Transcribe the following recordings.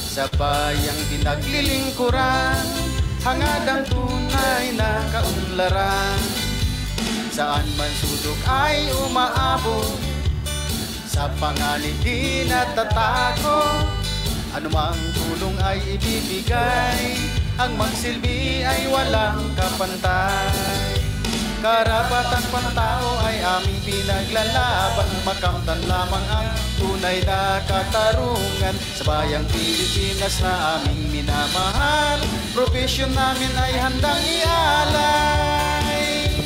sa bayang pinaglilingkuran, hangad ang tunay na kaunlaran. Saan man sulok ay umaabot, sa panganib di natatago. Anumang tulong ay ibibigay, ang magsilbi ay walang kapantay. Karapatang pantao ay aming pinaglalaban, makamtan lamang ang tunay na katarungan. Sa bayang Pilipinas na aming minamahal, propesyon namin ay handang ialay.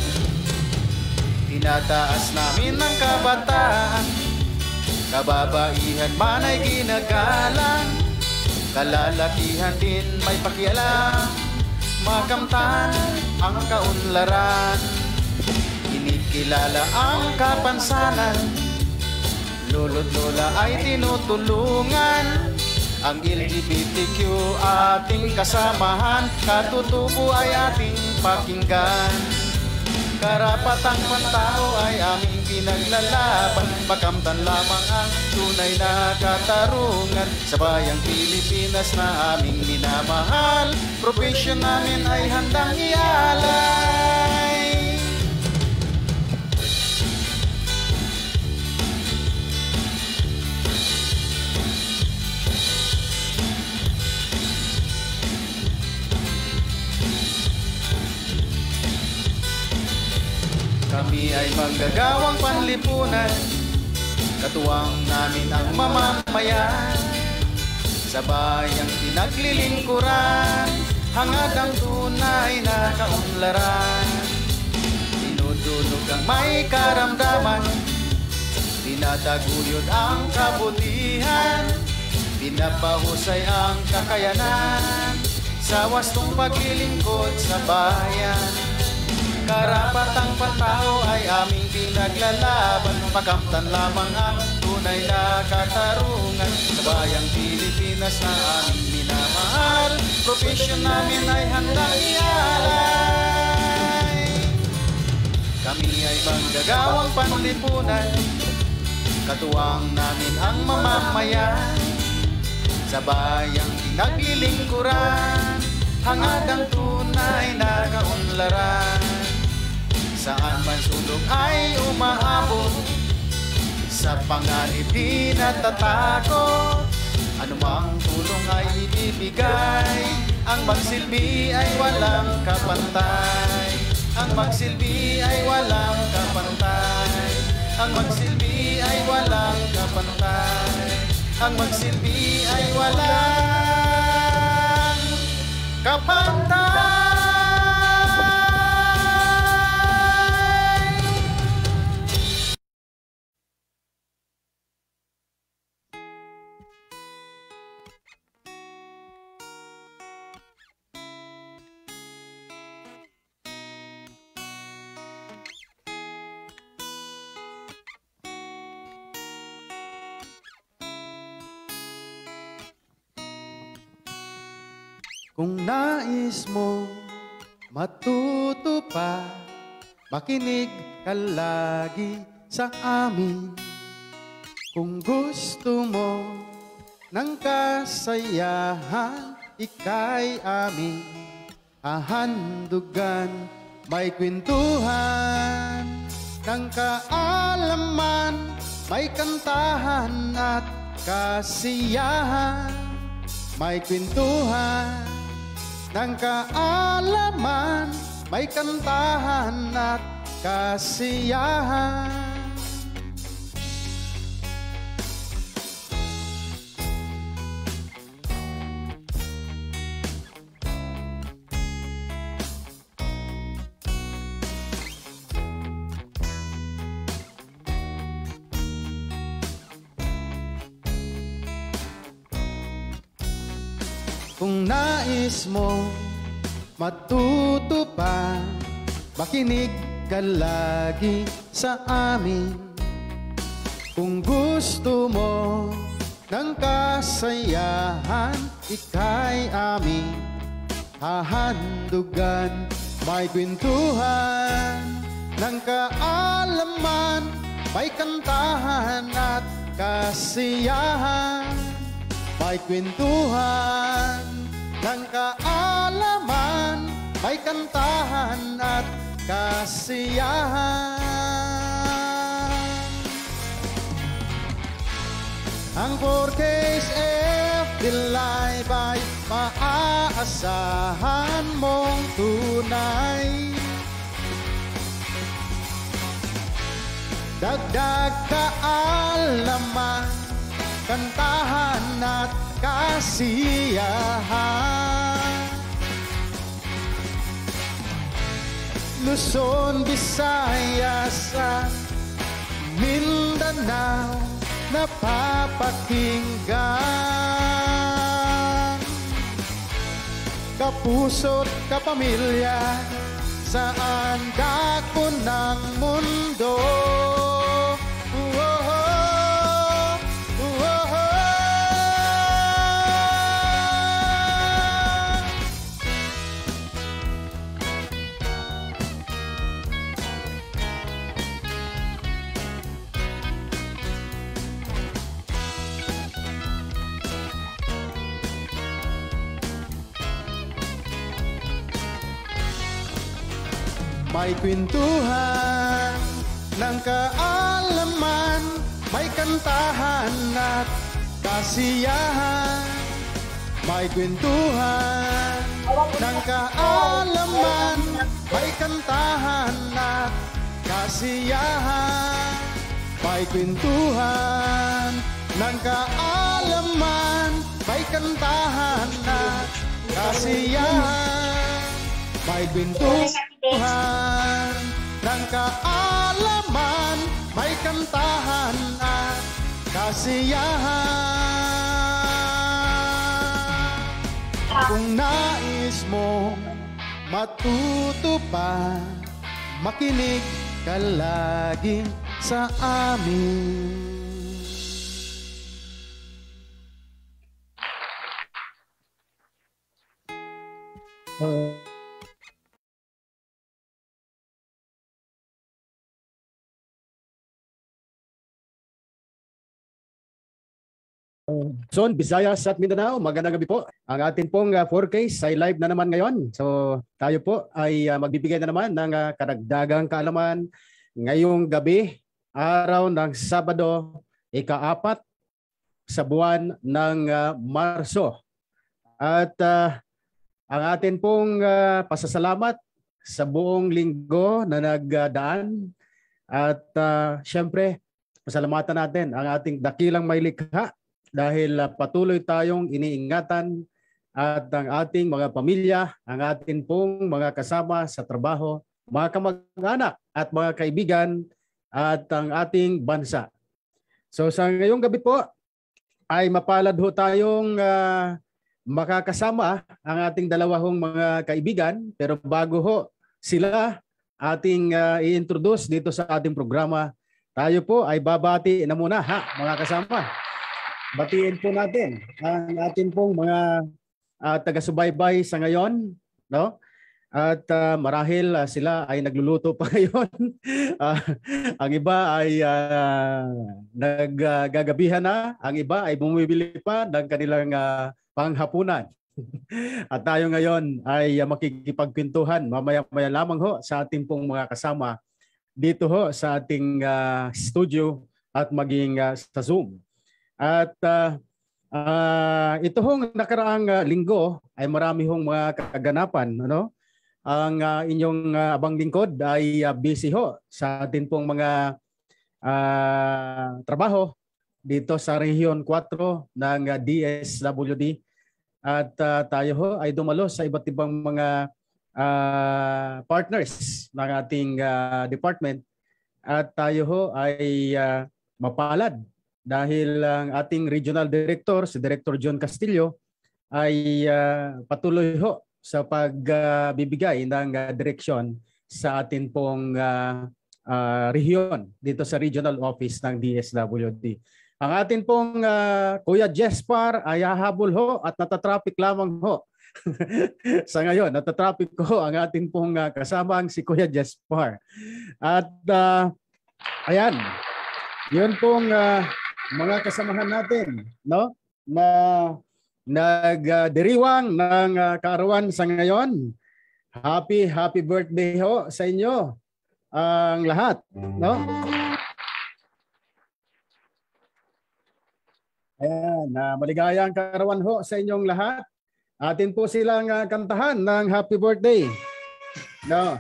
Tinataas namin ang kabataan, kababaihan man ay ginagalang, kalalakihan din may pakialam, makamtan ang kaunlaran. Kinikilala ang kapansanan, lolo't lola ay tinutulungan, ang LGBTQ ating kasamahan, katutubo ay ating pakinggan. Karapatang pantao ay aming pinaglalaban, makamtan lamang ang tunay na katarungan. Sa bayang Pilipinas na aming minamahal, propesyon namin ay handang ialay. Kami ay manggagawang panlipunan, katuwang namin ang mamamayan. Sa bayang pinaglilingkuran, hangad ang tunay na kaunlaran. Dinudulog ang may karamdaman, dinadaguyod ang kabutihan, pinapahusay ang kakayanan, sa wastong paglilingkod sa bayan. Karapatang pantao ay aming pinaglalaban, makamtan lamang ang tunay na katarungan. Sa bayang Pilipinas na aming minamahal, propesyon namin ay handang ialay. Kami ay manggagawang panlipunan, katuwang namin ang mamamayan. Sa bayang pinaglilingkuran, hangad ang tunay na kaunlaran. Saan man sulok ay umaabot, sa panganib di natatakot. Anumang tulong ay ibibigay, ang magsilbi ay walang kapantay. Ang magsilbi ay walang kapantay. Ang magsilbi ay walang kapantay. Ang magsilbi ay walang kapantay. Kung nais mo matutupad, makinig ka lagi sa amin. Kung gusto mo ng kasayahan, ika'y amin hahandugan. May kwentuhan ng kaalaman, may kantahan at kasiyahan. May kwentuhan ng kaalaman, may kantahan at kasiyahan. Kung nais mo matutupad, makinig ka lagi sa amin. Kung gusto mo ng kasayahan, ika'y amin hahandugan. May kwentuhan ng kaalaman, may kantahan at kasiyahan. may kwentuhan ng kaalaman, may kantahan at kasiyahan. Ang 4K's FB Live ay maaasahan mong tunay. Dagdag kaalaman, kantahan at kasiyahan. Luzon, Visayas at Mindanao napapakinggan. Kapuso't kapamilya, saan dako ng mundo. May kwentuhan ng kaalaman, may kantahan at kasiyahan. May kwentuhan ng kaalaman, may kantahan at kasiyahan. May kwentuhan ng kaalaman, may kantahan at kasiyahan. May kwentuhan ng kaalaman, may kantahan at kasiyahan. Kung nais mong matuto pa, makinig ka lagi sa amin. Luzon, Visayas at Mindanao, magandang gabi po. Ang atin pong 4K ay live na naman ngayon. So tayo po ay magbibigay na naman ng karagdagang kaalaman ngayong gabi, araw ng Sabado, ika-4 sa buwan ng Marso. At ang atin pong pasasalamat sa buong linggo na nagdaan. At syempre, pasalamatan natin ang ating dakilang may likha dahil patuloy tayong iniingatan at ang ating mga pamilya, ang atin pong mga kasama sa trabaho, mga kamag-anak at mga kaibigan at ang ating bansa. So sa ngayong gabi po ay mapalad ho tayong makakasama ang ating dalawang mga kaibigan, pero bago ho sila ating i-introduce dito sa ating programa, tayo po ay babati na muna mga kasama. Batiin po natin ang atin pong mga taga-subaybay sa ngayon, no? At marahil sila ay nagluluto pa ngayon. Ang iba ay naggagabihan na, ang iba ay bumibili pa ng kanilang panghapunan. At tayo ngayon ay makikipagkwentuhan mamaya-maya lamang ho sa ating pong mga kasama dito ho sa ating studio at maging sa Zoom. At ito hong nakaraang linggo ay marami hong mga kaganapan. Ano? Ang inyong abang lingkod ay busy ho sa atin pong mga trabaho dito sa Rehiyon 4 ng DSWD. At tayo ho ay dumalo sa iba't ibang mga partners ng ating department. At tayo ho ay mapalad dahil ang ating regional director, si Director John Castillo, ay patuloy ho sa pagbibigay ng direksyon sa atin pong rehiyon dito sa regional office ng DSWD. Ang atin pong Kuya Jespar ay hahabol ho at natatraffic lamang ho. Sa ngayon, natatraffic ko ang atin pong kasamang si Kuya Jespar. At ayan, yun pong mga kasamahan natin, no? na nagdiriwang ng kaarawan sa ngayon. Happy birthday ho sa inyo ang lahat, no? Ayan, maligayang kaarawan ho sa inyong lahat. Atin po silang kantahan ng happy birthday. No.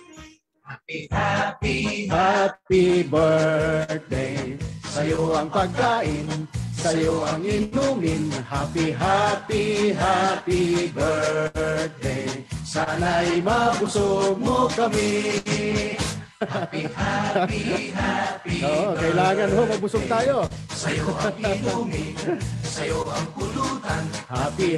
Happy birthday. Sa'yo ang pagkain, sa'yo ang inumin. Happy birthday. Sana'y mabusog mo kami. Happy. Oo, kailangan ho mabusog tayo. Sa'yo ang inumin, sa'yo ang pulutan. Happy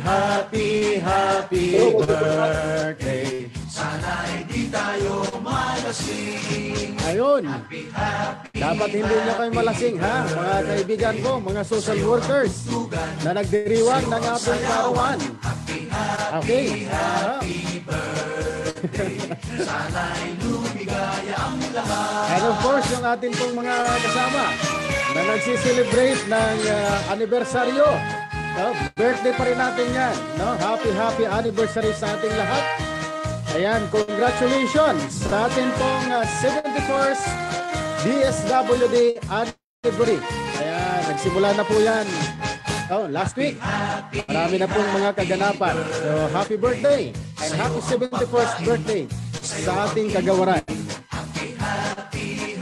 birthday. Sana'y di tayo malasing. Ayun. Happy Dapat hindi nyo kayo malasing, ha? Mga kaibigan ko, mga social workers na nagdiriwang ng ating kaarawan. Okay. Happy birthday. Sana'y lumigaya ang lahat. And of course, yung ating pong mga kasama na nagsiselebrate ng anibersaryo. No? Birthday pa rin natin yan. No? Happy anniversary sa ating lahat. Ayan, congratulations sa ating pong 71st DSWD anniversary. Ayan, nagsimula na po yan. Last week, marami na pong mga kaganapan. So, happy birthday and happy 71st birthday sa ating kagawaran. Happy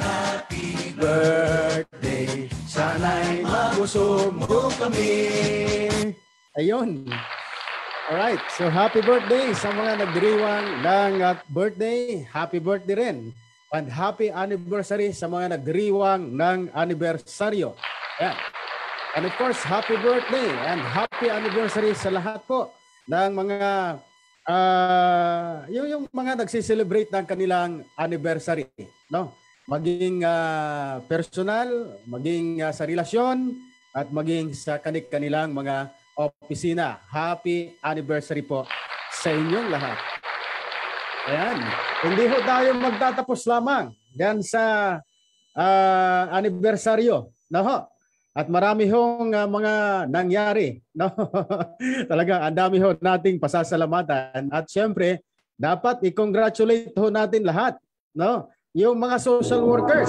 Birthday, sana'y mabusog mo kami. Ayun. Alright, so happy birthday sa mga nagdiriwang ng birthday. Happy birthday rin. And happy anniversary sa mga nagdiriwang ng anibersaryo. Ayan. And of course, happy birthday and happy anniversary sa lahat po ng mga yung mga nagsiselebrate ng kanilang anniversary, no? Maging personal, maging sa relasyon at maging sa kanilang mga opisina. Happy anniversary po sa inyong lahat. Ayan. Hindi ho tayo magtatapos lamang yan sa anibersaryo, no? At marami hong mga nangyari, no? Talaga ang dami ho nating pasasalamatan at syempre dapat i-congratulate ho natin lahat, no? Yung mga social workers.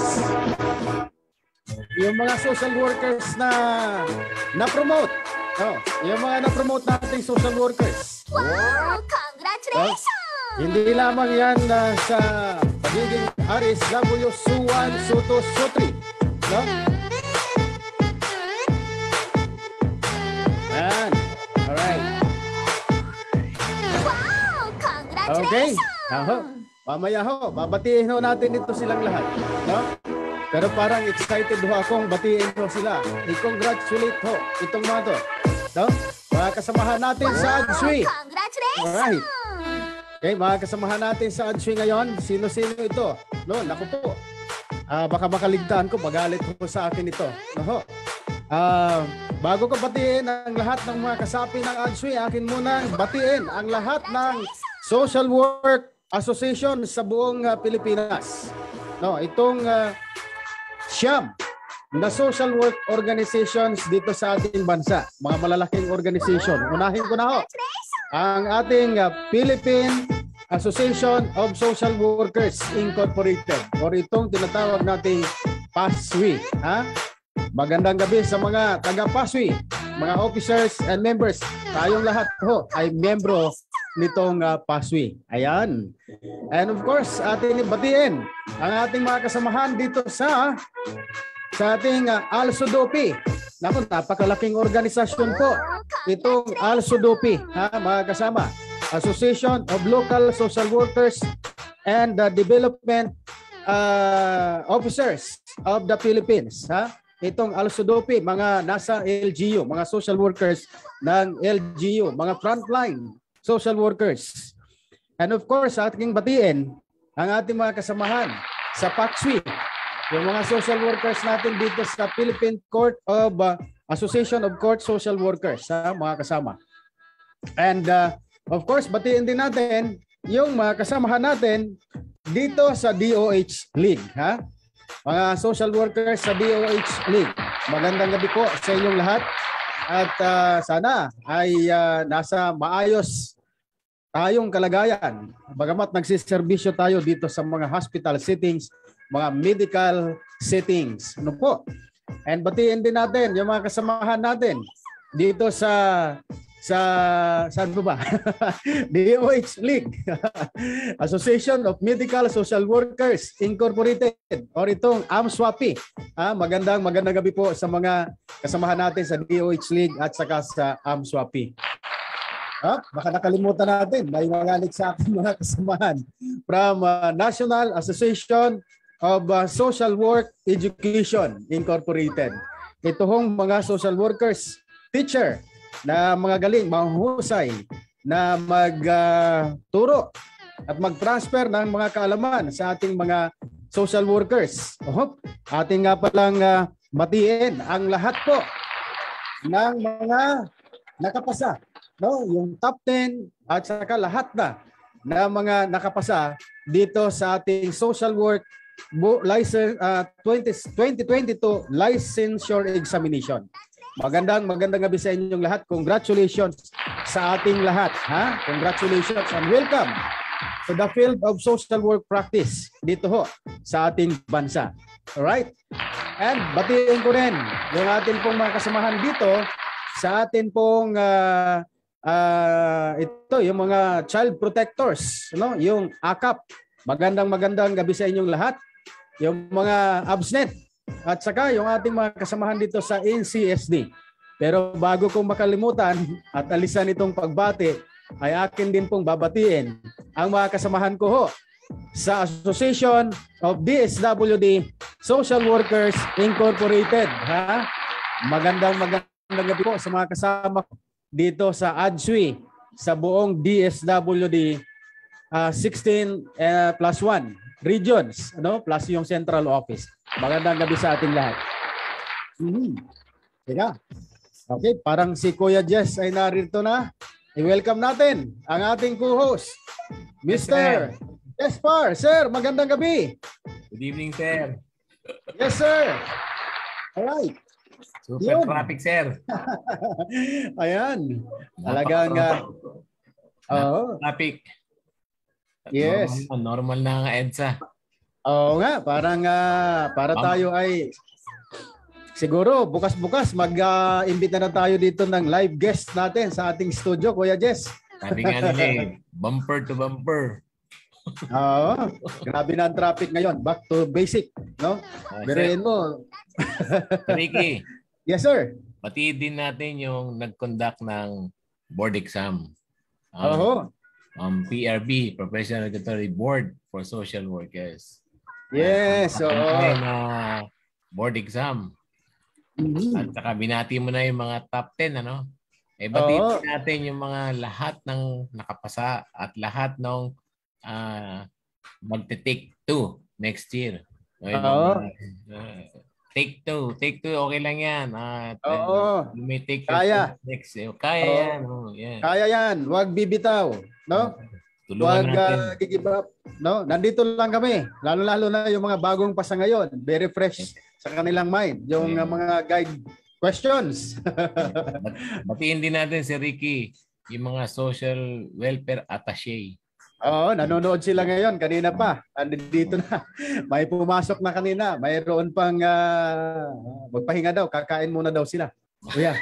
Yung mga social workers na promote. No? Yung mga na-promote nating social workers. Wow! Congratulations! Hindi lamang yan sa pagiging RSW Suwan Suto Sutri. No? Ayan. Alright. Wow! Okay. Congratulations! Mamaya ho, babatiin ho natin ito silang lahat. No? Pero parang excited ho akong batiin ho sila. I-congratulate ho itong mga to. No? Mga kasamahan natin sa ADSWI. Congratulations! Alright. Okay, mga kasamahan natin sa ADSWI ngayon. Sino-sino ito? No, naku po. Baka makaligtaan ko, magalit po sa akin ito. No? Bago ko batiin ang lahat ng mga kasapi ng ADSWI, akin munang batiin ang lahat ng social work association sa buong Pilipinas. No, itong siyam na social work organizations dito sa ating bansa, mga malalaking organization. Unahin ko na ho ang ating Philippine Association of Social Workers Incorporated or itong tinatawag nating PASWI. Magandang gabi sa mga taga-PASWI, mga officers and members. Tayong lahat ho ay membro nitong PASWI. Ayan. And of course, ating batiin ang ating mga kasamahan dito sa ating ADSWD. Naku, napakalaking organisasyon po itong ADSWD, mga kasama. Association of Local Social Workers and Development Officers of the Philippines. Itong ADSWD, mga nasa LGU, mga social workers ng LGU, mga frontline social workers. And of course, ating batiin ang ating mga kasamahan sa PASWI, yung mga social workers natin dito sa Philippine Court of Association of Court Social Workers, mga kasama. And of course, batiin din natin yung mga kasamahan natin dito sa DOH League. Mga social workers sa DOH League. Magandang gabi po sa inyong lahat. At sana ay nasa maayos tayong kalagayan. Bagamat nagsiservisyo tayo dito sa mga hospital settings, mga medical settings. Ano po? And batiin din natin yung mga kasamahan natin dito sa saan ba? DOH League. Association of Medical Social Workers Incorporated or itong AMSWAPI. Magandang gabi po sa mga kasamahan natin sa DOH League at saka sa AMSWAPI. Baka nakalimutan natin, may magalit sa ating mga kasamahan from National Association of Social Work Education Incorporated. Ito hong mga social workers, teacher, na mga galing, mahusay na magturo at mag-transfer ng mga kaalaman sa ating mga social workers. Ating nga palang batiin ang lahat po ng mga nakapasa. Yung top 10 at saka lahat na mga nakapasa dito sa ating social work license 2022 licensure examination. Magandang gabi sa inyong lahat. Congratulations sa ating lahat. Congratulations and welcome to the field of social work practice dito sa ating bansa. Alright? And batiin ko rin yung ating pong mga kasamahan dito sa atin pong ito, yung mga child protectors, yung AKAP. Magandang gabi sa inyong lahat. Yung mga ABSNet at saka yung ating mga kasamahan dito sa NCSD. Pero bago kong makalimutan at alisan itong pagbati, ay akin din pong babatiin ang mga kasamahan ko sa Association of DSWD Social Workers Incorporated. Magandang gabi po sa mga kasama dito sa ADSWI sa buong DSWD 16 plus 1 regions, plus yung central office. Magandang gabi sa ating lahat. Okay, parang si Kuya Jess ay narito na. I-welcome natin ang ating co-host, Mr. Jespar. Sir, magandang gabi. Good evening, sir. Yes, sir. Alright. Super traffic, sir. Ayan. Talagang traffic. Yes. Normal na ang EDSA. Oo nga, parang para tayo ay siguro bukas-bukas mag-imbita na tayo dito ng live guest natin sa ating studio, Kuya Jess. Sabi nga nila bumper to bumper. Oo. Grabe na ang traffic ngayon. Back to basic, Biruin mo. Ricky. Yes, sir. Pati din natin yung nag-conduct ng board exam. PRB, Professional Regulatory Board for Social Workers. Yes. Board exam. At saka binati mo na yung mga top 10, batiin natin yung mga lahat ng nakapasa at lahat ng magte-take 2 next year. Take two, okay lang yan. May take kaya. Next. Kaya yan. Yeah. Kaya yan. Huwag bibitaw. Tulungan natin. Give up. Nandito lang kami. Lalo-lalo na yung mga bagong pasa ngayon. Very fresh sa kanilang mind. Yung mga guide questions. Batiin din natin si Ricky, yung mga social welfare attaché. Nanonood sila ngayon. Kanina pa. Andito na. May pumasok na kanina. Mayroon pang magpahinga daw. Kakain muna daw sila. Kuya.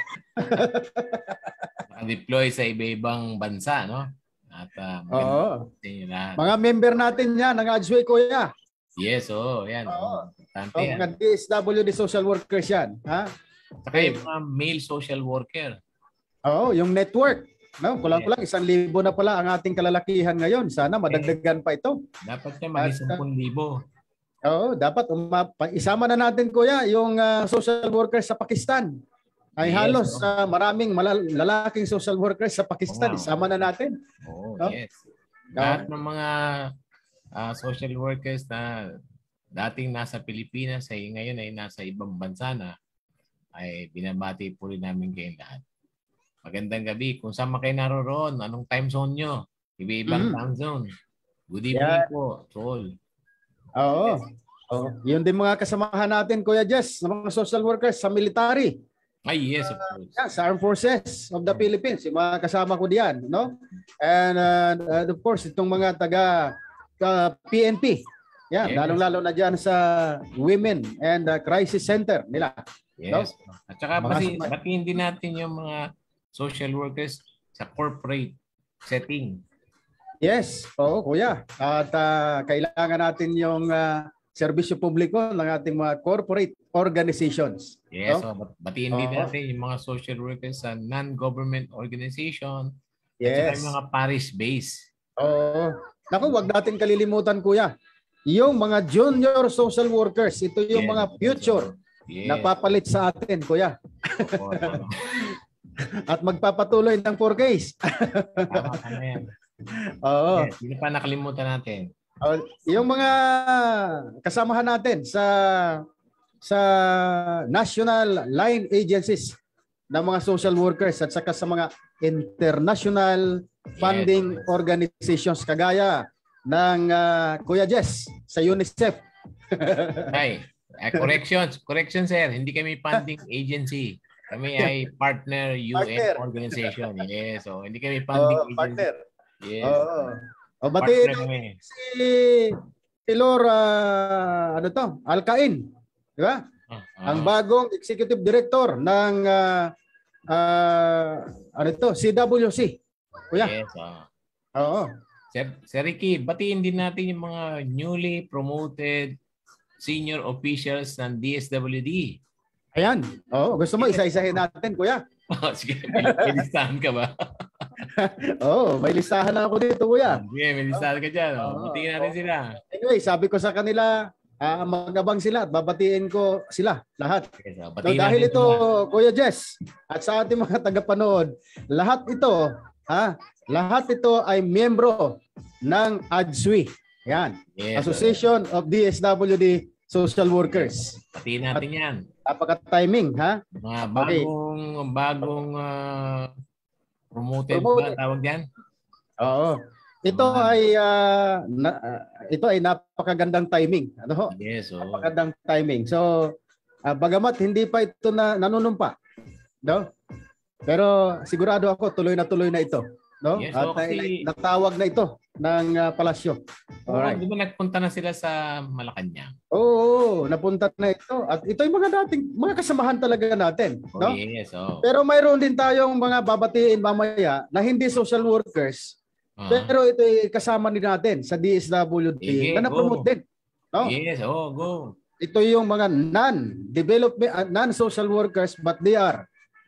Deploy sa iba-ibang bansa, At mga member natin yan ng ADSWI, Kuya. Yes, yan. Mga DSWD social workers yan. Saka yung mga male social worker. Yung network. Kulang-kulang 1,000 na pala ang ating kalalakihan ngayon. Sana madagdagan pa ito. Dapat na maging 10,000. Dapat isama na natin, Kuya, yung social workers sa Pakistan. Ay halos maraming lalaking social workers sa Pakistan. Isama na natin. Yes. Lahat ng mga social workers na dating nasa Pilipinas ay ngayon ay nasa ibang bansa na, ay binabati po rin namin kayong lahat. Magandang gabi. Kung saan kayo naroroon, anong time zone nyo? Iba-ibang time zone. Good evening po to all. Yun din mga kasamahan natin, Kuya Jess, ng mga social workers sa military. Ay, yes, of course. Sa Armed Forces of the Philippines, yung mga kasama ko diyan, no? And of course, itong mga taga PNP. Yan, Yes. lalong-lalo na diyan sa Women and Crisis Center nila. Yes. At saka Mga- batiin din natin yung mga social workers sa corporate setting. Yes, oo kuya. At kailangan natin yung serbisyo publiko ng ating mga corporate organizations. Yes, no? so batiin din natin yung mga social workers sa non-government organization at saka Yes. yung mga parish-based. Oo. Naku, wag natin kalilimutan kuya. Yung mga junior social workers, ito yung Yes, mga future yes. na papalit sa atin kuya. Oo, tama. At magpapatuloy ng 4Ks. Tama ka na yan. Oo. Yes, hindi pa nakalimutan natin. Yung mga kasamahan natin sa national line agencies ng mga social workers at saka sa mga international funding Yes. organizations kagaya ng Kuya Jess sa UNICEF. Ay, correction sir, hindi kami funding agency. Kami ay partner UN Partner. organization. Yes, so hindi kami funding agency. Partner. Yes. Oo. O Partner batiin kami. si Lord Alcain, di ba? Ang bagong executive director ng CWC. Kuya. Yes. Oo. Sir Ricky, batiin din natin yung mga newly promoted senior officials ng DSWD. Ayan. Oo, gusto mo isa-isahin natin, kuya? Sige, may listahan ka ba? Oo, may listahan na ako dito, kuya. Sige, may listahan ka dyan. Batiin natin sila. Anyway, sabi ko sa kanila, mag-abang sila at babatiin ko sila lahat. Okay, so, So, batiin dahil natin ito, sila. Kuya Jess, at sa ating mga tagapanood, lahat ito ay miyembro ng ADSWI. Yan. Yes, Association of DSWD Social Workers. batiin natin yan. Napaka-timing, ha? Mga Okay. bagong promoted Promoted. ba tawag diyan? Oo. Ito ay napakagandang timing. Ano ho? Yes, so Napakagandang timing. So, bagamat hindi pa ito nanunumpa, no? Pero sigurado ako tuloy na ito, no? Yes, At kasi- natawag na ito ng palasyo. Alright. Di ba nagpunta na sila sa Malacanang? Oo, napunta na ito. At ito yung mga kasamahan talaga natin, no? Yes, oh. Pero mayroon din tayong mga babatiin mamaya na hindi social workers, pero ito ay kasama din natin sa DSWD Sige, na na-promote go. din. No? Yes, go. Ito yung mga non-social workers but they are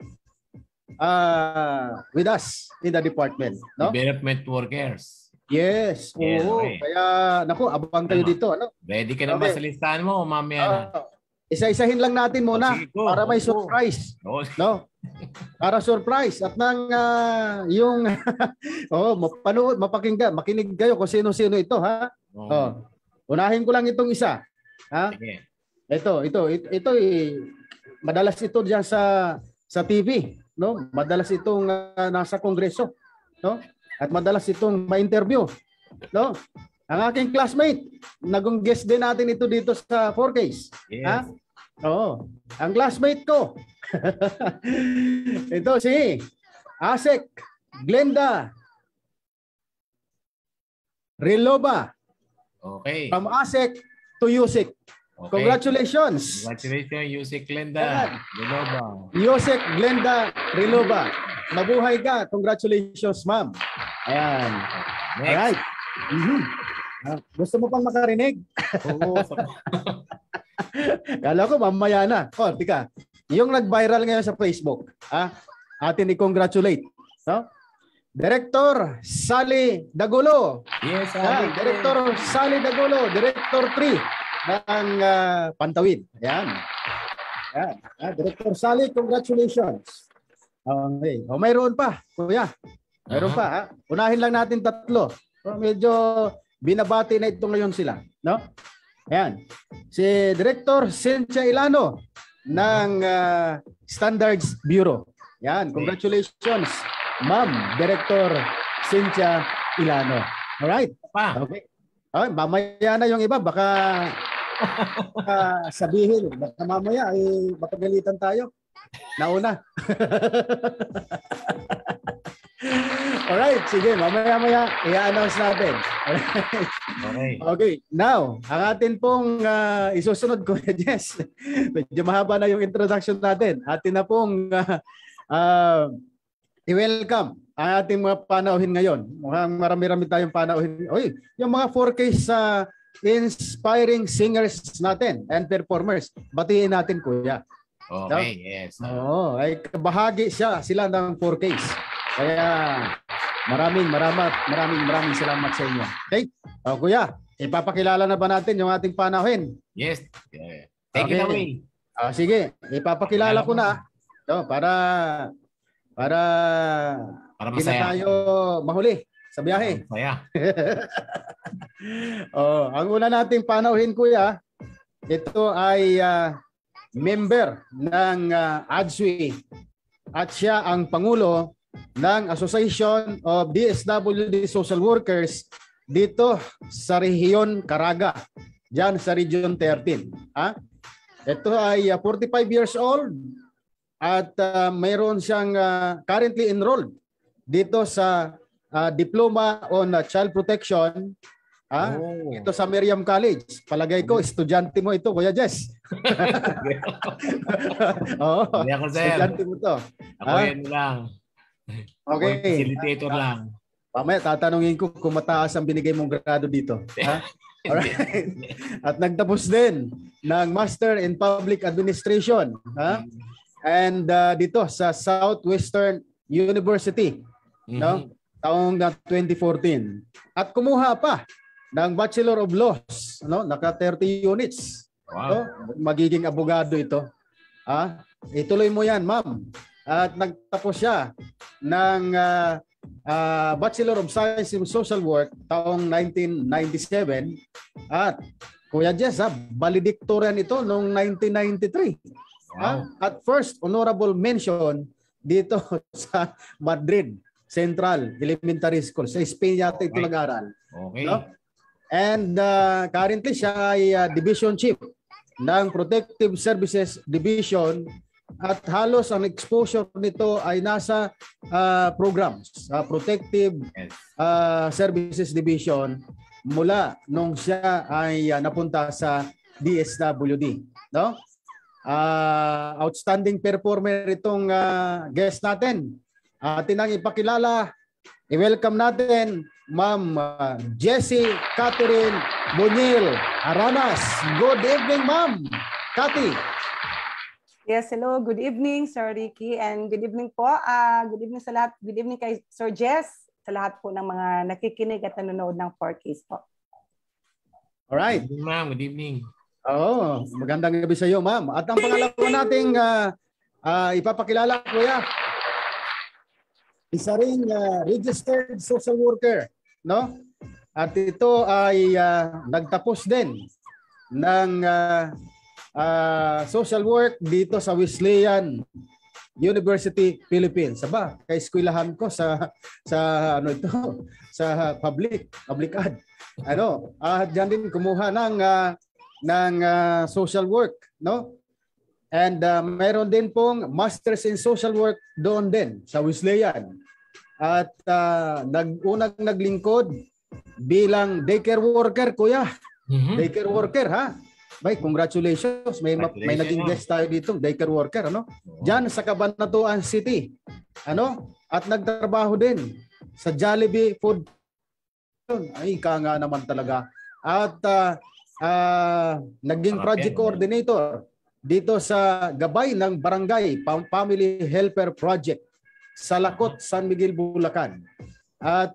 with us in the department. No? Development workers. Yes. Yes, Oo. okay. Kaya, naku, abang kayo dito. Ano? Ready ka na ba Okay. sa listahan mo o mamaya na? Isa-isahin lang natin muna Sige, go. para may Go. surprise. Oh, No? Para surprise at nang yung mapakinggan, makinig kayo kung sino-sino ito, ha? Unahin ko lang itong isa. Ha? Sige. Ito madalas ito diyan sa TV, no? Madalas itong nasa kongreso, no? At madalas itong ma-interview, no? Ang aking classmate, nagong-guest din natin ito dito sa 4Ks. Yes. Ha? Oo. Ang classmate ko. Ito si Asek Glenda Riloba. Okay. From Asek to Yusik. Okay. Congratulations. Congratulations, Yusik Glenda. Biloba. Yusik Glenda Riloba. Mabuhay ka. Congratulations, ma'am. Ayan. Next. Alright. Gusto mo pang makarinig? Oo. Kala ko mamaya na. Tika. Yung nag-viral ngayon sa Facebook, atin i-congratulate. No? Director Sally Dagulo. Yes, Director Sally Dagulo, Director 3 ng Pantawid. Ayan. Director Sally, congratulations. Okay. Mayroon pa, kuya. Mayroon pa. Ha? Unahin lang natin tatlo. Medyo binabati na ito ngayon sila. No? Ayan. Si Director Cynthia Ilano ng Standards Bureau. Yan, congratulations, Ma'am Director Cynthia Ilano. Alright. Okay. Okay, mamaya na yung iba. Baka sabihin, baka mamaya ay mapagalitan tayo. Nauna. Alright, sige, mamaya-maya i-announce natin. Okay. Okay, now, ang atin pong isusunod ko, Jess. Medyo mahaba na yung introduction natin. Atin na pong i-welcome ang ating mga panauhin ngayon. Mukhang marami-rami tayong panauhin. Oy, yung mga 4K sa inspiring singers natin and performers. Batiin natin, kuya. Okay, yes. Oo, ay bahagi sila ng 4Ks. Kaya maraming salamat sa inyo. Okay? O, kuya, ipapakilala na ba natin yung ating panauhin? Yes. Take it away. Sige, ipapakilala ko na. So, para hindi na tayo mahuli sa biyahe. Masaya. Ang una nating panauhin, kuya, ito ay member ng ADSWI at siya ang pangulo ng Association of DSWD Social Workers dito sa rehiyon CARAGA, dyan sa Region 13. Ito ay 45 years old at mayroon siyang currently enrolled dito sa Diploma on Child Protection ito sa Miriam College. Palagay ko, estudyante mo ito, Kuya Jess. Estudyante mo ito. Ako yan lang. Okay. Facilitator lang. Pamaya, tatanungin ko kung mataas ang binigay mong grado dito. Alright. At nagtapos din ng Master in Public Administration. And dito sa Southwestern University. Taong 2014. At kumuha pa ng Bachelor of Laws. Naka 30 units. Wow. Magiging abogado ito. Ituloy mo yan, ma'am. At nagtapos siya ng Bachelor of Science in Social Work taong 1997 at Kuya Jess, valedictorian ito noong 1993. Wow. At first honorable mention dito sa Madrid Central Elementary School. Sa Spain yata ito nag-aral. Okay. And currently siya ay Division Chief ng Protective Services Division. At halos ang exposure nito ay nasa programs, Protective Services Division mula nung siya ay napunta sa DSWD. Outstanding performer itong guest natin. Atin ang ipakilala, i-welcome natin Ma'am Jessie Catherine Bunyil Aranas. Good evening, Ma'am Cathy. Yes, hello. Good evening, Sir Ricky. And good evening po. Good evening sa lahat. Good evening kay Sir Jess. Sa lahat po ng mga nakikinig at nanonood ng 4Ks po. Alright. Good evening, ma'am. Good evening. Magandang gabi sa iyo, ma'am. At ang pangalawa nating ipapakilala, kuya, isa ring registered social worker. At ito ay nagtapos din ng social work dito sa Wesleyan University, Philippines. Kaeskwilahan ko sa public ad. Diyan din kumuha ng social work, And mayroon din pong Masters in Social Work doon din sa Wesleyan. At unang naglingkod bilang daycare worker, kuya. Daycare worker, Bay, congratulations. May naging guest tayo dito, daycare worker, Diyan sa Cabanatuan City. At nagtrabaho din sa Jollibee Food. Ay, nga naman talaga. At naging project coordinator dito sa gabay ng Barangay Family Helper Project sa Lakot, San Miguel, Bulacan. At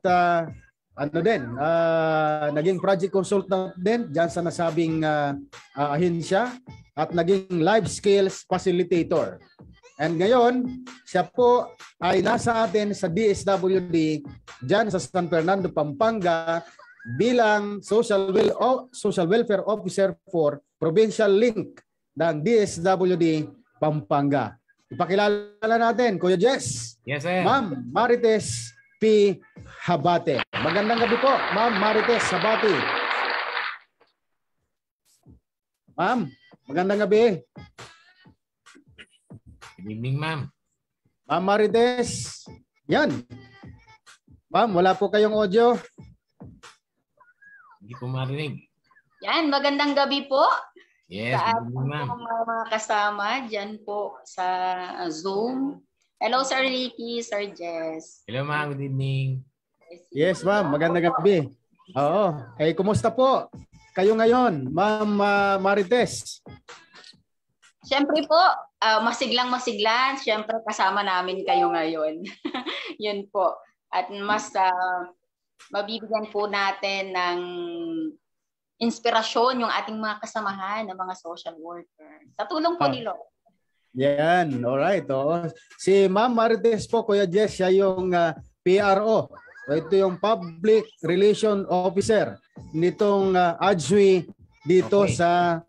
naging project consultant din diyan sa nasabing ahensya at naging life skills facilitator. And ngayon, siya po ay nasa atin sa DSWD diyan sa San Fernando, Pampanga bilang social welfare officer for Provincial Link ng DSWD Pampanga. Ipakilala natin, Kuya Jess. Yes, sir. Ma'am Marites P. Habate. Magandang gabi po, Ma'am Marites Habate. Ma'am, magandang gabi. Good evening, ma'am. Ma'am Marites. Yan. Ma'am, wala po kayong audio. Hindi ko marinig. Yan, magandang gabi po Yes, sa good evening, ma'am. ating mga kasama dyan po sa Zoom. Hello, Sir Ricky, Sir Jess. Hello, ma'am. Good evening. Yes, ma'am. Magandang gabi. Oo. Eh, kumusta po kayo ngayon, Ma'am Marites? Siyempre po, masiglang-masiglan. Siyempre kasama namin kayo ngayon. Yun po. At mas mabibigyan po natin ng inspirasyon yung ating mga kasamahan ng mga social worker. Sa tulong po ni Lord. Yan, alright. Oo. Si Ma'am Marites po, Kuya Jess, siya yung PRO. So, ito yung Public Relation Officer nitong ADSWI dito sa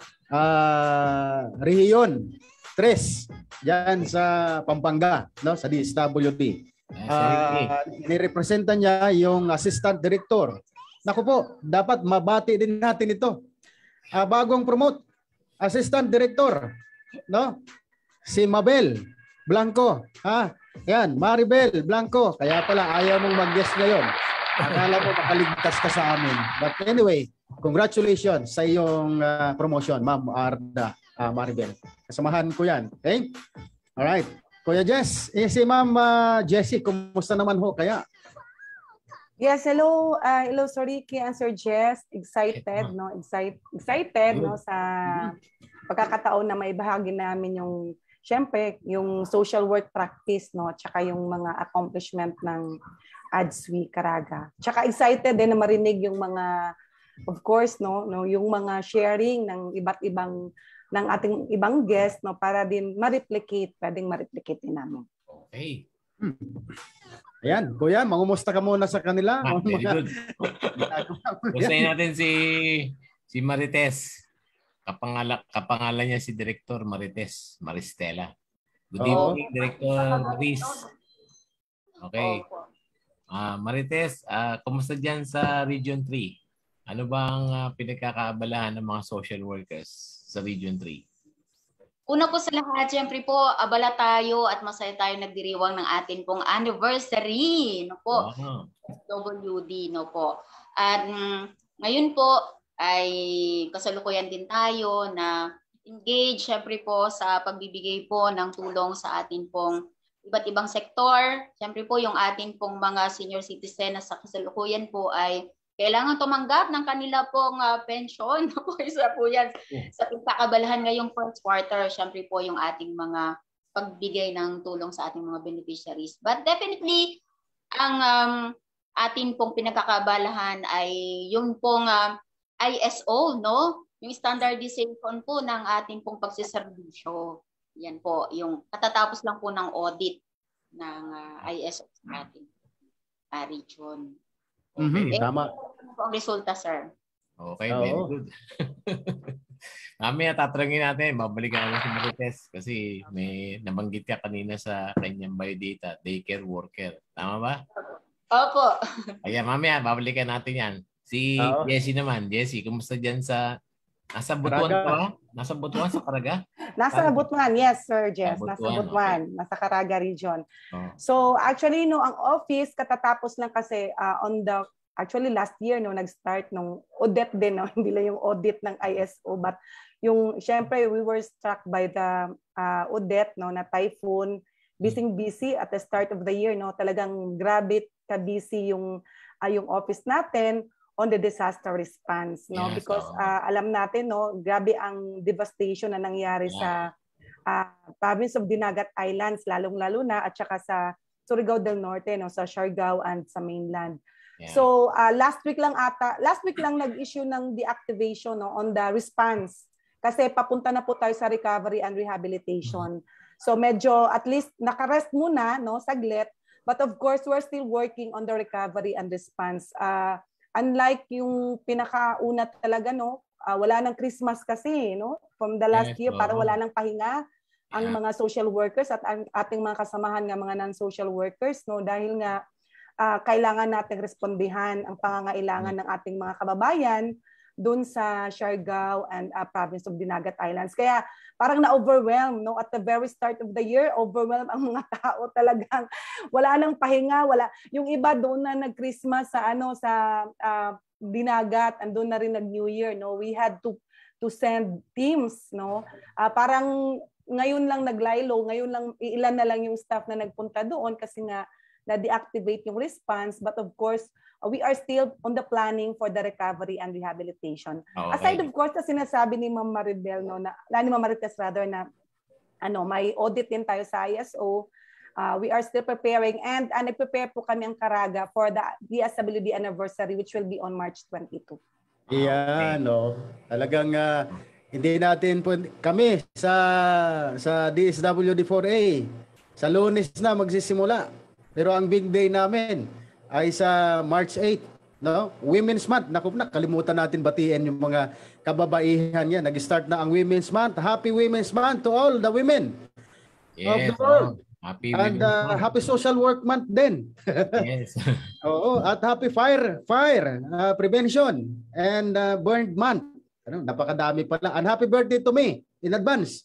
Rehiyon 3, dyan sa Pampanga, no? Sa DSWD. Nirepresenta niya yung Assistant Director. Naku po, dapat mabati din natin ito. Bagong promote, Assistant Director, no? Si Mabel Blanco. Yan, Maribel Blanco. Kaya pala ayaw mong mag-guest ngayon. Akala mo makaligtas ka sa amin. But anyway, congratulations sa iyong promotion, Ma'am Arda Maribel. Kasamahan ko yan. Okay? Alright. Kuya Jess, si Ma'am Jessie, kumusta naman ho kaya? Yes, hello, hello Sir Ricky and Sir Jess. Excited, no? Excited, no, sa pagkakataon na may bahagi namin yung syempre yung social work practice, no, tsaka yung mga accomplishment ng ADSWI CARAGA. Tsaka excited din na marinig yung mga, of course, no, yung mga sharing ng iba't ibang ng ating ibang guest, no, para din pwedeng ma-replicate din namin. Okay. Ayan, Kuya, mangumusta ka muna sa kanila. Very good. Gustahin natin si Marites. Kapangalan niya si Director Marites Maristela. Good evening, Director Maris. Okay. Marites, kumusta dyan sa Region 3? Ano bang pinagkakaabalahan ng mga social workers sa Region 3? Una po sa lahat, siyempre po, abala tayo at masaya tayo nagdiriwang ng atin pong anniversary, no po, DSWD, no po. At ngayon po ay kasalukuyan din tayo na engage, siyempre po, sa pagbibigay po ng tulong sa atin pong iba't ibang sektor. Siyempre po, yung atin pong mga senior citizen na sa kasalukuyan po ay kailangan tumanggap ng kanila pong pension. Isa po yan sa pagkakabalahan ngayong first quarter. Siyempre po yung ating mga pagbigay ng tulong sa ating mga beneficiaries. But definitely, ang atin pong pinagkakabalahan ay yung pong ISO, no? Yung standardization po ng ating pong pagsiservisyo. Yan po, yung katatapos lang po ng audit ng ISO sa ating region. Okay, tama. Ano po ang resulta, sir? Okay, very good. Mamaya tatanungin natin, babalikan namin si Marites kasi may nabanggit ka kanina sa kanyang biodata, daycare worker. Tama ba? Opo. Ayan, mamaya babalikan natin yan. Si Jessie naman. Jessie, kumusta dyan sa... Nasa Butuan ka? Nasa Butuan sa Caraga? Nasa Butuan, yes, Sir Jess. Nasa Butuan, okay. Nasa Caraga region. So actually, no, ang office katatapos lang kasi actually last year, no, nag-start nung audit din, no, hindi lang yung audit ng ISO, but yung, syempre, we were struck by the audit, no, na typhoon, busy at the start of the year, no, talagang grabe ka-busy yung office natin on the disaster response, no? Yes, because alam natin, no, grabe ang devastation na nangyari sa province of Dinagat Islands, lalong-lalo na, at saka sa Surigao del Norte, no, sa Siargao and sa mainland. Yeah. So last week lang nag-issue ng deactivation, no, on the response kasi papunta na po tayo sa recovery and rehabilitation. So medyo at least nakarest muna, no, saglit, but of course we're still working on the recovery and response. Unlike yung pinakauna talaga, no, wala nang Christmas kasi, no, from the last year, parang wala nang pahinga ang mga social workers at ang ating mga kasamahan ng mga non-social workers, no, dahil nga kailangan nating respondihan ang pangangailangan ng ating mga kababayan dun sa Siargao and province of Dinagat Islands. Kaya parang na-overwhelm, no? At the very start of the year, overwhelm ang mga tao talagang. Wala nang pahinga, wala. Yung iba doon na nag-Christmas sa Dinagat, and doon na rin nag-New Year, no? We had to send teams, no? Parang ngayon lang naglaylo, ngayon lang ilan na lang yung staff na nagpunta doon kasi nga na-deactivate yung response, but of course, we are still on the planning for the recovery and rehabilitation. Okay. Aside of course, na sinasabi ni Ma'am Maribel, no, ni Ma'am Marites rather, na may audit din tayo sa ISO. We are still preparing, and nag-prepare po kami ang CARAGA for the DSWD anniversary which will be on March 22. Yan, no. Talagang hindi natin kami sa DSWD 4A sa Lunes na magsisimula. Pero ang big day namin ay sa March 8, no? Women's Month. Naku, nakalimutan natin batiin yung mga kababaihan yan. Nag-start na ang Women's Month. Happy Women's Month to all the women of the world. Happy and happy Social Work Month din. Yes. Oo, at happy fire prevention and burned month. Napakadami pala. And happy birthday to me in advance.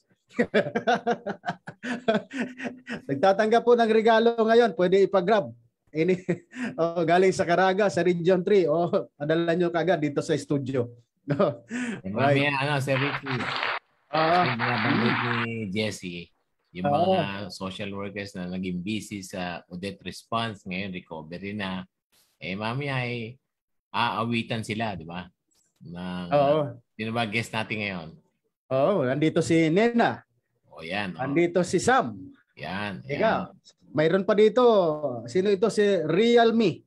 Nagtatanggap po ng regalo ngayon. Pwede ipag-grab. Galing sa CARAGA, sa Region 3. Padala nyo kagad dito sa studio. Mamaya, Sir Ricky. Binabanggit ni Jessie, yung mga social workers na naging busy sa audit response, ngayon recovery na. Mamaya ay aawitan sila, di ba? Sino ba guest natin ngayon? Nandito si Nena. Yan. Nandito si Sam. Yan. Ikaw, mayroon pa dito. Sino ito? Si Realme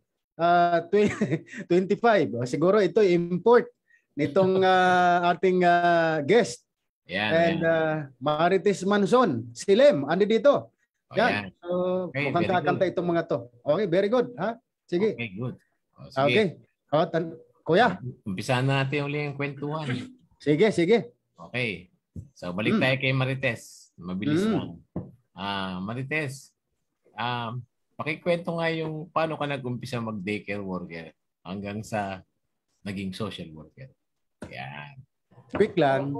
25. Siguro ito import nitong ating guest. And Marites Manson. Si Lem, andi dito. Yan. So, mukhang kakanta itong mga to. Okay, very good. Ha? Sige. Okay, good. Okay. Kuya. Umpisahan natin ulit yung kwentuhan. Sige. Okay. So, balik tayo kay Marites. Mabilis lang. Marites, pakikwento nga yung paano ka nag-umpisa mag-daycare worker hanggang sa naging social worker. Yan. Quick lang.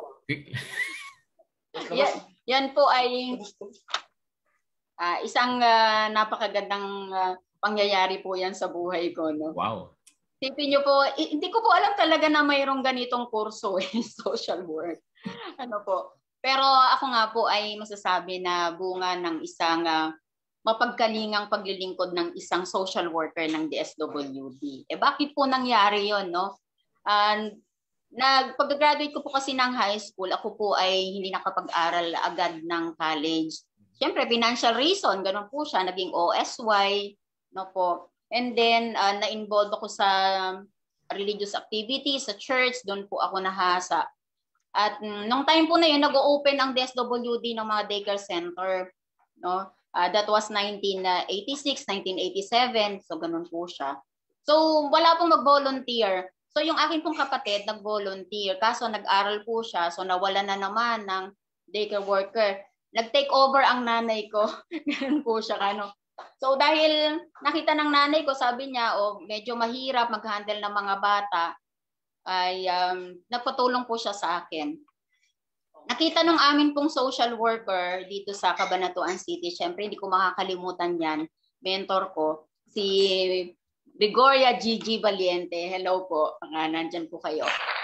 Yan po ay isang napakagandang pangyayari po yan sa buhay ko. No? Wow. Sipin niyo po, hindi ko po alam talaga na mayroong ganitong kurso social work. Pero ako nga po ay masasabi na bunga ng isang mapagkalingang paglilingkod ng isang social worker ng DSWD. Bakit po nangyari yon, no? Pag-graduate ko po kasi ng high school, ako po ay hindi nakapag-aral agad ng college. Siyempre, financial reason, ganun po siya, naging OSY, no po. And then, na-involve ako sa religious activities, sa church, doon po ako nahasa. At nung time po na yun, nag-open ang DSWD ng mga daycare center. No? That was 1986, 1987. So, ganun po siya. So, wala pong mag-volunteer. So, yung akin pong kapatid, nag-volunteer. Kaso, nag-aral po siya. So, nawala na naman ng daycare worker. Nag-take over ang nanay ko. Ganun po siya. So, dahil nakita ng nanay ko, sabi niya, medyo mahirap mag-handle ng mga bata, ay nagpatulong po siya sa akin. Nakita nung amin pong social worker dito sa Cabanatuan City, syempre hindi ko makakalimutan yan, mentor ko, si Gregoria Gigi Valiente. Hello po, nandyan po kayo.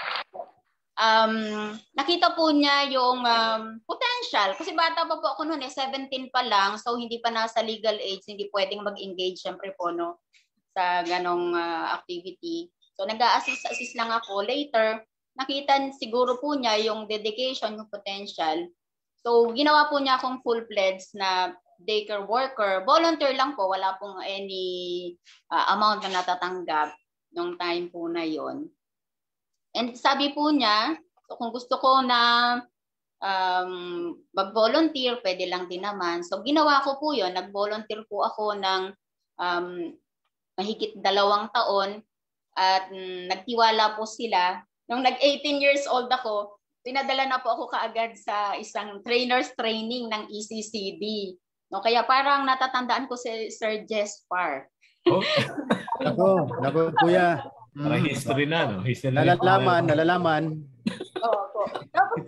Nakita po niya yung potential, kasi bata pa po ako noon 17 pa lang, so hindi pa nasa legal age, hindi pwedeng mag-engage syempre po sa ganong activity. So nag-a-assist lang ako. Later, nakita siguro po niya yung dedication, yung potential. So ginawa po niya akong full-fledged na daycare worker. Volunteer lang po, wala pong any amount na natatanggap nung time po na yon. And sabi po niya, so kung gusto ko na mag-volunteer, pwede lang din naman. So ginawa ko po yon, nag-volunteer po ako ng mahigit 2 taon. At nagtiwala po sila. Nung nag-18 years old ako, pinadala na po ako kaagad sa isang trainer's training ng ECCD. No, kaya parang natatandaan ko si Sir Jespar. Nako, kuya. Para history na, no? History Nalalaman. Opo. Tapos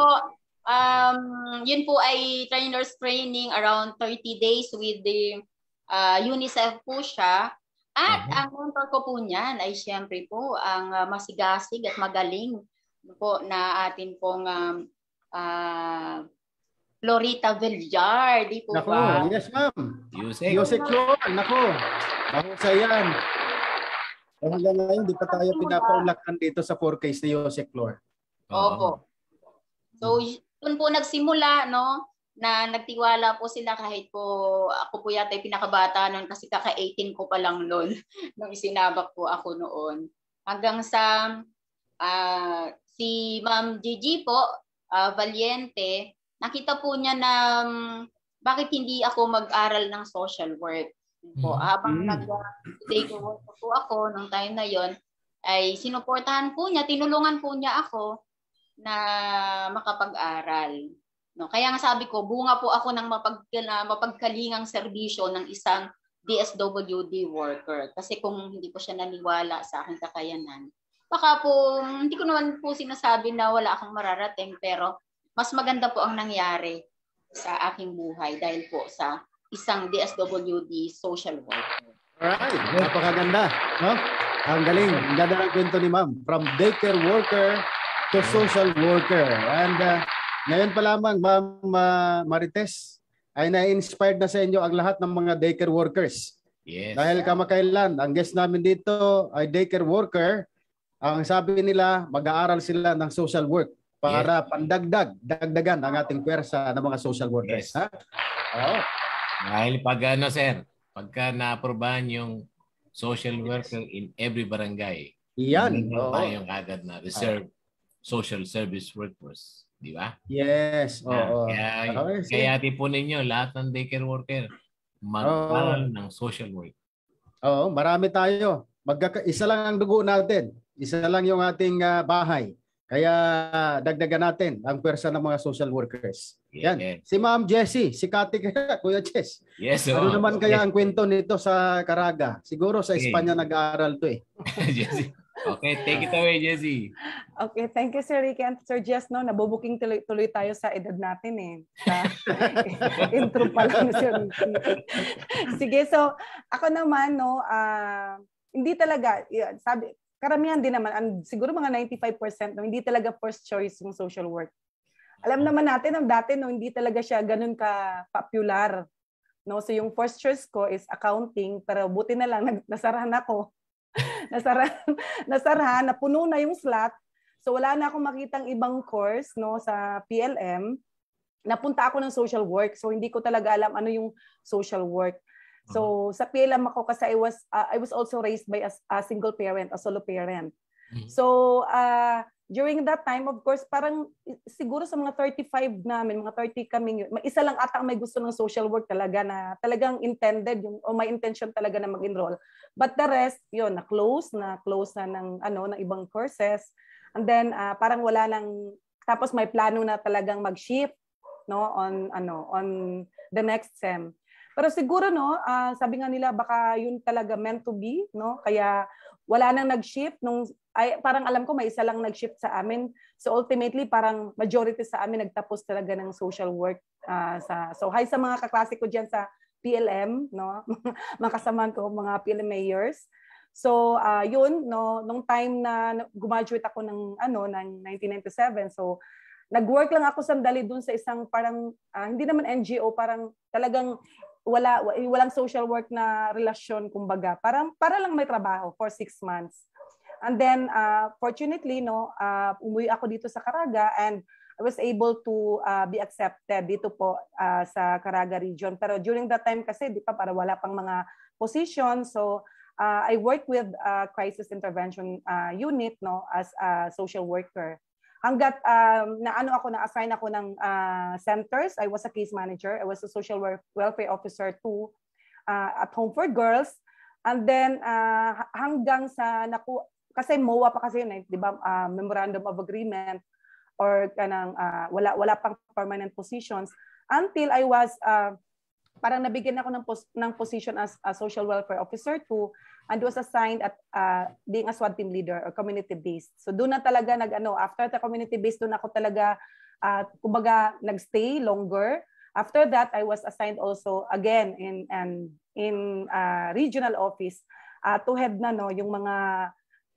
yun po ay trainer's training around 30 days with the UNICEF po siya. At ang mentor ko po niyan ay siyempre po ang masigasig at magaling po na atin pong Florita Villar. Di po Nako, ba? yes ma'am. Yusek Lord. Nako. Mahusay yan. Hanggang ngayon, di pa tayo pinapaulakan dito sa 4Ks ni Yusek Lord. Opo. So, doon po nagsimula, no? Na nagtiwala po sila kahit po ako po yata yung pinakabata noon kasi kaka-18 ko pa lang noon nung isinabak po ako noon. Hanggang sa si Ma'am Gigi po, Valiente, nakita po niya na bakit hindi ako mag-aral ng social work. Po, habang nag-take work po ako nung time na yon ay sinuportahan po niya, tinulungan po niya ako na makapag-aral. No, kaya nga sabi ko, bunga po ako ng mapagkalingang serbisyo ng isang DSWD worker. Kasi kung hindi po siya naniwala sa aking kakayanan, baka po, hindi ko naman po sinasabi na wala akong mararating, pero mas maganda po ang nangyari sa aking buhay dahil po sa isang DSWD social worker. Alright, napakaganda. No? Ang galing. Ang ganda ng kwento ni ma'am. From daycare worker to social worker. And ngayon pa lamang, Ma'am Marites, ay na-inspired na sa inyo ang lahat ng mga daycare workers. Yes. Dahil kamakailan, ang guest namin dito ay daycare worker. Ang sabi nila, mag-aaral sila ng social work para dagdagan ang ating pwersa ng mga social workers. Yes. Ha? Oh. Dahil pagka na-aprobahan yung social worker in every barangay, Yan. tayong agad na reserve social service workers. Di ba? Yes. Oo. Kaya tipunin nyo lahat ng daycare worker mag-aral ng social work. Oo, marami tayo. Isa lang ang dugo natin. Isa lang yung ating bahay. Kaya dagdagan natin ang pwersa ng mga social workers. Yeah, Yan. yeah. Si Ma'am Jessie, si Kati kaya, Kuya Jess. Yes. Ano naman kaya ang kwento nito sa CARAGA? Siguro sa Espanya nag-aaral to eh. Jessie. Okay, take it away, Jessie. Okay, thank you Sir Ricky and Sir Jess. No, nabubuking tuloy tayo sa edad natin eh. Sa intro pa lang Sir Ricky. Sige, so ako naman no, hindi talaga sabi karamihan din naman, siguro mga 95% no, hindi talaga first choice yung social work. Alam naman natin ang dati no, hindi talaga siya ganun ka popular. No, so yung first choice ko is accounting, pero buti na lang nasarahan ako. nasarahan, napuno na yung slot. So wala na akong makitang ibang course no sa PLM. Napunta ako ng social work. So hindi ko talaga alam ano yung social work. So sa PLM ako kasi I was also raised by a single parent, a solo parent. So during that time of course parang siguro sa mga 35 namin, mga 30 kami, isa lang ata may gusto ng social work talaga na talagang intended yung o may intention talaga na mag-enroll. But the rest, yun, na-close na ng ng ibang courses. And then parang wala nang tapos may plano na talagang mag-shift no on the next sem. Pero siguro no, sabi nga nila baka yun talaga meant to be, no? Kaya wala nang nag-shift parang alam ko may isa lang nag-shift sa amin. So ultimately parang majority sa amin nagtapos talaga ng social work so hi sa mga kaklase ko diyan sa PLM, no? Mga kasamahan ko, mga PLM mayors. So yun no, nung time na graduate ako ng 1997. So nag-work lang ako sandali dun sa isang parang hindi naman NGO, parang talagang walang social work na relasyon kumbaga. Para lang may trabaho for 6 months. And then fortunately no, umuwi ako dito sa CARAGA and I was able to be accepted dito po sa CARAGA region. Pero during that time kasi di pa para wala pang mga position. So I work with crisis intervention unit no as a social worker. Hanggat na-assign ako ng centers, I was a case manager, I was a social welfare officer too at Home for Girls. And then hanggang sa kasi MOA pa kasi yun, di ba? Memorandum of Agreement or kanang wala pang permanent positions until I was parang nabigyan ako ng position as a social welfare officer too, and was assigned at being a SWAT team leader or community-based. So doon na talaga after the community-based, doon ako talaga, kumbaga, nagstay longer. After that, I was assigned also again in regional office to head na yung mga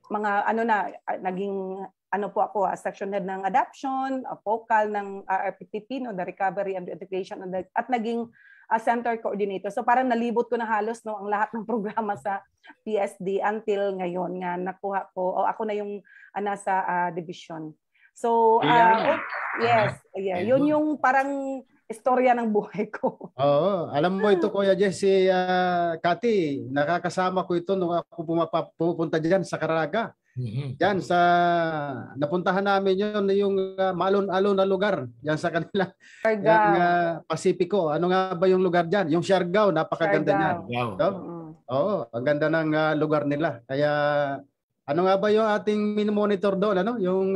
naging po ako as section head ng adoption, focal ng RPTP, the recovery and integration, at naging center coordinator. So parang nalibot ko na halos ang lahat ng programa sa PSD until ngayon nga nakuha ko ako na yung nasa division. So yes, yun yung parang istorya ng buhay ko. Oo, alam mo ito Kuya Jess, si Cathy, nakakasama ko ito nung ako pupunta diyan sa CARAGA. Yan sa napuntahan namin yung malon-alon na lugar yan sa kanila. Yung Pasipiko. Ano nga ba yung lugar diyan? Yung Siargao, napakaganda niyan. Oo, ang ganda ng lugar nila. Kaya ano nga ba yung ating monitor doon, Yung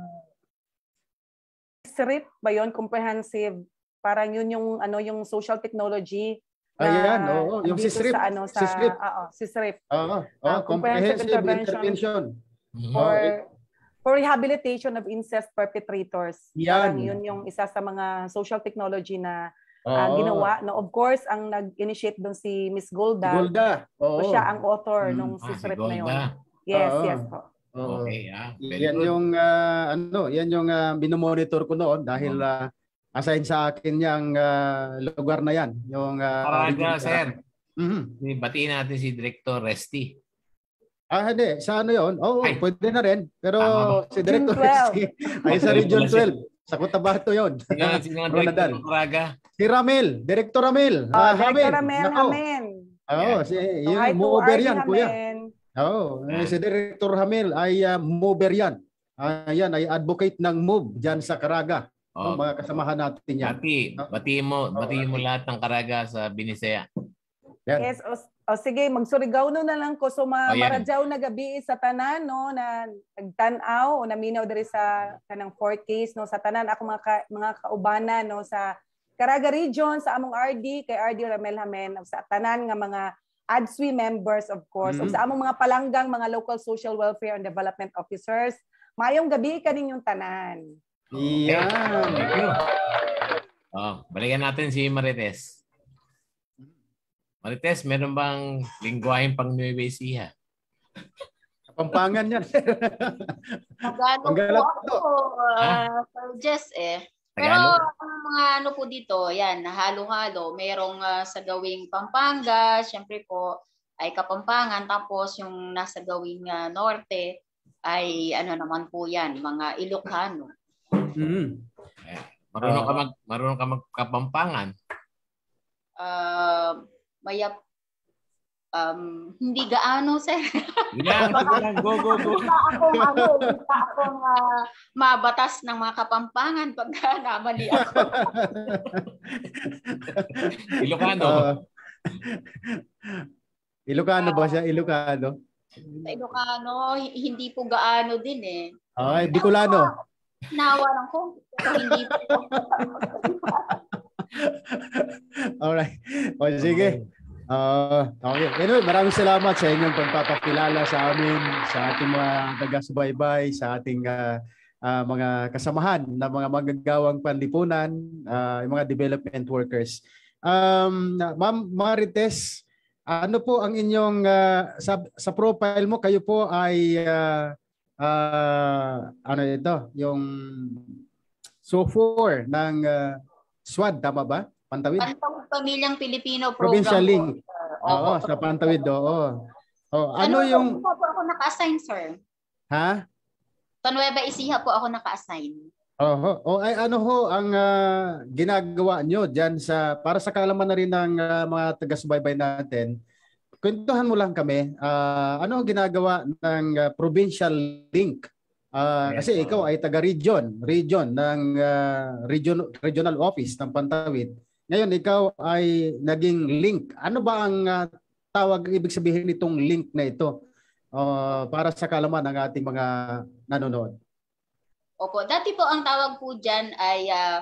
SRIP ba yun? Comprehensive. Parang yun yung social technology. Ayan, oo, yung SISRIP. SISRIP. Comprehensive Intervention. For rehabilitation of incest perpetrators. Yan. Parang yun yung isa sa mga social technology na ginawa. No, of course, ang nag-initiate doon si Miss Golda. Oo. So, siya ang author nung SISRIP na yun. Yes, yes po. Okay, yan yung yan yung binomonitor ko noon dahil assign sa akin yung lugar na yan. Yung CARAGA, sir. Batiin natin si Director Resty. Hindi. Sa ano yun? Pwede na rin. Pero si Director Resty ay sa Region 12. Sa Cotabato yun. Sino ang Director ng CARAGA? Si Ramil. Director Ramil. Director Ramil. Yung mover yan, kuya. Si Director Ramil ay mover yan. Yan ay advocate ng MOVE dyan sa CARAGA. Mga kasamahan natin yan. Batiin mo lahat ng CARAGA sa Binisaya. Yes, sige, magsurigaw na lang ko. So maradyaw na gabi sa tanan na nagtanaw o naminaw diri sa kanang 4 case sa tanan ako mga kaubana sa CARAGA region, sa among RD kay RD Ramel Hamen, sa tanan nga mga ADSWI members of course, ug sa among mga palanggang mga local social welfare and development officers. Mayong gabi kaninyong tanan. Yeah. Thank you. Balikan natin si Marites. Marites, meron bang lingwaheng pang Nueva Ecija? Kapampangan yan. Tagalog po ako, Jess Pero ang mga po dito, yan, halo-halo. Merong sa gawing Pampanga, syempre po ay Kapampangan. Tapos yung nasa gawing Norte ay naman po yan, mga Ilocano. Marunong ka magkapampangan? Hindi gaano, sir. Go. Wala akong mabatas ng mga Kapampangan pagka namali ako. Ilocano ba siya? Ilocano? Sa Ilocano, hindi po gaano din Bicolano. Nawa lang ko. Hindi po. Alright. Sige. Okay. Anyway, maraming salamat sa inyong pagpapakilala sa amin, sa ating mga taga-subaybay, sa ating mga kasamahan na mga manggagawang panlipunan, yung mga development workers. Ma'am Marites, ano po ang inyong sa profile mo, kayo po ay yung SO4 ng SWAD, tama ba? Pantawid? Pantawid Pamilyang Pilipino Program. Provincial Link. Sa Pantawid, Ano yung... ako naka-assign, sir? Ha? Sa Nueva Ecija po ako naka-assign. Ano ho ang ginagawa nyo dyan para sa kaalaman na rin ng mga taga-subaybay natin, kwentuhan mo lang kami, ano ang ginagawa ng Provincial Link? Kasi ikaw ay taga-region ng regional office ng Pantawid. Ngayon, ikaw ay naging link. Ano ba ang ibig sabihin nitong link na ito para sa kaalaman ng ating mga nanonood? Opo, dati po ang tawag po dyan ay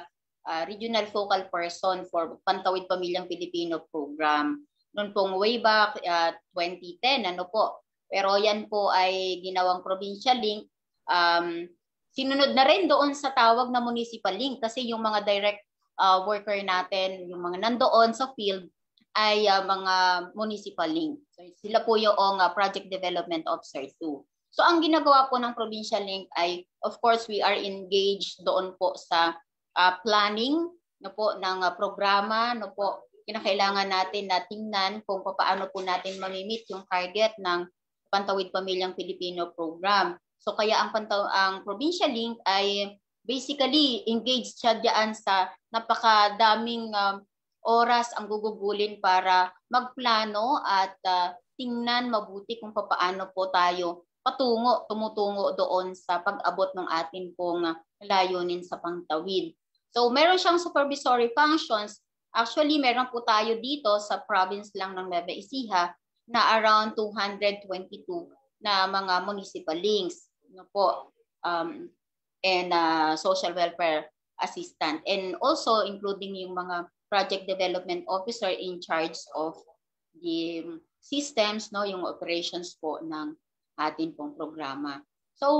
regional focal person for Pantawid Pamilyang Pilipino program. Noon pong way back 2010, ano po. Pero yan po ay ginawang provincial link. Sinunod na rin doon sa tawag na municipal link kasi yung mga direct worker natin, yung mga nandoon sa field ay mga municipal link. So, sila po yung project development officer too. So ang ginagawa po ng provincial link ay, of course, we are engaged doon po sa planning no po ng programa, no po. Kinakailangan natin na tingnan kung paano po natin mamimit yung target ng Pantawid Pamilyang Pilipino program. So kaya ang provincial link ay basically engaged siya diyan sa napakadaming oras ang gugugulin para magplano at tingnan mabuti kung paano po tayo tumutungo doon sa pag-abot ng atin pong layunin sa pangtawid. So meron siyang supervisory functions. Actually, meron po tayo dito sa province lang ng Nueva Ecija na around 222 na mga municipal links, no po, and social welfare assistant, and also including yung mga project development officer in charge of the systems, no, yung operations po ng atin pong programa. So,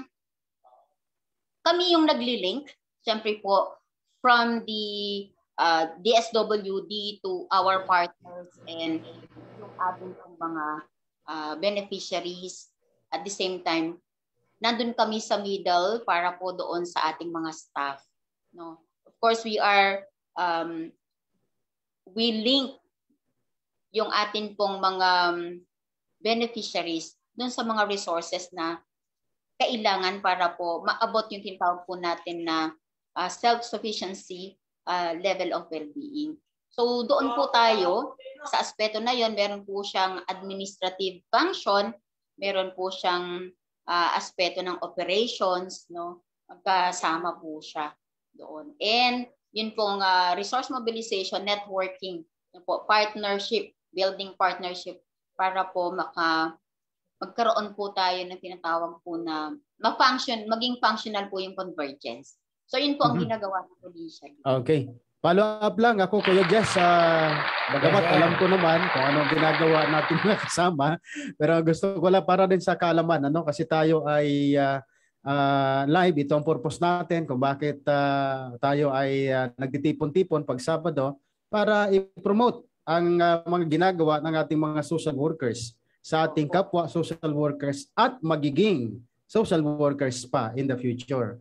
kami yung nagli-link, siyempre po, from the DSWD to our partners and yung ating pong mga beneficiaries. At the same time, nandun kami sa middle para po doon sa ating mga staff. No? Of course, we link yung atin pong mga beneficiaries doon sa mga resources na kailangan para po maabot yung tinatawag po natin na self-sufficiency level of well-being. So doon po tayo, sa aspeto na yon, meron po siyang administrative function, meron po siyang aspeto ng operations, no? Magkasama po siya doon. And yun pong resource mobilization, networking, yun po, partnership, building partnership para po magkaroon po tayo ng tinatawag po na maging functional po yung convergence. So yun po ang ginagawa ng provincial. Okay. Follow up lang ako, Kuya Jess. Bagamat alam ko naman kung anong ginagawa natin mga kasama, pero gusto ko lang para din sa kaalaman, kasi tayo ay live. Ito ang purpose natin kung bakit tayo ay nagtitipon-tipon pag Sabado para i-promote ang mga ginagawa ng ating mga social workers sa ating kapwa social workers at magiging social workers pa in the future.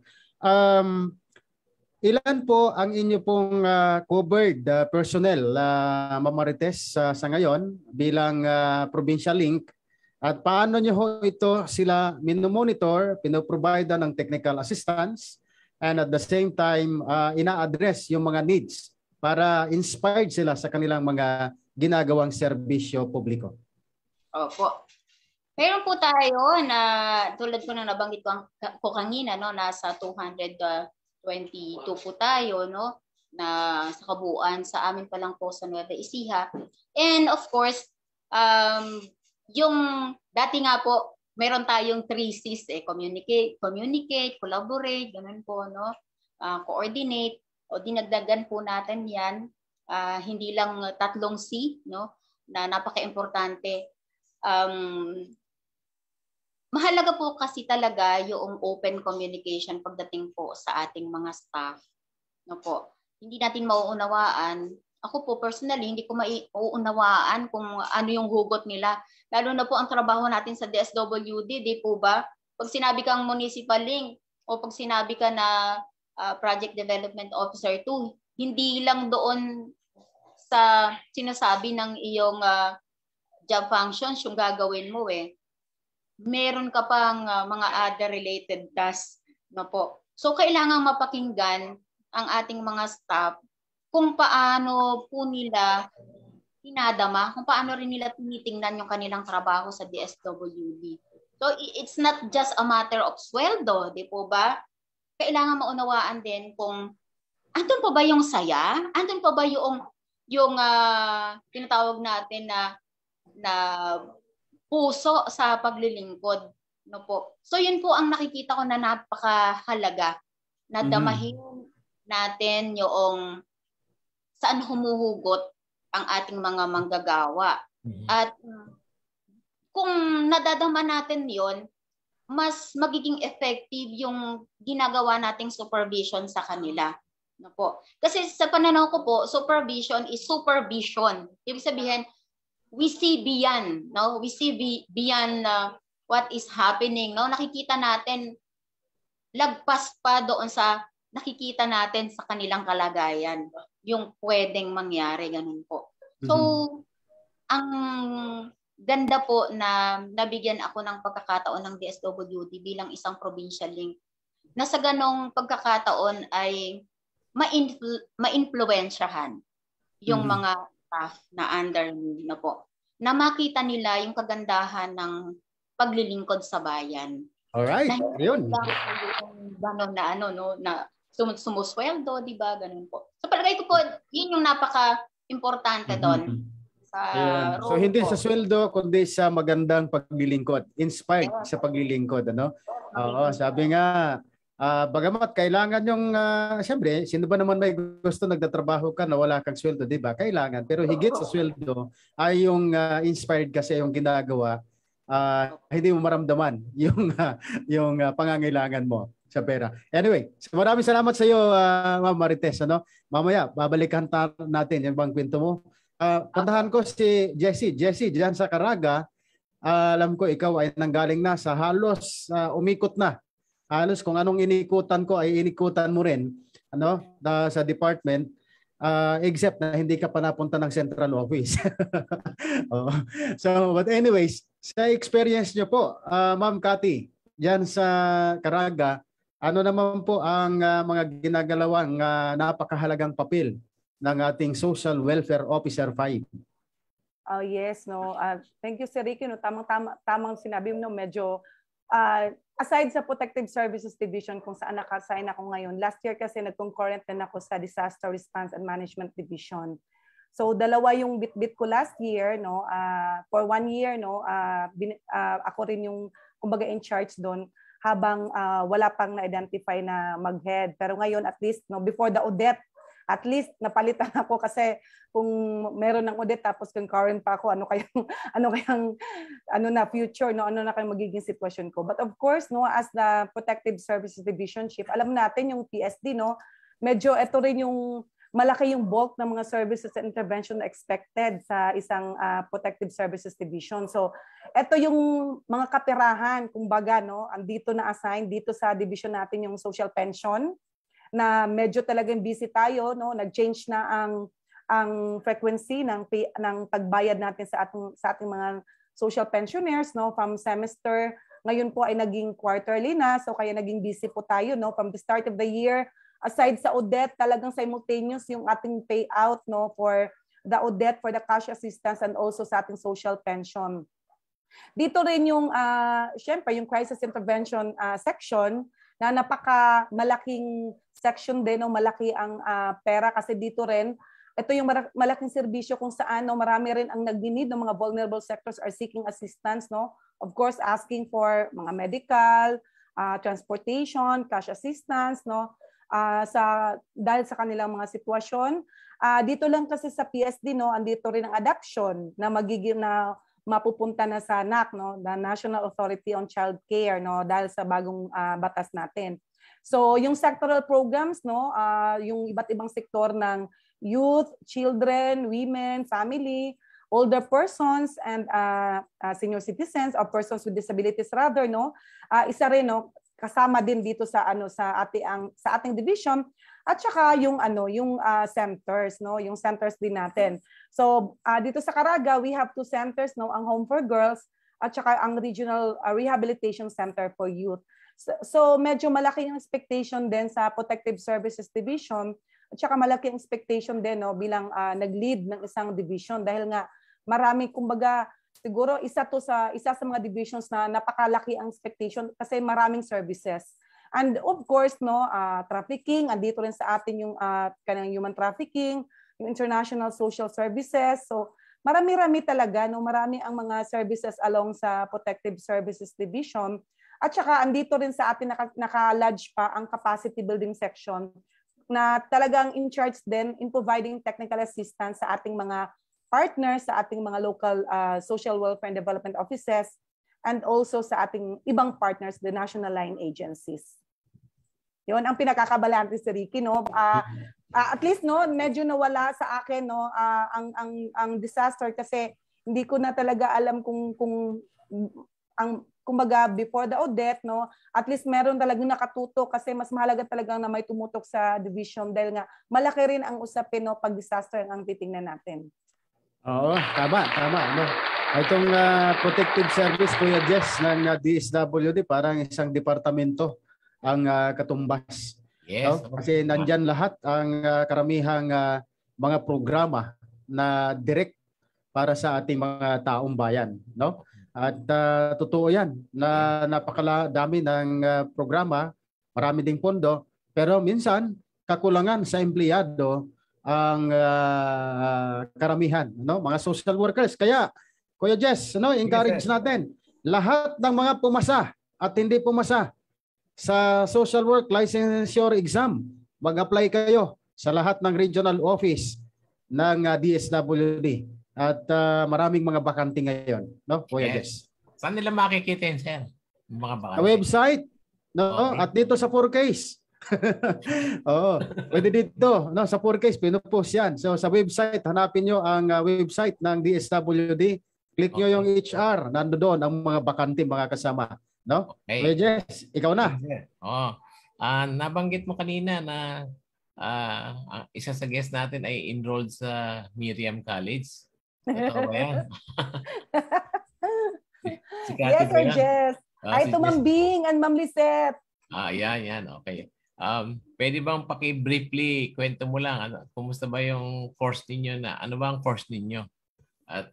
Ilan po ang inyo pong covered personnel, Ma'am Marites, sa ngayon bilang provincial link, at paano nyo ho ito sila minomonitor, pinoprovide ng technical assistance, and at the same time ina-address yung mga needs para inspired sila sa kanilang mga ginagawang serbisyo publiko? Opo. Meron po tayo na tulad ko na nabanggit ko kanina, no, nasa 222 po tayo, no, na sa kabuuan sa amin pa lang po sa Nueva Ecija. And of course, yung dati nga po, meron tayong 3 C's, communicate, collaborate, ganun po, no, coordinate, o dinagdagan po natin yan, hindi lang 3 C, no, na napaka-importante. Mahalaga po kasi talaga yung open communication pagdating po sa ating mga staff. No po. Hindi natin mauunawaan. Ako po personally, hindi ko mauunawaan kung ano yung hugot nila. Lalo na po ang trabaho natin sa DSWD, di po ba? Pag sinabi kang municipal link o pag sinabi ka na project development officer 2, hindi lang doon sa sinasabi ng iyong job functions yung gagawin mo eh. Meron ka pang mga other related tasks, no po. So kailangan mapakinggan ang ating mga staff kung paano po nila tinadama, kung paano rin nila tinitingnan yung kanilang trabaho sa DSWD. So it's not just a matter of sweldo, di po ba? Kailangan maunawaan din kung andun pa ba yung saya? Andun pa ba yung tinatawag natin na puso sa paglilingkod, no po. So yun po ang nakikita ko na napakahalaga na damahin natin yung saan humuhugot ang ating mga manggagawa. At kung nadadama natin yon, mas magiging effective yung ginagawa nating supervision sa kanila. No po. Kasi sa pananaw ko po, supervision is supervision. Ibig sabihin, we see beyond, no? We see beyond what is happening, no? Nakikita natin lagpas pa doon sa nakikita natin sa kanilang kalagayan, yung pwedeng mangyari, ganun po. So, ang ganda po na nabigyan ako ng pagkakataon ng DSWD bilang isang provincial link na sa ganong pagkakataon ay ma-influensyahan yung mga staff na under me na po, na makita nila yung kagandahan ng paglilingkod sa bayan. Alright, yun. Ganon na na sumusweldo, di ba? Ganun po. So palagay ko po, yun yung napaka-importante doon. So hindi sa sweldo, kundi sa magandang paglilingkod. Inspired sa paglilingkod. Ano? Oo, sabi nga, bagamat kailangan yung, siyempre, sino ba naman may gusto nagtatrabaho ka na wala kang sweldo, di ba? Kailangan. Pero higit sa sweldo ay yung inspired kasi yung ginagawa, hindi mo maramdaman yung pangangailangan mo sa pera. Anyway, maraming salamat sa iyo, Ma'am Marites. Ano? Mamaya, babalikan natin yung bang kwento mo. Puntahan ko si Jessie. Jessie, diyan sa CARAGA, alam ko ikaw ay nanggaling na sa halos umikot na. Halos kung anong inikutan ko ay inikutan mo rin sa department. Except na hindi ka pa napunta ng central office. So, but anyways, sa experience nyo po, Ma'am Cathy, dyan sa CARAGA, ano naman po ang mga ginagalawang napakahalagang papel ng ating Social Welfare Officer 5? Oh yes, no. Thank you, Sir Ricky. No, tamang sinabi mo, no, medyo aside sa Protective Services Division kung saan naka-assign ako ngayon, last year kasi nag-concurrent din ako sa Disaster Response and Management Division. So dalawa yung bit-bit ko last year, no. For 1 year, no, ako rin yung kumbaga in charge doon habang wala pang na-identify na mag-head. Pero ngayon at least, no, before the audit, at least napalitan ako kasi kung meron ng audit tapos concurrent pa ako, ano kayang na future, no, ano na kayang magiging sitwasyon ko. But of course, no, as the Protective Services Division Chief, alam natin yung PSD, no, medyo ito rin yung malaki yung bulk ng mga services and intervention na expected sa isang Protective Services Division. So, ito yung mga kapirahan, kumbaga, no, andito na assign dito sa division natin yung social pension, na medyo talagang busy tayo, no, nag-change na ang frequency ng pagbayad natin sa ating mga social pensioners, no, from semester. Ngayon po ay naging quarterly na, so kaya naging busy po tayo, no, from the start of the year. Aside sa audit, talagang simultaneous yung ating payout, no, for the audit, for the cash assistance, and also sa ating social pension. Dito rin yung, syempre, yung crisis intervention section, na napaka-malaking section din, no, malaki ang pera kasi dito rin, ito yung malaking serbisyo kung saan, no, marami rin ang nag-need ng mga vulnerable sectors are seeking assistance, no. Of course, asking for mga medical, transportation, cash assistance, no. Dahil sa kanilang mga sitwasyon. Dito lang kasi sa PSD, no, andito rin ang adoption na magiging na mapupunta na sa NAC, no, the National Authority on Child Care, no, dahil sa bagong batas natin. So, yung sectoral programs, no, yung iba't ibang sektor ng youth, children, women, family, older persons, and senior citizens or persons with disabilities rather, no, isa rin, no, kasama din dito sa ating division, at saka yung centers, no, yung centers din natin. So dito sa CARAGA, we have 2 centers, no, ang Home for Girls at saka ang Regional Rehabilitation Center for Youth. So medyo malaki yung expectation din sa Protective Services Division at saka malaki yung expectation din, no, bilang nag-lead ng isang division dahil nga marami, kumbaga, siguro isa sa mga divisions na napakalaki ang expectation kasi maraming services. And of course, no, trafficking, andito rin sa atin yung kanang human trafficking, yung international social services. So marami-rami talaga, no, marami ang mga services along sa Protective Services Division. At saka andito rin sa atin naka-lodge pa ang capacity building section na talagang in charge din in providing technical assistance sa ating mga partners, sa ating mga local social welfare and development offices, and also sa ating ibang partners, the national line agencies. Yun ang pinakakabalante si Ricky, no? At least no, medyo nawala sa akin no ang disaster kasi hindi ko na talaga alam kung kumbaga before the audit no, at least meron talagang nakatutok kasi mas mahalaga talaga na may tumutok sa division dahil nga malaki rin ang usapin no pag disaster ang titingnan natin. Oo, tama no. Itong protective service Kuya Jess ng DSWD parang isang departamento ang katumbas. Yes. No? Kasi nandyan lahat ang karamihang mga programa na direct para sa ating mga taong bayan, no? At totoo 'yan na napakadami ng programa, marami ding pondo, pero minsan kakulangan sa empleyado ang karamihan, no? Mga social workers. Kaya Kuya Jess, no, encourage natin lahat ng mga pumasa at hindi pumasa sa social work licensure exam, mag-apply kayo sa lahat ng regional office ng DSWD at maraming mga bakante ngayon, no? Kuya Jess. Saan nila makikita yun, sir? Mga bakante? Sa website, no? Okay. At dito sa 4Case. Oo, pwede dito, no? Sa 4Case pinupost yan. So sa website, hanapin nyo ang website ng DSWD. Click nyo yung HR, nandoon ang mga bakante, mga kasama. No? Okay. Kuya Jess, ikaw na. Nabanggit mo kanina na isa sa guest natin ay enrolled sa Miriam College. Ito ba yan? Yes, Sir Jess. Ay, ito Ma'am Bing and Ma'am Lisette. Yan. Okay. Pwede bang paki-briefly kwento mo lang, kumusta ba yung course ninyo ano ba ang course ninyo? At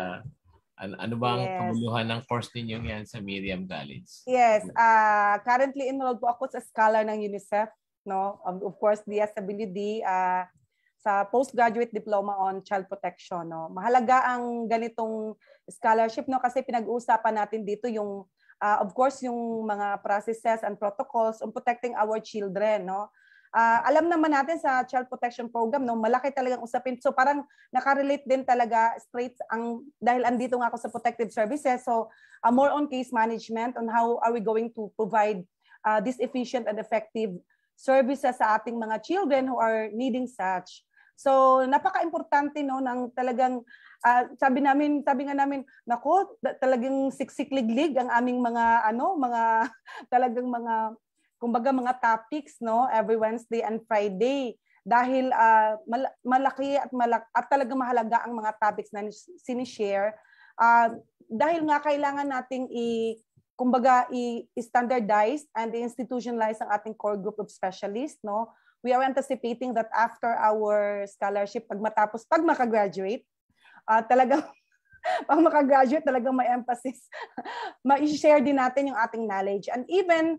ano ba ang kabuluhan ng course ninyong yan sa Miriam College? Yes. Currently enrolled po ako sa scholar ng UNICEF, no? Of course, DSWD, sa postgraduate diploma on child protection, no? Mahalaga ang ganitong scholarship, no? Kasi pinag-uusapan natin dito yung of course yung mga processes and protocols on protecting our children, no? Alam naman natin sa child protection program, no, malaki talagang usapin. So parang nakarelate din talaga straight dahil andito nga ako sa protective services. So more on case management on how are we going to provide this efficient and effective services sa ating mga children who are needing such. So napaka-importante no ng talagang sabi nga namin nako talagang siksik-liglig ang aming mga talagang mga kumbaga mga topics no every Wednesday and Friday dahil malaki at talagang mahalaga ang mga topics na sinishare dahil nga kailangan nating kumbaga i-standardize and institutionalize ang ating core group of specialists no. We are anticipating that after our scholarship pag makagraduate talagang pag makagraduate talagang may emphasis ma-share din natin yung ating knowledge and even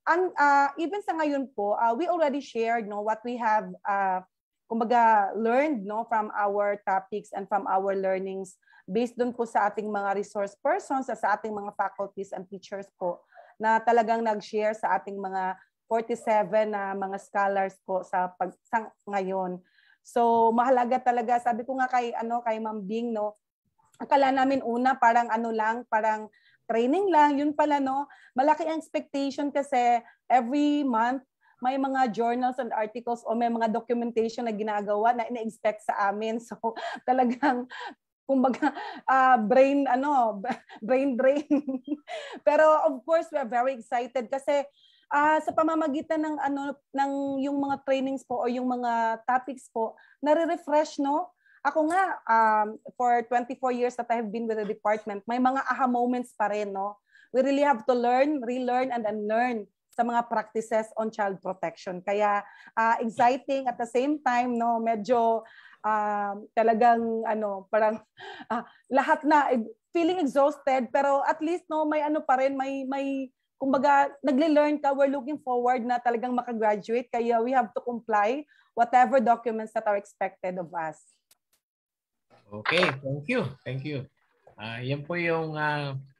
sa ngayon po, we already shared no what we have kumbaga learned no from our topics and from our learnings based dun po sa ating mga resource persons sa ating mga faculties and teachers po na talagang nag-share sa ating mga 47 na mga scholars po sa ngayon. So mahalaga talaga, sabi ko nga kay Ma'am Bing no, akala namin una parang parang training lang, yun pala no. Malaki ang expectation kasi every month may mga journals and articles o may mga documentation na ginagawa na ina-expect sa amin. So talagang kumbaga brain drain. Pero of course we are very excited kasi sa pamamagitan ng yung mga trainings po o yung mga topics po, nare-refresh no. Ako nga, for 24 years that I have been with the department, may mga aha moments pa rin, no? We really have to learn, relearn, and unlearn sa mga practices on child protection. Kaya exciting at the same time, no? Medyo talagang, parang lahat na, feeling exhausted, pero at least, no, may pa rin, may kumbaga, nagle-learn ka, we're looking forward na talagang makagraduate, kaya we have to comply whatever documents that are expected of us. Okay, thank you. Yan po yung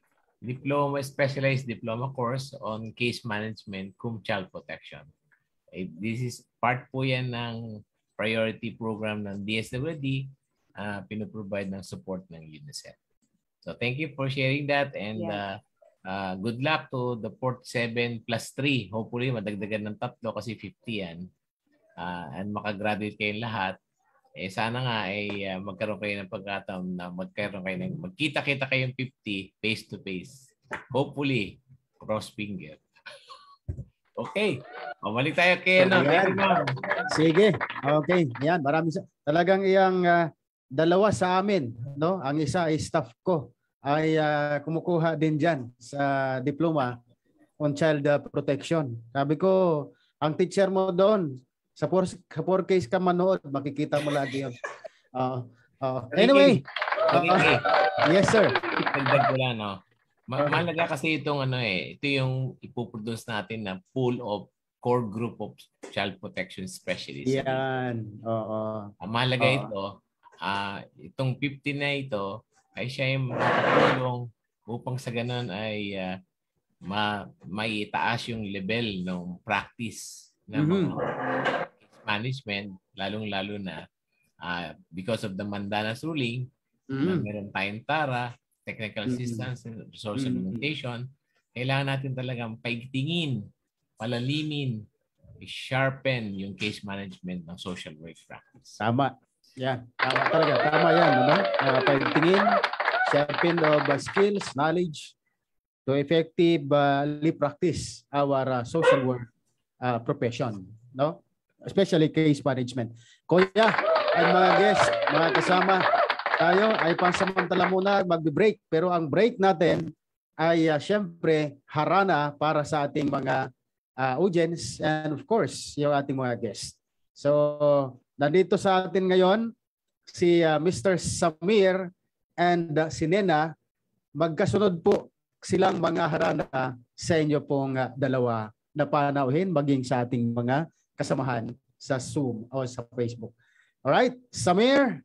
specialized diploma course on case management cum child protection. This is part po yan ng priority program ng DSWD, pinoprovide ng support ng UNICEF. So thank you for sharing that, and good luck to the 47 plus 3. Hopefully madagdagan ng 3 kasi 50 yan. And makagraduate kayong lahat. Sana nga ay magkaroon kayo ng pagkataon na magkita-kita kayong 50 face to face. Hopefully, cross finger. Okay. Balik tayo kay Sige. Okay. Yan, talagang iyang dalawa sa amin, no? Ang isa ay staff ko ay kumukuha din diyan sa diploma on child protection. Sabi ko, ang teacher mo doon sa 4Ks ka manood, makikita mo lagi 'yon. Anyway. Yes, sir. Dagdag ko lang, no. Mahalaga kasi itong ito yung ipoproduce natin na pool of core group of child protection specialists. Yan. Mahalaga ito. Itong 50 na ito ay siya yung makakatulong upang sa ganun ay maitaas yung level ng practice ng management, lalong-lalo na because of the Mandanas ruling, na meron tayong TARA, technical assistance, resource augmentation, kailangan natin talagang paigtingin, palalimin, sharpen yung case management ng social work practice. Tama. Yan. Tama talaga. Tama yan. Ano? Paigtingin, sharpen of skills, knowledge to effectively practice our social work profession. No? Especially case management. Kuya, ay mga guests, mga kasama, tayo ay pansamantala muna magbe-break. Pero ang break natin ay siyempre harana para sa ating mga audience and of course, yung ating mga guests. So, nandito sa atin ngayon si Mr. Samir and si Nena. Magkasunod po silang mga harana sa inyo pong dalawa na panauhin maging sa ating mga kasamahan sa Zoom o sa Facebook. Alright, Samir.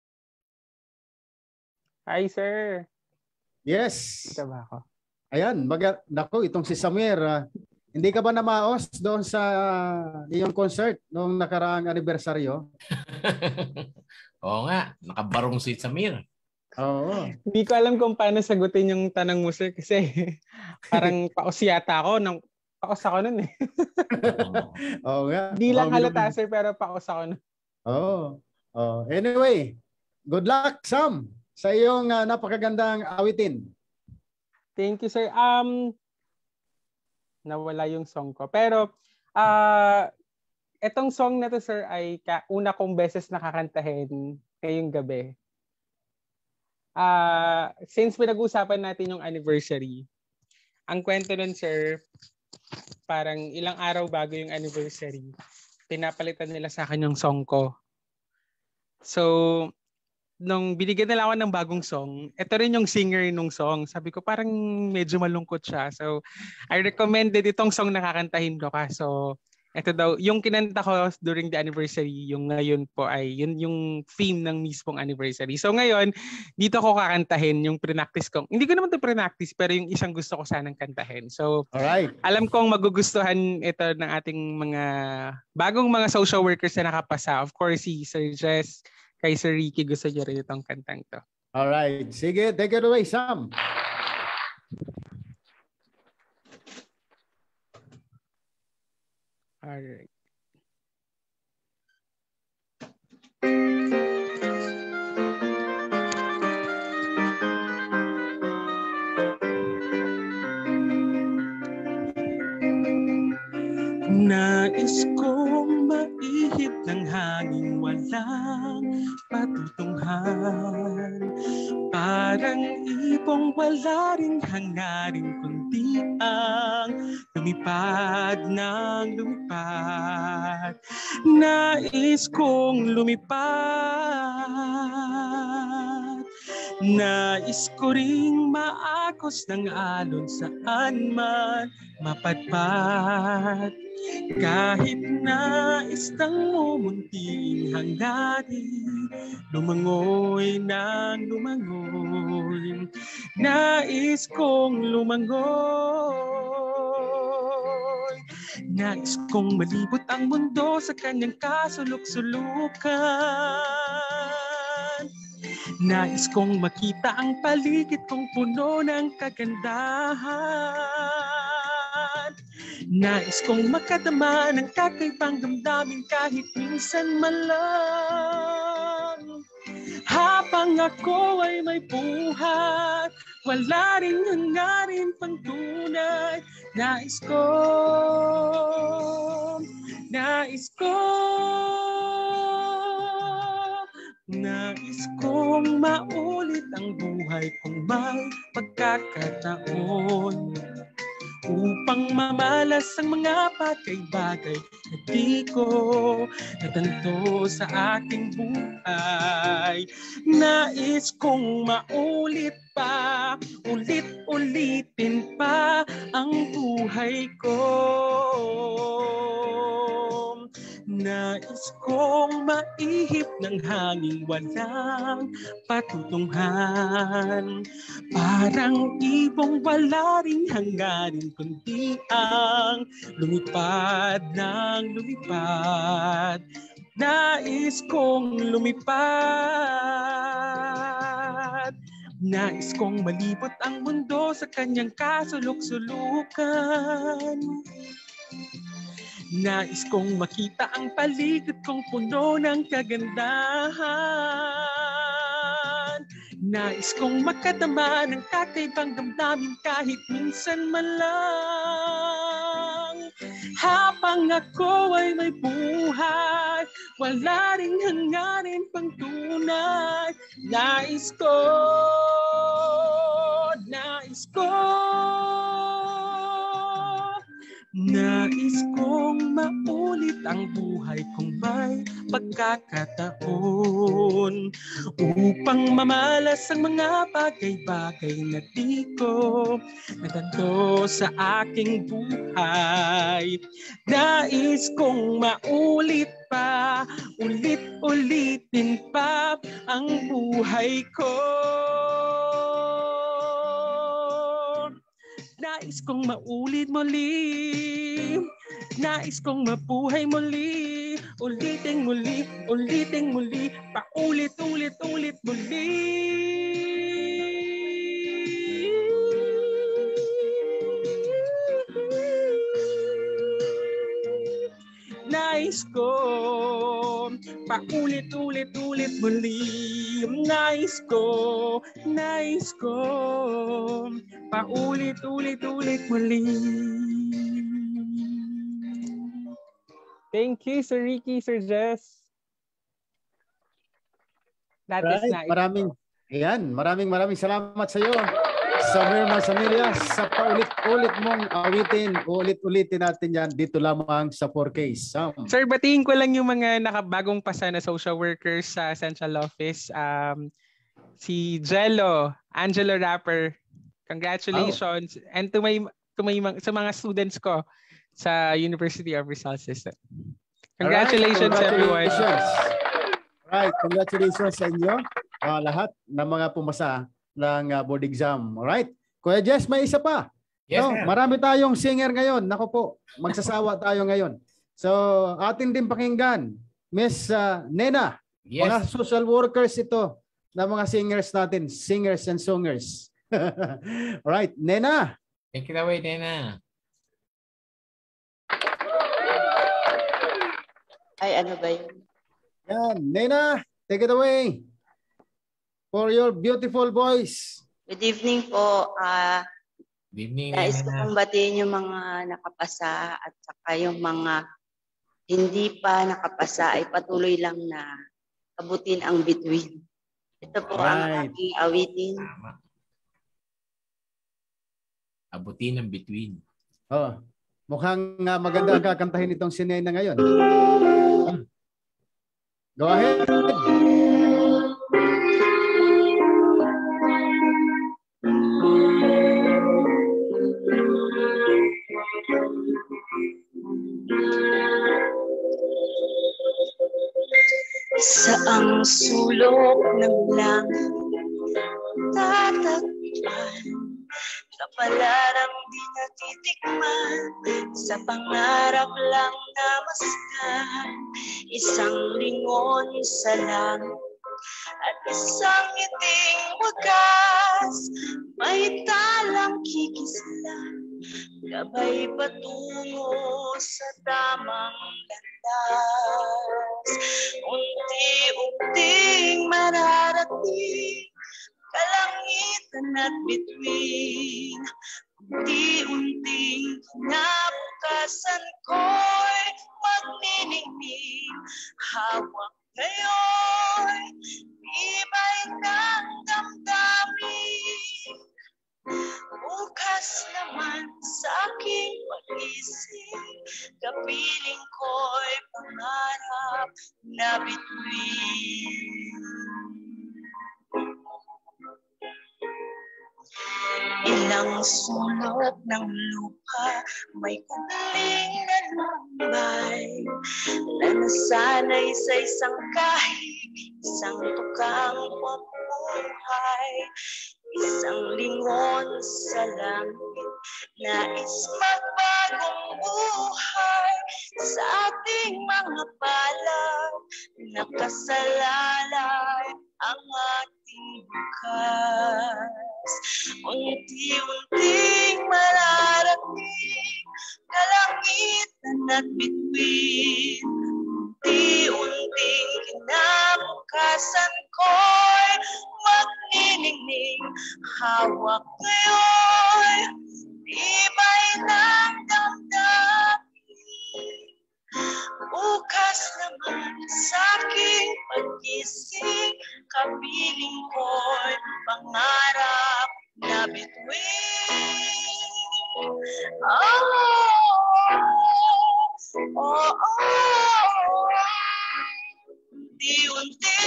Hi, sir. Yes. Ito ba ako? Ayan, nako, itong si Samir, hindi ka ba namaos doon sa iyong concert noong nakaraang anibersaryo? Oo nga, nakabarong si Samir. Oo. Hindi ko alam kung paano sagutin yung tanong mo, sir, kasi parang paos yata ako. Paos ako nun eh. Oo nga. Hindi lang halata, sir, pero paos ako nun. Oo. Anyway, good luck, Sam, sa iyong napakagandang awitin. Thank you, sir. Nawala yung song ko. Pero, etong song na to, sir, ay una kong beses nakakantahin ngayong gabi. Since pinag-usapan natin yung anniversary, ang kwento nun, sir, parang ilang araw bago yung anniversary, pinapalitan nila sa akin yung song ko. So, nung binigyan nila ako ng bagong song, ito rin yung singer nung song. Sabi ko, parang medyo malungkot siya. So, I recommended itong song na kakantahin ko ka. So, ito daw, yung kinanta ko during the anniversary, yung ngayon po ay, yun yung theme ng mismong anniversary. So, ngayon, dito ko kakantahin yung pre-practice ko. Hindi ko naman ito pre-practice, pero yung isang gusto ko sanang kantahin. So, alright, alam kong magugustuhan ito ng ating mga bagong mga social workers na nakapasa. Of course, si Sir Jess, kay Sir Ricky, gusto niyo rin itong kantang to. Alright. Sige, take it away, Sam. Alright. Nais kong maihip ng hangin walang patutunghan. Parang ipong wala rin hangarin kundi ang lumipad ng lumipad. Nais kong lumipad. Nais ko ring maakos ng alon saan man mapadpad. Kahit nais ng mumunting hangarin, lumangoy ng lumangoy. Nais kong lumangoy. Nais kong malibot ang mundo sa kanyang kasulok-sulukan. Nais kong makita ang paligid kong puno ng kagandahan. Nais kong makadama ng kakaibang damdamin kahit minsan man lang. Habang ako ay may buhay, wala rin hangarin pang tunay. Nais kong maulit ang buhay kung may pagkakataon. Upang mamalas ang mga bagay-bagay na di ko natanto sa aking buhay. Nais kong maulit pa, ulit-ulitin pa ang buhay ko. Nais kong maihip ng hangin walang patutunghan. Parang ibong wala ring hangarin kundi ang lumipad ng lumipad. Nais kong lumipad. Nais kong malibot ang mundo sa kanyang kasulok-sulukan. Nais kong makita ang paligid kong puno ng kagandahan. Nais kong makadama ng kakaibang damdamin kahit minsan man lang. Habang ako ay may buhay, wala ring hangarin pang tunay. Nais kong maulit ang buhay kung may pagkakataon. Upang mamalas ang mga bagay-bagay na di ko natanto sa aking buhay. Nais kong maulit pa, ulit-ulitin pa ang buhay ko. Nais kong maulit muli, nais kong mabuhay muli, ulitin muli, paulit-ulit-ulit muli. Nais ko paulit-ulit-ulit muli. Nais ko paulit-ulit-ulit muli. Thank you, Sir Ricky, Sir Jess. That is nice. Maraming salamat sa iyo. Sa Merma Samilia, sa paulit-ulit mong awitin, ulit-ulitin natin yan dito lamang sa 4K. Sir, batiin ko lang yung mga nakabagong pasa na social workers sa Central Office. Si Jello, Angelo Rapper, congratulations. And sa mga students ko sa University of Rizal System. Congratulations, everyone. Right, congratulations sa inyo. Lahat ng mga pumasa ng board exam. Alright? Kuya Jess, may isa pa. Yes, so, marami tayong singer ngayon. Nako po, magsasawa tayo ngayon. So, atin din pakinggan. Miss Nena, yes. Mga social workers ito na mga singers natin. Singers and songers. Alright, Nena. Take it away, Nena. Ay, ano ba yun? Yan, Nena, take it away. For your beautiful voice. Good evening po. Good evening. Nais ko pong batiin yung mga nakapasa at saka yung mga hindi pa nakapasa ay patuloy lang na abutin ang bituin. Ito po ang aking awitin. Tama. Abutin ang bituin. Oh, mukhang maganda ang kakantahin itong si Nena ngayon. Go ahead. Saang sulok ng langit tatagpuan, kapalaran din natitikman, sa pangarap lang na masdan. Isang lingon sa langit at isang ngiting wagas, may talang kikislan, gabay patungo sa tamang landas. Unti-unting mararating kalangitan at bituin, unti-unting kinabukasan ko'y magniningning. Hawak ngayon, iba'y ng damdamin. Bukas naman sa aking pag-isip, kapiling ko'y pangarap na bituin. Ilang sulok ng lupa, may kunting nalumbay, na nasanay sa isang kahig, isang tukang pamumuhay. Isang lingon sa langit, nais magbagong buhay sa ating mga palad, nakasalalay ang ating bukas. Unti-unting mararating kalangitan at bituin, unti-unting kinabukasan ko'y magniningning. Hawak ngayon, iba'y ng damdamin. Bukas naman sa aking pag-isip, kapiling ko'y pangarap na bituin. Unti-unti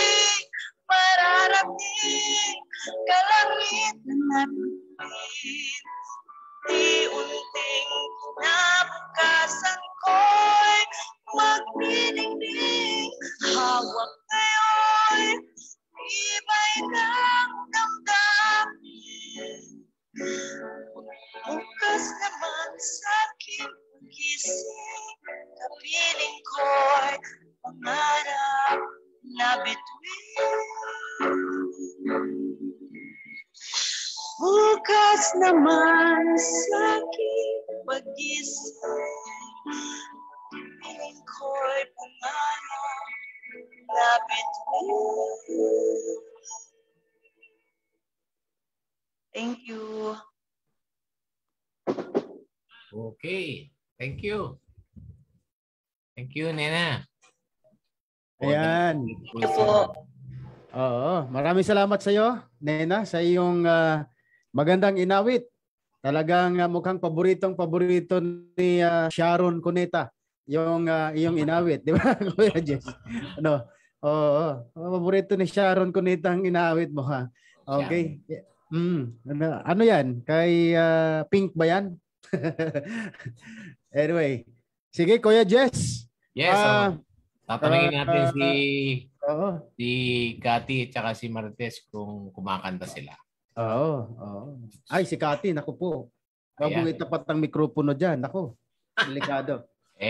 mararating kalangitan at bituin, unti-unting kinabukasan ko'y magniningning. Hawak ngayon, iba'y ng damdamin. Bukas naman sa aking pag-isip, kapiling ko'y pangarap na bituin. Bukas naman sa aking pag-isip, kapiling ko'y pangarap na bituin. Thank you. Okay. Thank you. Thank you, Nena. Ayan. Thank you po. Oo, maraming salamat sa iyo, Nena, sa iyong magandang inawit. Talagang mukhang paborito ni Sharon Cuneta yung iyong inawit, di ba, Kuya Jess? Ano? Oo, paborito ni Sharon Cuneta ang inawit mo, ha? Okay. Ano yan? Kay Pink ba yan? Anyway. Sige, Kuya Jess. Yes. Tatanungin natin si Cathy at saka si Marites kung kumakanta sila. Ay, si Cathy, naku po. Huwag mong itapat ang mikropono dyan. Naku, delikado.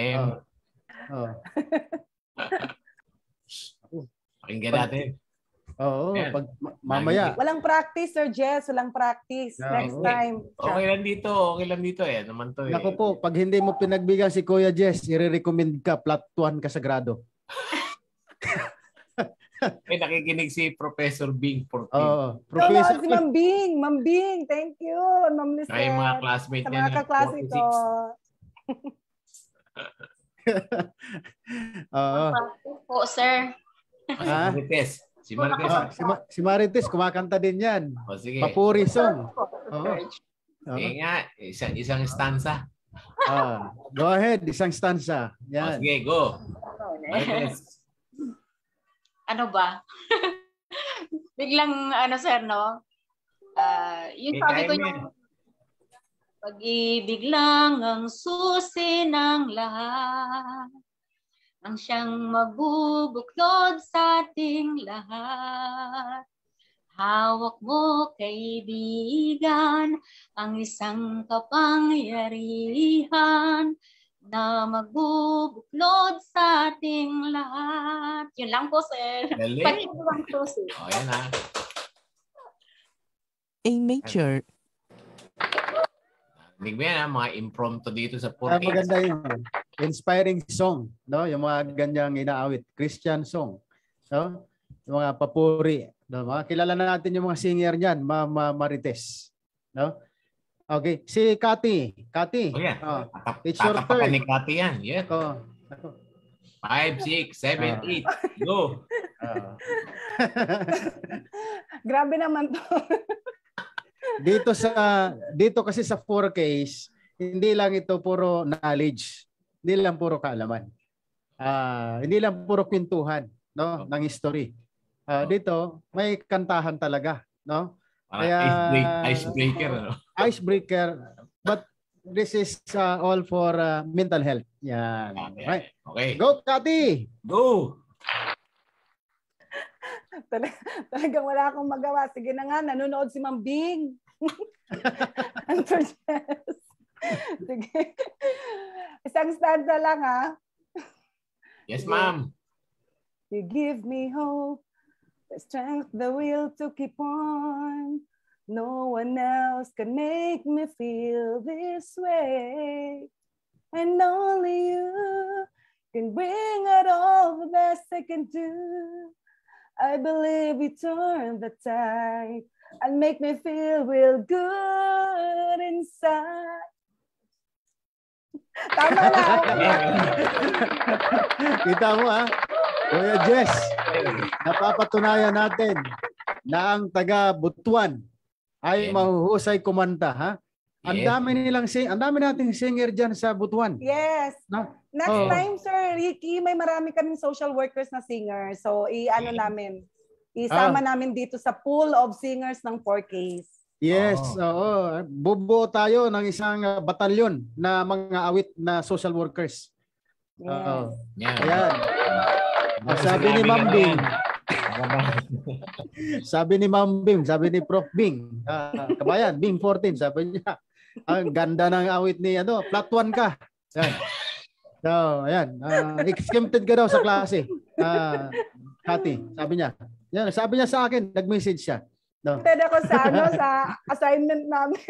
Pakinggan natin. Pag mamaya. Walang practice, Sir Jess. Walang practice. Next time. Okay lang dito eh. Naman to eh. Naku po, pag hindi mo pinagbigyan si Kuya Jess, i-recommend ka, platuan ka sa grado. May nakikinig si Professor Bing. Professor si Ma'am Bing. Ma'am Bing, thank you. Ma'am Lisette. Ay, mga classmate niya. Sa mga kaklase ko. Po, sir. Si Marites, kumakanta din yan. Sige. Papuri song. Sige nga, isang stanza. Go ahead, isang stanza. Yan. Sige, go. Marites. Ano ba? Biglang, sir, no? Yung sabi ko yung pag-ibig lang ang susi ng lahat, ang siyang mabubuklod sa ating lahat. Hawak mo, kaibigan, ang isang kapangyarihan na magbubuklod sa ating lahat. Yun lang po, sir. Galing. Pati po ang susi. O, yan ha. A major. Hindi mo yan ha, mga impromptu dito sa 4K. Maganda yung inspiring song, no? Yung mga ganyang inaawit, Christian song. No? Yung mga papuri. No? Mga kilala na natin yung mga singer niyan, Marites. No? Okay, si Cathy. Cathy. Oh, yeah. It's your turn. Ni Cathy yan. Yeah. 5, 6, 7, 8. Go. Grabe naman to. Dito kasi sa 4Ks, hindi lang ito puro knowledge. Hindi lang puro kaalaman. Hindi lang puro kwentuhan, no, ng history. Dito may kantahan talaga, no? Kaya icebreaker, no? Icebreaker, but this is all for mental health. Yan. Okay. Right. Okay. Go, Cathy. Go. Talagang wala akong magawa. Sige na nga, nanonood si Ma'am Bing. Sige. Isang stanza lang, ha? Yes, ma'am. You give me hope, the strength, the will to keep on. No one else can make me feel this way. And only you can bring out all the best I can do. I believe you turn the tide and make me feel real good inside. Tama na. Kita mo, ha? Kuya Jess, napapatunayan natin na ang taga Butuan ay mahuhusay kumanta, ha? Ang dami nating singer diyan sa Butuan. Yes. No? Next time, Sir Ricky, may marami kaming social workers na singer. So, isama namin dito sa pool of singers ng 4Ks. Yes, oo. Bubuo tayo ng isang batalyon na mga awit na social workers. Yes. Ayan. Sabi ni Ma'am Bing. Sabi ni Ma'am Bing, sabi ni Prof Bing. Kabayan, Bing 14, sabi niya. Ang ganda ng awit ni flat 1 ka. Ayan. So, ayan. Exempted ka daw sa klase. Cathy, sabi niya. Yan, sabi niya sa akin, nag-message siya. No. Exempted ako sa assignment namin.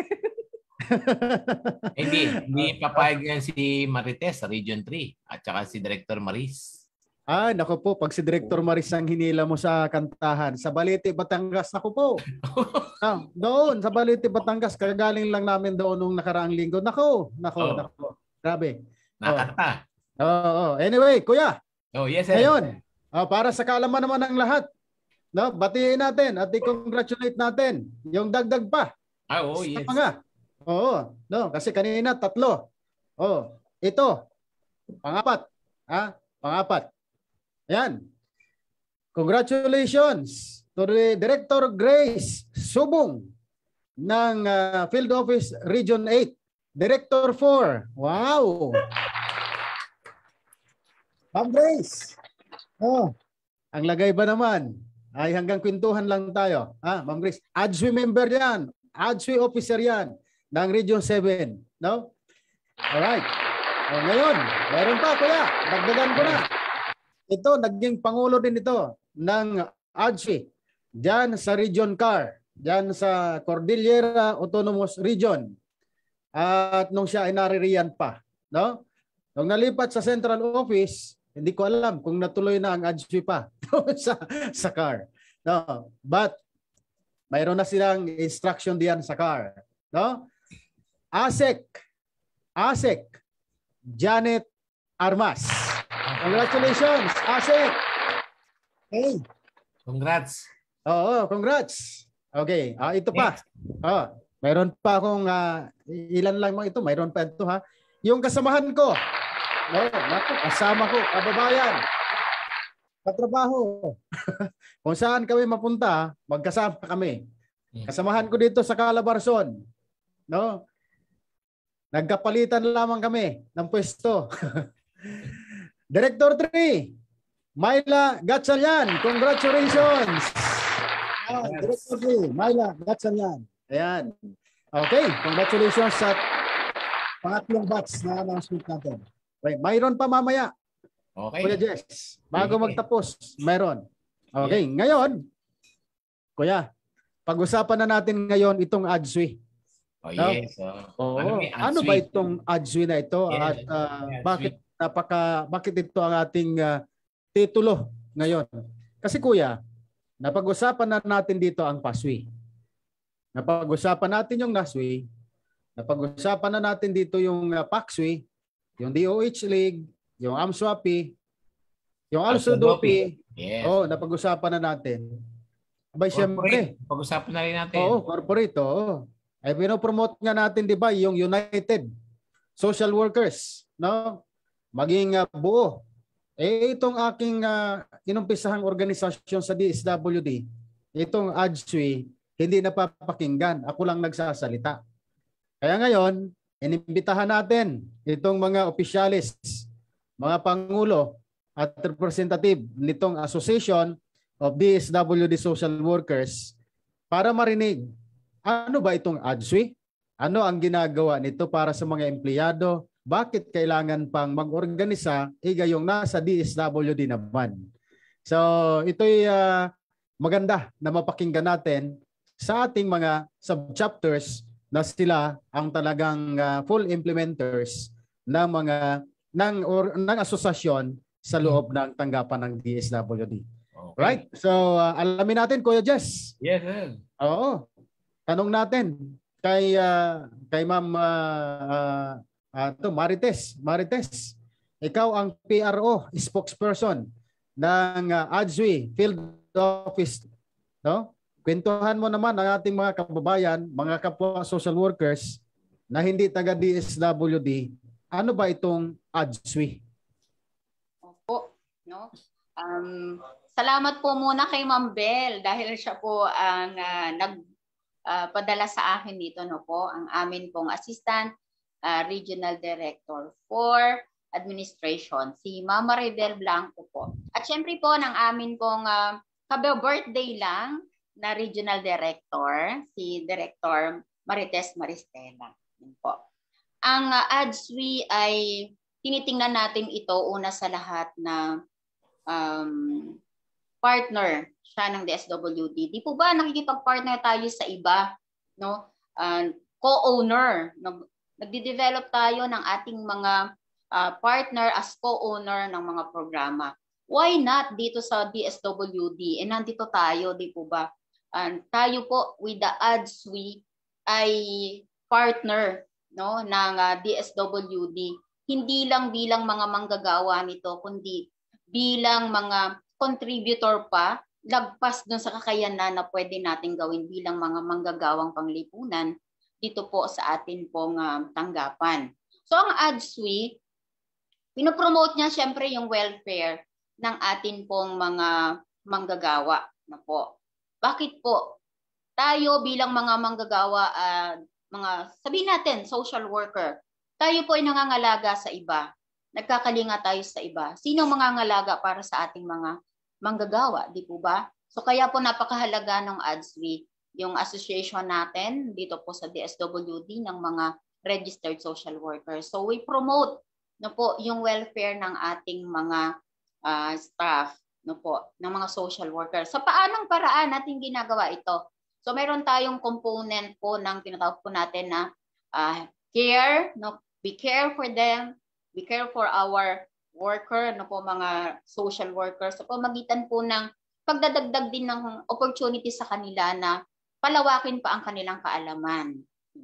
Hindi papayag yan si Marites sa Region 3 at saka si Director Maris. Naku po, pag si Director Maris ang hinila mo sa kantahan, sa Balete, Batangas, naku po. Doon, sa Balete, Batangas, kagaling lang namin doon nung nakaraang linggo. Naku. Grabe. Nakanta. Anyway, kuya. Yes, sir. Ngayon, para sa kaalaman naman ng lahat, no, batiin natin at i-congratulate natin yung dagdag pa. Yes. No, kasi kanina 3. Ito. Pangapat. Pangapat. Ayan. Congratulations to the Director Grace Subong ng Field Office Region 8. Director 4. Wow. Ma'am Grace. Ang lagay ba naman ay hanggang kwentuhan lang tayo. Ma'am Grace, ADSWI member yan. ADSWI officer yan ng Region 7. No? Alright. Ngayon, meron pa, kuya. Dagdagan ko na. Ito, naging pangulo din ito ng ADSWI dyan sa Region CAR, dyan sa Cordillera Autonomous Region. At nung siya ay naririyan pa. No? Nung nalipat sa Central Office, hindi ko alam kung natuloy na ang ADSWI pa sa CAR. No? But, mayroon na silang instruction diyan sa CAR. No? ASEC, Janet Armas. Congratulations, ASEC. Hey. Congrats. Congrats. Okay, ito pa. Mayroon pa akong ilan lang ito, mayroon pa ito ha. Yung kasamahan ko. Kasama ko, kababayan. Katrabaho. Kung saan kami mapunta, magkasama kami. Kasamahan ko dito sa Calabarzon. No? Nagkapalitan lamang kami ng pwesto. Director 3, Myla Gatchalian. Congratulations. Director G, Myla, that's yan. Ayan. Okay, congratulations sa pangatlong batch na announcement natin. Okay, mayroon pa mamaya. Okay. Kuya Jess, bago magtapos, mayroon. Okay, ngayon, Kuya, pag-usapan na natin ngayon itong ADSWI. Oh, yes. Ano ba itong ADSWI na ito at bakit ito ang ating titulo ngayon? Kasi Kuya, napag-usapan na natin dito ang PASWI. Napag-usapan natin yung NASWI. Napag-usapan na natin dito yung PACSWI, yung DOH League, yung AMSWAPI, yung RSW. Yes. Napag-usapan na natin. Abay, siyempre. Pag-usapan na rin natin. Corporate. Ay pinopromote nga natin, di ba, yung United Social Workers, no? Maging buo. Itong aking inumpisahang organisasyon sa DSWD, itong ADSWI, hindi napapakinggan. Ako lang nagsasalita. Kaya ngayon, inimbitahan natin itong mga opisyalis, mga pangulo at representative nitong Association of DSWD Social Workers para marinig ano ba itong ADSWI? Ano ang ginagawa nito para sa mga empleyado? Bakit kailangan pang mag-organisa gayong nasa DSWD naman? So ito'y maganda na mapakinggan natin sa ating mga sub-chapters na sila ang talagang full implementers ng ng asosasyon sa loob ng tanggapan ng DSWD. Okay. Right? So alamin natin, Kuya Jess. Yes, sir. Oo. Tanong natin kay Ma'am Marites. Marites, ikaw ang PRO spokesperson ng ADSWI Field Office, no? Kwentuhan mo naman ang ating mga kababayan, mga kapwa social workers na hindi taga DSWD. Ano ba itong ADSWI? Opo, no? Salamat po muna kay Ma'am Bell dahil siya po ang padala sa akin dito, no po, ang amin pong Assistant Regional Director for Administration, si Mama Redel Blanco po. At syempre po ng amin pong birthday lang na Regional Director, si Director Marites Maristela. Yun po. Ang ADSWI ay tinitingnan natin ito una sa lahat na partner siya ng DSWD. Di po ba nakikipag-partner tayo sa iba, no? Co-owner. Nagde-develop tayo ng ating mga partner as co-owner ng mga programa. Why not dito sa DSWD? Nandito tayo, di po ba? Tayo po with the ADSWI ay partner, no, ng DSWD. Hindi lang bilang mga manggagawa nito, kundi bilang mga contributor pa, lagpas dun sa kakayanan na pwede natin gawin bilang mga manggagawang panglipunan dito po sa atin pong tanggapan. So ang ADSWI, pinopromote niya syempre yung welfare ng atin pong mga manggagawa na po. Bakit po? Tayo bilang mga manggagawa, sabihin natin, social worker, tayo po ay nangangalaga sa iba. Nagkakalinga tayo sa iba. Sino mangangalaga para sa ating mga manggagawa, di po ba? So kaya po napakahalaga ng ADSWI, yung association natin dito po sa DSWD ng mga registered social workers. So we promote po yung welfare ng ating mga staff, ng mga social workers. Sa paanong paraan natin ginagawa ito? So meron tayong component po ng tinatawag po natin na care, we care for them, we care for our worker, mga social workers, sa pamagitan po ng pagdadagdag din ng opportunity sa kanila na palawakin pa ang kanilang kaalaman.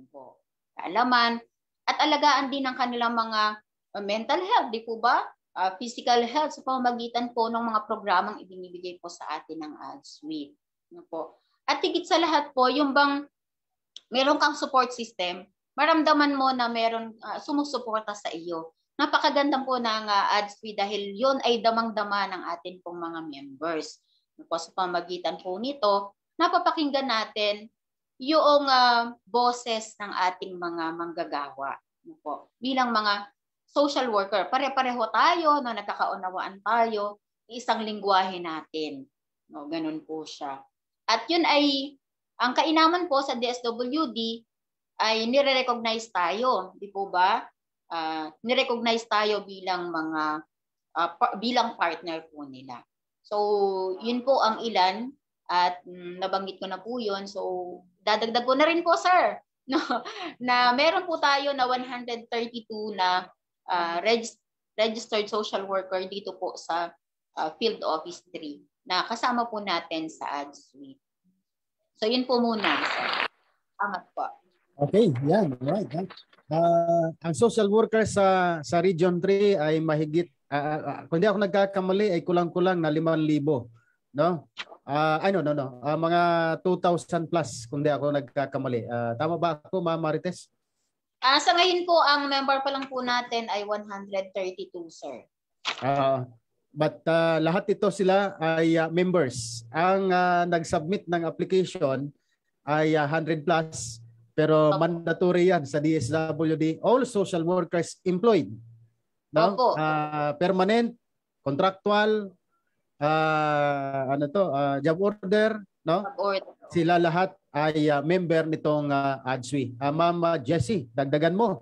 Kaalaman at alagaan din ang kanilang mga mental health, di po ba? Physical health sa pamamagitan po ng mga programang ibinibigay po sa atin ng ADSWI. At higit sa lahat po, yung bang meron kang support system, maramdaman mo na meron sumusuporta sa iyo. Napakaganda po ng ADSWI dahil yun ay damang-dama ng atin pong mga members. Sa pamagitan po nito, napapakinggan natin yung boses ng ating mga manggagawa. Bilang mga social worker, pare-pareho tayo, nagkakaunawaan tayo, isang lingwahe natin. Ganun po siya. At yun ay, ang kainaman po sa DSWD ay nire-recognize tayo, di po ba? Nire-recognize tayo bilang mga bilang partner po nila. So, yun po ang ilan at nabanggit ko na po yun. So, dadagdag ko na rin po, sir, no, na meron po tayo na 132 na registered social worker dito po sa Field Office 3 na kasama po natin sa ADSWI. So, yun po muna, sir. Salamat po. Okay, yan. Right. Ang social workers sa Region 3 ay mahigit, kung di ako nagkakamali, ay kulang-kulang na 5,000. No? Mga 2,000 plus, kung di ako nagkakamali. Tama ba ako, Ma'am Marites? Sa ngayon po, ang member pa lang po natin ay 132, sir. But lahat ito sila ay members. Ang nag-submit ng application ay 100 plus, pero mandatory yan sa DSWD. All social workers employed. No? Permanent, contractual, job order, no? Sila lahat ay member nitong ADSWI. Ma'am Jessie, dagdagan mo.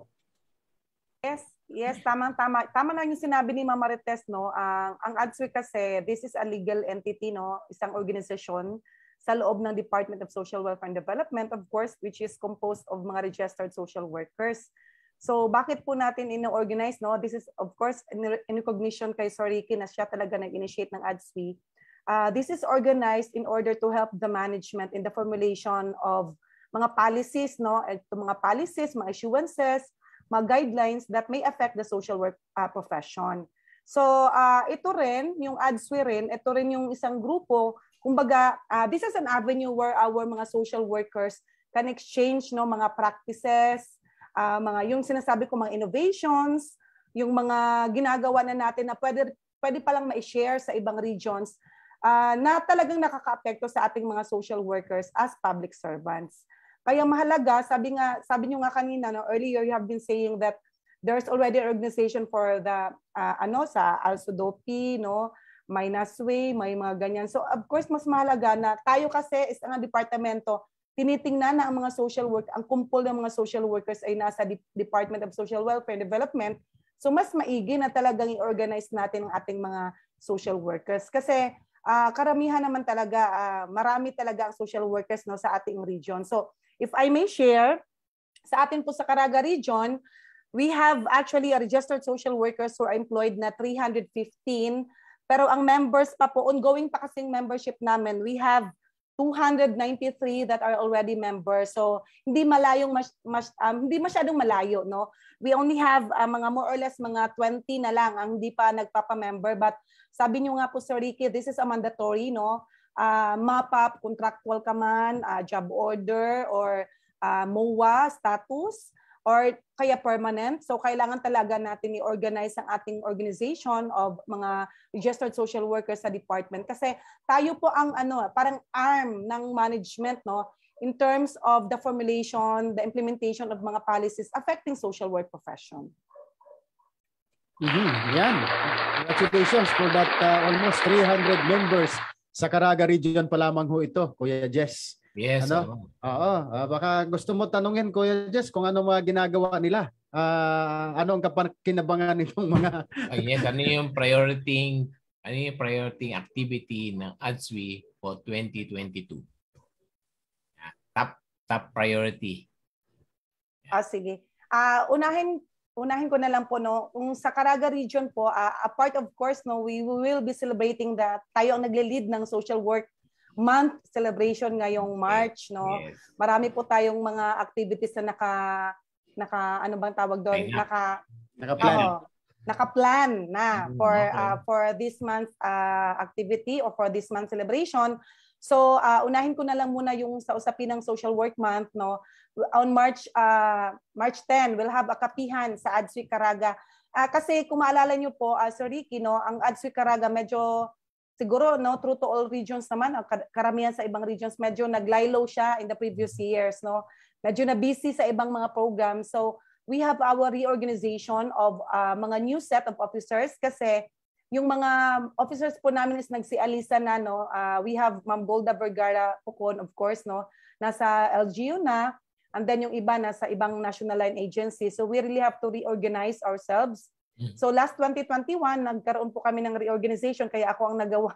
Yes, tama lang yung sinabi ni Ma'am Marites, no. Ang ADSWI kasi, this is a legal entity, no, isang organisasyon sa loob ng Department of Social Welfare and Development, of course, which is composed of mga registered social workers. So bakit po natin ino-organize, no? This is of course in recognition kay Sir Ricky na siya talaga nag-initiate ng ADSWI. This is organized in order to help the management in the formulation of mga policies, no? Ito mga policies, mga issuances, mga guidelines that may affect the social work profession. So ito rin, yung ADSWI rin, ito rin yung isang grupo, kumbaga this is an avenue where our mga social workers can exchange, no, mga practices, mga yung sinasabi ko mga innovations, yung mga ginagawa na natin na pwede pa lang ma-share sa ibang regions na talagang nakaka-apekto sa ating mga social workers as public servants. Kaya mahalaga, sabi niyo nga kanina, no, earlier you have been saying that there's already an organization for the sa ADSWI, no, may NASWI, may mga ganyan. So of course mas mahalaga na tayo kasi is ang departamento, tinitingnan na ang mga social work, ang kumpol ng mga social workers ay nasa Department of Social Welfare and Development. So mas maigi na talagang i-organize natin ang ating mga social workers. Kasi karamihan naman talaga, marami talaga ang social workers, no, sa ating region. So if I may share, sa atin po sa CARAGA region, we have actually a registered social workers who are employed na 315. Pero ang members pa po, ongoing pa kasing membership namin, we have 293 that are already members. So hindi malayong hindi masyadong malayo, no. We only have mga more or less mga 20 na lang ang hindi pa nagpapa-member, but sabi niyo nga po Sir Ricky, this is a mandatory, no. MAPAP, contractual ka man, job order or MOA status or kaya permanent. So kailangan talaga natin i-organize ang ating organization of mga registered social workers sa department kasi tayo po ang parang arm ng management, no, in terms of the formulation, the implementation of mga policies affecting social work profession. Yan. Congratulations for that almost 300 members sa CARAGA region pa lamang ho ito, Kuya Jess. Yes. Baka gusto mo tanungin, Kuya Jess, kung ano mga ginagawa nila. Ano ang kinabangan nitong mga... Yes, ano yung priority activity ng ADSWI for 2022? Top priority. Sige. Unahin ko na lang po, no, kung sa CARAGA region po, a part of course, no, we will be celebrating that tayo ang nagle-lead ng social work month celebration ngayong March, no. Yes. Marami po tayong mga activities na ano bang tawag doon? Naka-plan na for this month activity or for this month celebration. So unahin ko na lang muna yung sa usapin ng Social Work Month, no. On March 10, we'll have a kapihan sa ADSWI CARAGA. Kasi kung maalala niyo po, Sir Ricky, no, ang ADSWI CARAGA medyo siguro, no, true to all regions naman, karamihan sa ibang regions, medyo naglaylo siya in the previous years, no. Medyo na busy sa ibang mga programs. So, we have our reorganization of mga new set of officers kasi yung mga officers po namin is nagsialisa na, no. We have Ma'am Golda Vergara Pucon, of course, no. Nasa LGU na, and then yung iba nasa ibang national line agency. So we really have to reorganize ourselves. So last 2021, nagkaroon po kami ng reorganization, kaya ako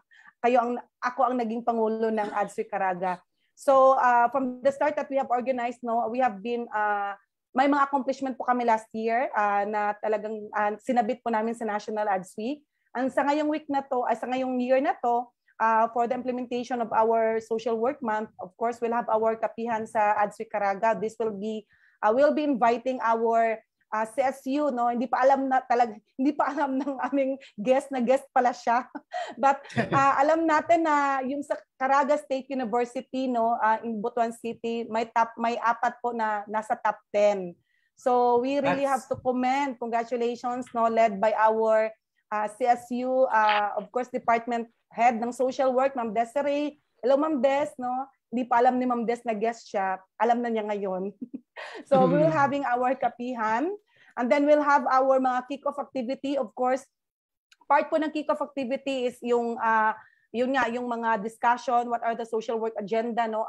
ang naging pangulo ng ADSWI CARAGA. So from the start that we have organized, no, we have been may mga accomplishment po kami last year na talagang sinabit po namin sa National ADSWI. And sa ngayong week na to, sa ngayong year na to, for the implementation of our Social Work Month, of course, we'll have our kapihan sa ADSWI CARAGA. This will be, we'll be inviting our CSU, no? Hindi pa alam ng aming guest pala siya. But alam natin na yung sa CARAGA State University, no, in Butuan City, may 4 po na nasa top 10. So we really have to commend, congratulations, no, led by our CSU, of course, Department Head ng Social Work, Ma'am Desiree. Hello, Ma'am Des, no? Hindi pa alam ni Ma'am Des na guest siya. Alam na niya ngayon. So we're having our kapihan. And then we'll have our mga kick-off activity. Of course, part po ng kick-off activity is yung mga discussion, what are the social work agenda, no?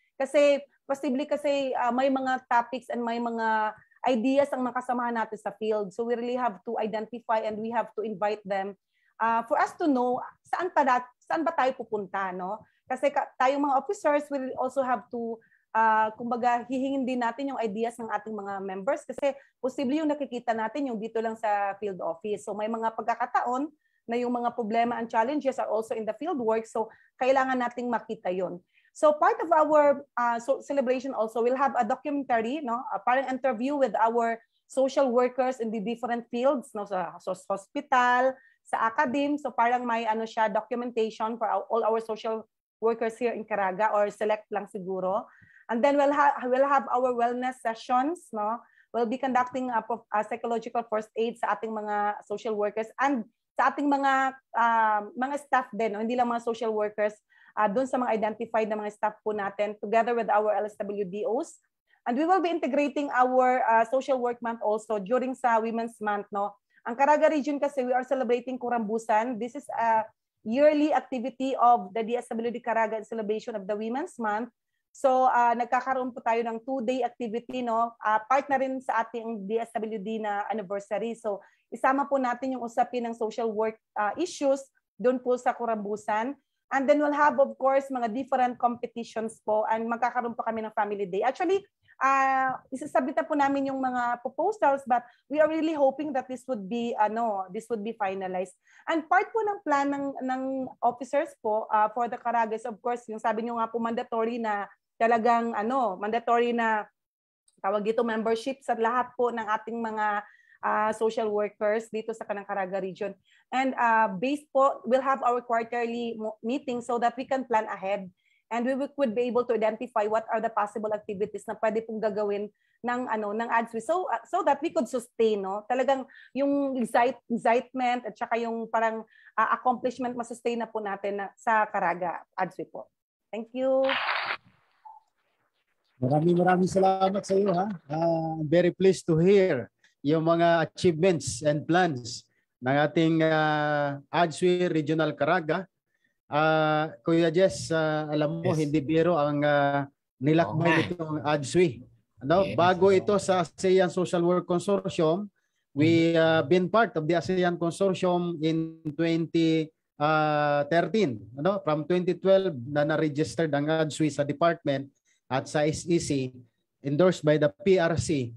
Possibly kasi may mga topics and may mga ideas ang makasamahan natin sa field. So we really have to identify and we have to invite them for us to know saan ba tayo pupunta, no? Kasi tayong mga officers will also have to kumbaga hihingin din natin yung ideas ng ating mga members kasi posible yung nakikita natin yung dito lang sa field office. So may mga pagkakataon na yung mga problema and challenges are also in the field work. So kailangan nating makita yon. So part of our celebration also will have a documentary, no, parang interview with our social workers in the different fields, no, sa hospital, sa academe. So parang may documentation for all our social workers here in CARAGA, or select lang siguro. And then we'll have our wellness sessions, no. We'll be conducting a psychological first aid sa ating mga social workers and sa ating mga staff din, no, hindi lang mga social workers. Doon sa mga identified na mga staff po natin together with our LSWDOs. And we will be integrating our Social Work Month also during sa Women's Month, no. Ang CARAGA region kasi we are celebrating Kurambusan. This is a yearly activity of the DSWD CARAGA in celebration of the Women's Month. So nagkakaroon po tayo ng 2-day activity, no. Part na rin sa ating DSWD na anniversary. So isama po natin yung usapin ng social work issues doon po sa Kurambusan. And then we'll have, of course, mga different competitions po and magkakaroon po kami ng family day. Actually, isasabit na po namin yung mga proposals, but we are really hoping that this would be finalized. And part po ng plan ng officers po for the CARAGA is, of course, yung sabi nyo nga po mandatory na talagang mandatory na tawag dito membership sa lahat po ng ating mga social workers dito sa kanang CARAGA region. And based po, we'll have our quarterly meeting so that we can plan ahead and we could be able to identify what are the possible activities na pwede pong gagawin ng ADSWI so that we could sustain, no? Talagang yung excitement at saka yung parang accomplishment masustain na po natin sa CARAGA ADSWI po. Thank you. Maraming salamat sa iyo, ha. I'm very pleased to hear yung mga achievements and plans ng ating ADSWI Regional CARAGA. Kuya Jess, alam mo, yes, hindi biro ang nilakbay nitong ADSWI. Yes. Bago ito sa ASEAN Social Work Consortium, we been part of the ASEAN Consortium in 2013. From 2012 na-registered ang ADSWI sa department at sa SEC, endorsed by the PRC.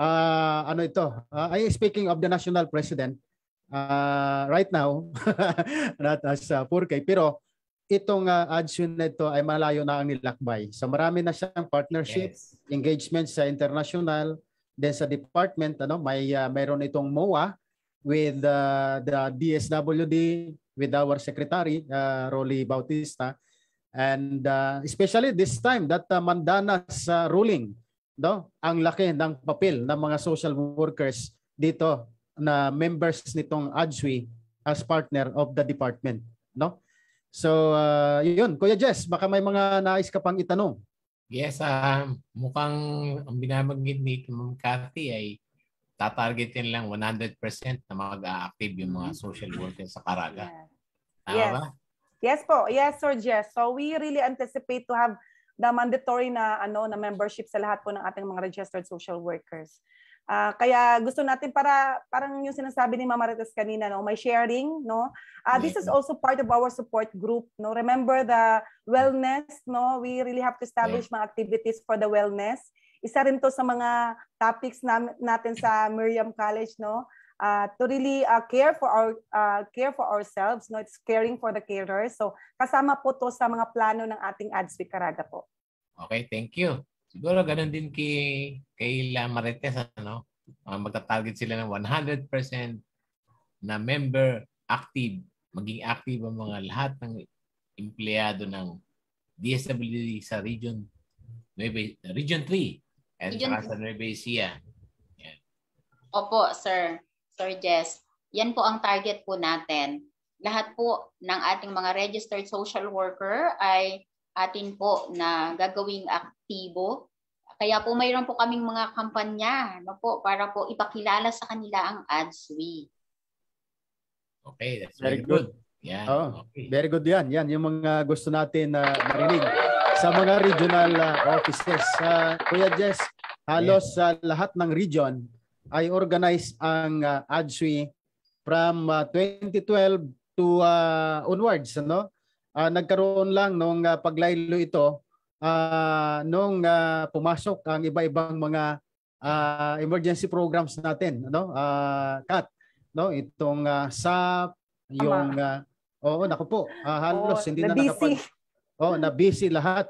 Speaking of the national president, right now, not as 4K, pero itong ADSWI na ito ay malayo na ang nilakbay. So marami na siyang partnership, yes, engagement sa international, then sa department, mayroon itong MOA with the DSWD, with our secretary, Rolly Bautista, and especially this time that Mandana's ruling, ang laki ng papel ng mga social workers dito na members nitong ADSWI as partner of the department, no? So yun, Kuya Jess, baka may mga nais ka pang itanong. Yes, mukhang ang binabanggit ni Ma'am Cathy ay tatargetin lang 100% na mag-a-active yung mga social workers sa CARAGA. Tama Yes. ba? Yes po. Yes, Sir Jess. So we really anticipate to have the mandatory na na membership sa lahat po ng ating mga registered social workers. Kaya gusto natin parang yung sinasabi ni Mama Marites kanina, may sharing, no? This is also part of our support group, no? Remember the wellness, no? We really have to establish mga activities for the wellness. Isa rin to sa mga topics natin sa Miriam College, no? To really care for ourselves, no? It's caring for the carers. So kasama po to sa mga plano ng ating ADSWI CARAGA po. Okay, thank you. Siguro ganun din kay La Marites, magta-target sila ng 100% na member active, maging active ang mga lahat ng empleyado ng DSWD sa Region 3 and sa Nueva Ecija. Yan. Opo, Sir Jess. Yan po ang target po natin. Lahat po ng ating mga registered social worker ay atin po na gagawing aktibo. Kaya po mayroon po kaming mga kampanya para po ipakilala sa kanila ang ADSWI. Okay, that's very good. Yeah. Okay. Very good yan. Yan yung mga gusto natin na marinig sa mga regional offices. Kuya Jess, halos lahat ng region ay organize ang ADSWI from 2012 to onwards. Nagkaroon lang nung paglaylo ito nung pumasok ang iba-ibang mga emergency programs natin. Kat, itong SAP, yung naku po, halos hindi na na-busy lahat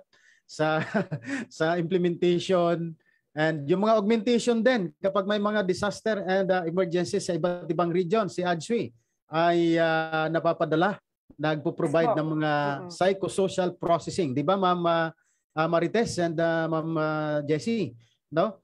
sa implementation. And yung mga augmentation din, kapag may mga disaster and emergencies sa iba't ibang region, si ADSWI ay napapadala, nagpo-provide ng mga psychosocial processing. Di ba, Ma'am Marites and Ma'am Jessie? No?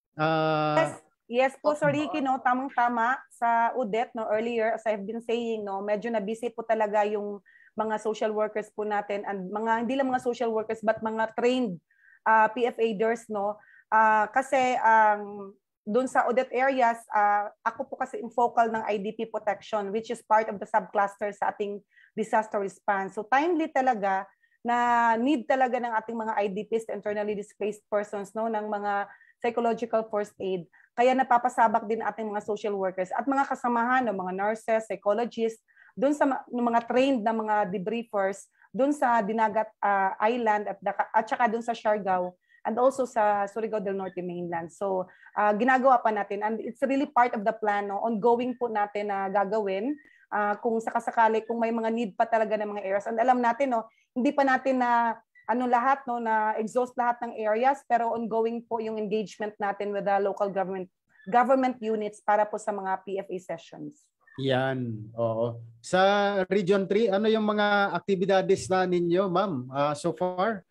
Yes po, Sir Ricky, tamang-tama sa UDET, earlier, as I've been saying, medyo na-busy po talaga yung mga social workers po natin, and hindi lang mga social workers but mga trained PFAders, kasi doon sa audit areas, ako po kasi in focal ng IDP protection, which is part of the subcluster sa ating disaster response. So timely talaga na need talaga ng ating mga IDPs, internally displaced persons, ng mga psychological first aid. Kaya napapasabak din ating mga social workers at mga kasamahan ng mga nurses, psychologists, doon sa mga trained na mga debriefers, doon sa Dinagat Island at saka doon sa Siargao, and also sa Surigao del Norte mainland. So ginagawa pa natin, and it's really part of the plan, ongoing po natin na gagawin kung sakasakali, kung may mga need pa talaga ng mga areas. And alam natin, hindi pa natin na lahat, na exhaust lahat ng areas, pero ongoing po yung engagement natin with the local government units para po sa mga PFA sessions. Yan, oo. Sa Region 3, ano yung mga aktibidades na ninyo, ma'am, so far?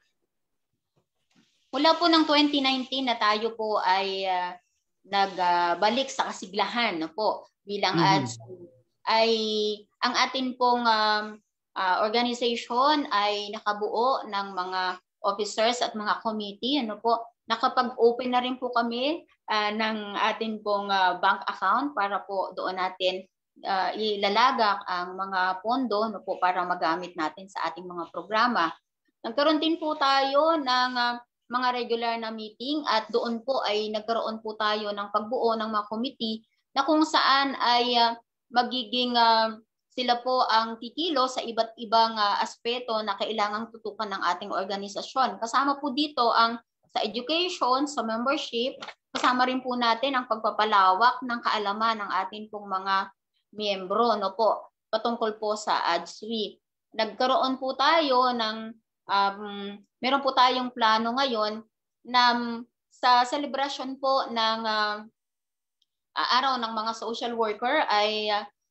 Mula po ng 2019 na tayo po ay nagbalik sa kasiglahan bilang ADSWI, ay ang atin pong organization ay nakabuo ng mga officers at mga committee. Nakapag-open na rin po kami ng atin pong bank account para po doon natin ilalagak ang mga pondo para magamit natin sa ating mga programa. Nagkaroon din po tayo ng mga regular na meeting at doon po ay nagkaroon po tayo ng pagbuo ng mga committee na kung saan ay magiging sila po ang titilo sa iba't ibang aspeto na kailangang tutukan ng ating organisasyon. Kasama po dito ang sa education, sa membership, kasama rin po natin ang pagpapalawak ng kaalaman ng ating pong mga miyembro patungkol po sa ADSWI. Nagkaroon po tayo ng meron po tayong plano ngayon na sa celebration po ng araw ng mga social worker ay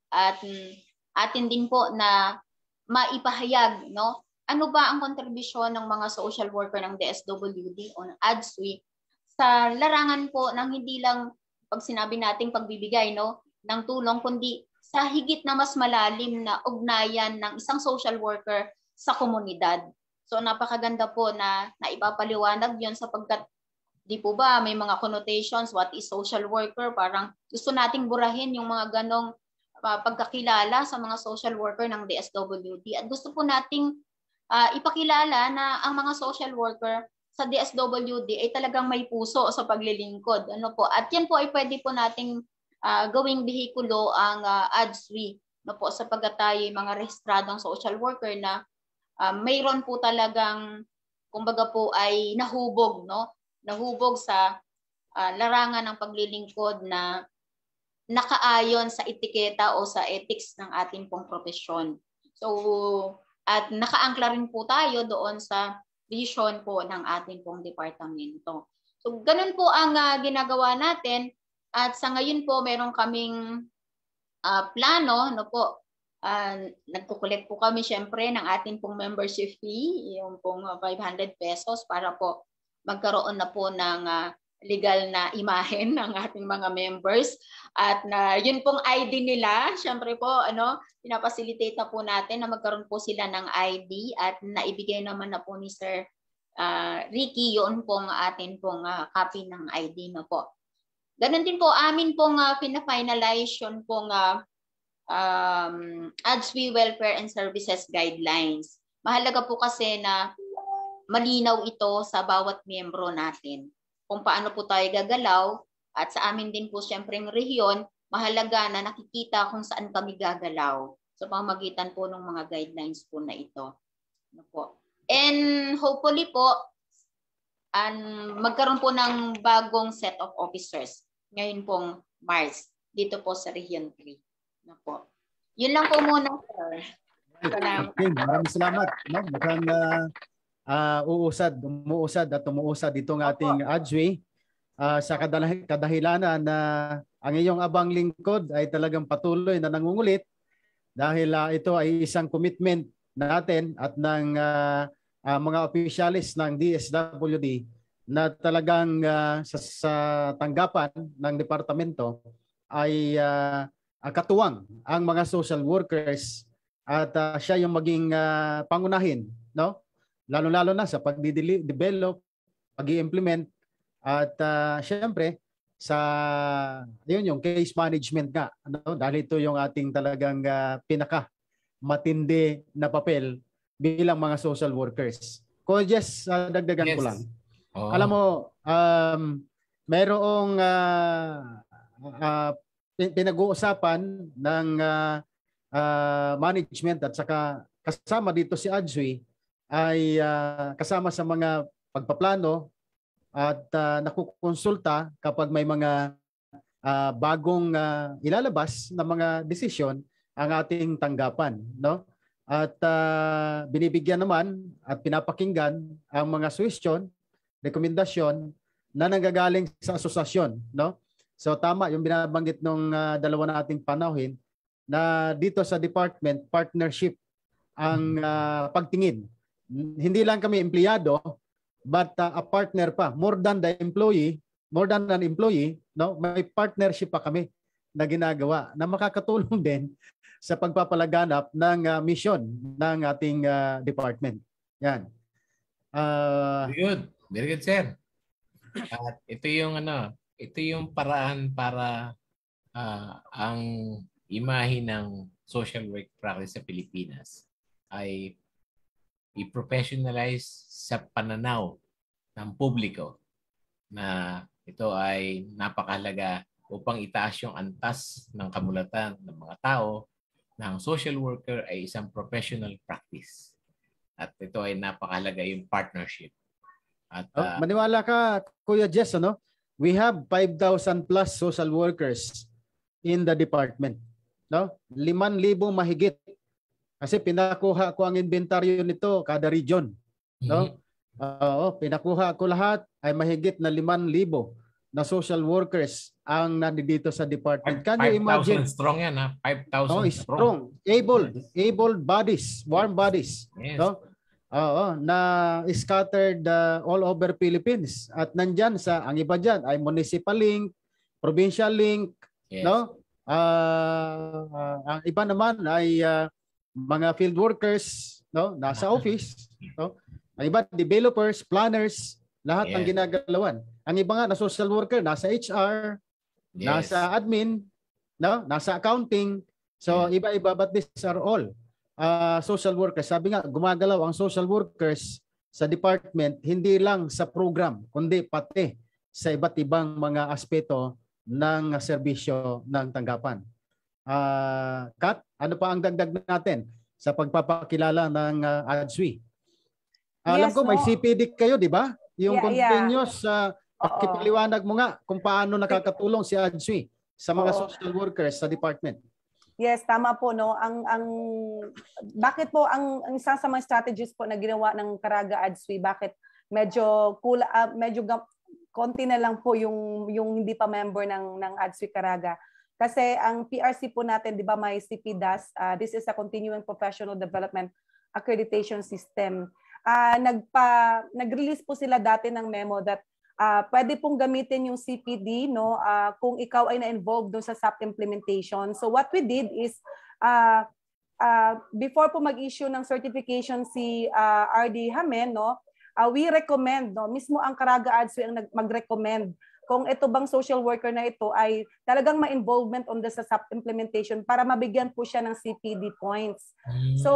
atin din po na maipahayag ano ba ang kontribusyon ng mga social worker ng DSWD o ng ADSWI sa larangan po ng hindi lang pag sinabi nating pagbibigay ng tulong, kundi sa higit na mas malalim na ugnayan ng isang social worker sa komunidad. So napakaganda po na naipapaliwanag yon sapagkat Di po ba may mga connotations, what is social worker? Parang gusto nating burahin yung mga ganong pagkakilala sa mga social worker ng DSWD. At gusto po nating ipakilala na ang mga social worker sa DSWD ay talagang may puso sa paglilingkod. Ano po? At yan po ay pwede po nating gawing behikulo ang ADSWI, no po, sapagkat tayo mga rehistradong social worker na mayroon po talagang kumbaga po ay nahubog, no? Nahubog sa larangan ng paglilingkod na nakaayon sa etiketa o sa ethics ng ating pong profesyon. So, at nakaangkla rin po tayo doon sa vision po ng ating pong departamento. So, ganun po ang ginagawa natin. At sa ngayon po, meron kaming plano, no po, nagkukulit po kami syempre ng ating pong membership fee, yung pong 500 pesos para po magkaroon na po ng legal na imahen ng ating mga members. At na yun pong ID nila, syempre po, pinapacilitate na po natin na magkaroon po sila ng ID at naibigay naman na po ni Sir Ricky yun pong atin pong copy ng ID na po. Ganon din po, amin pong pina-finalize yun pong ADSWI Welfare and Services Guidelines. Mahalaga po kasi na malinaw ito sa bawat miyembro natin. Kung paano po tayo gagalaw at sa amin din po siyempre ng rehiyon, mahalaga na nakikita kung saan kami gagalaw sa pamamagitan po ng mga guidelines po na ito. Ano po? And hopefully po, magkaroon po ng bagong set of officers ngayon pong Mars dito po sa Region 3. Ano po? Yun lang po muna, sir. Okay, maraming salamat. No? Mukhang umuusad itong ating ADSWI sa kadahilanan na ang iyong abang lingkod ay talagang patuloy na nangungulit dahil ito ay isang commitment natin at ng mga opisyalis ng DSWD na talagang sa tanggapan ng departamento ay katuwang ang mga social workers at siya yung maging pangunahin, no? Lalo-lalo na sa pag-develop, pag-i-implement at syempre sa yung case management nga, ano? Dahil ito yung ating talagang pinaka matindi na papel bilang mga social workers. Ko just dagdagan ko lang. Oh. Alam mo, mayroong pinag-uusapan ng management at saka kasama dito si ADSWI ay kasama sa mga pagpaplano at nakukonsulta kapag may mga bagong ilalabas na mga desisyon ang ating tanggapan, no? At binibigyan naman at pinapakinggan ang mga suggestion, rekomendasyon na nanggagaling sa asosasyon, no? So tama yung binabanggit nung dalawa nating panauhin na dito sa department partnership ang pagtingin. Hindi lang kami empleyado but a partner pa, more than an employee, no? May partnership pa kami na ginagawa na makakatulong din sa pagpapalaganap ng mission ng ating department. Yan. Very good, sir. At ito yung paraan para ang imahe ng social work practice sa Pilipinas ay i-professionalize sa pananaw ng publiko na ito ay napakahalaga upang itaas yung antas ng kamulatan ng mga tao na ang social worker ay isang professional practice. At ito ay napakahalaga yung partnership. At maniwala ka, Kuya Jess, ano? We have 5,000 plus social workers in the department. No? 5,000 mahigit. Kasi pinakuha ko ang inventaryo nito kada region. No? Pinakuha ko lahat ay mahigit na 5,000 na social workers ang nandito sa department. Can you imagine? 5,000 strong yan, ha? 5,000 strong. Able bodies, warm bodies. Yes. No? Na scattered all over Philippines. At nandyan ang iba dyan ay municipal link, provincial link, yes. No? Ang iba naman ay mga field workers, no? Nasa office, no? Ang iba developers, planners, Lahat ng ginagalawan. Ang iba nga na social worker, nasa HR, nasa admin, no? Nasa accounting. So, iba-iba, but these are all social workers. Sabi nga, gumagalaw ang social workers sa department, hindi lang sa program, kundi pati sa iba't ibang mga aspeto ng serbisyo ng tanggapan. Kat, ano pa ang dagdag natin sa pagpapakilala ng ADSWI? Alam ko may CPD kayo, di ba? Yung continuous pakipaliwanag mo nga kung paano nakakatulong si ADSWI sa mga social workers sa department. Yes, tama po, no. Bakit po ang isa sa mga strategies po na ginawa ng CARAGA ADSWI, bakit medyo konti na lang po yung hindi pa member ng ADSWI CARAGA? Kasi ang PRC po natin, di ba, may CPDAS, this is a Continuing Professional Development Accreditation System. Nag-release po sila dati ng memo that pwede pong gamitin yung CPD, no, kung ikaw ay na-involved doon sa SAP implementation. So what we did is, before po mag-issue ng certification si RD Hamen, no, we recommend, no, mismo ang CARAGA ADSWI ang mag-recommend kung ito bang social worker na ito ay talagang ma-involvement on the SAP implementation para mabigyan po siya ng CPD points. So,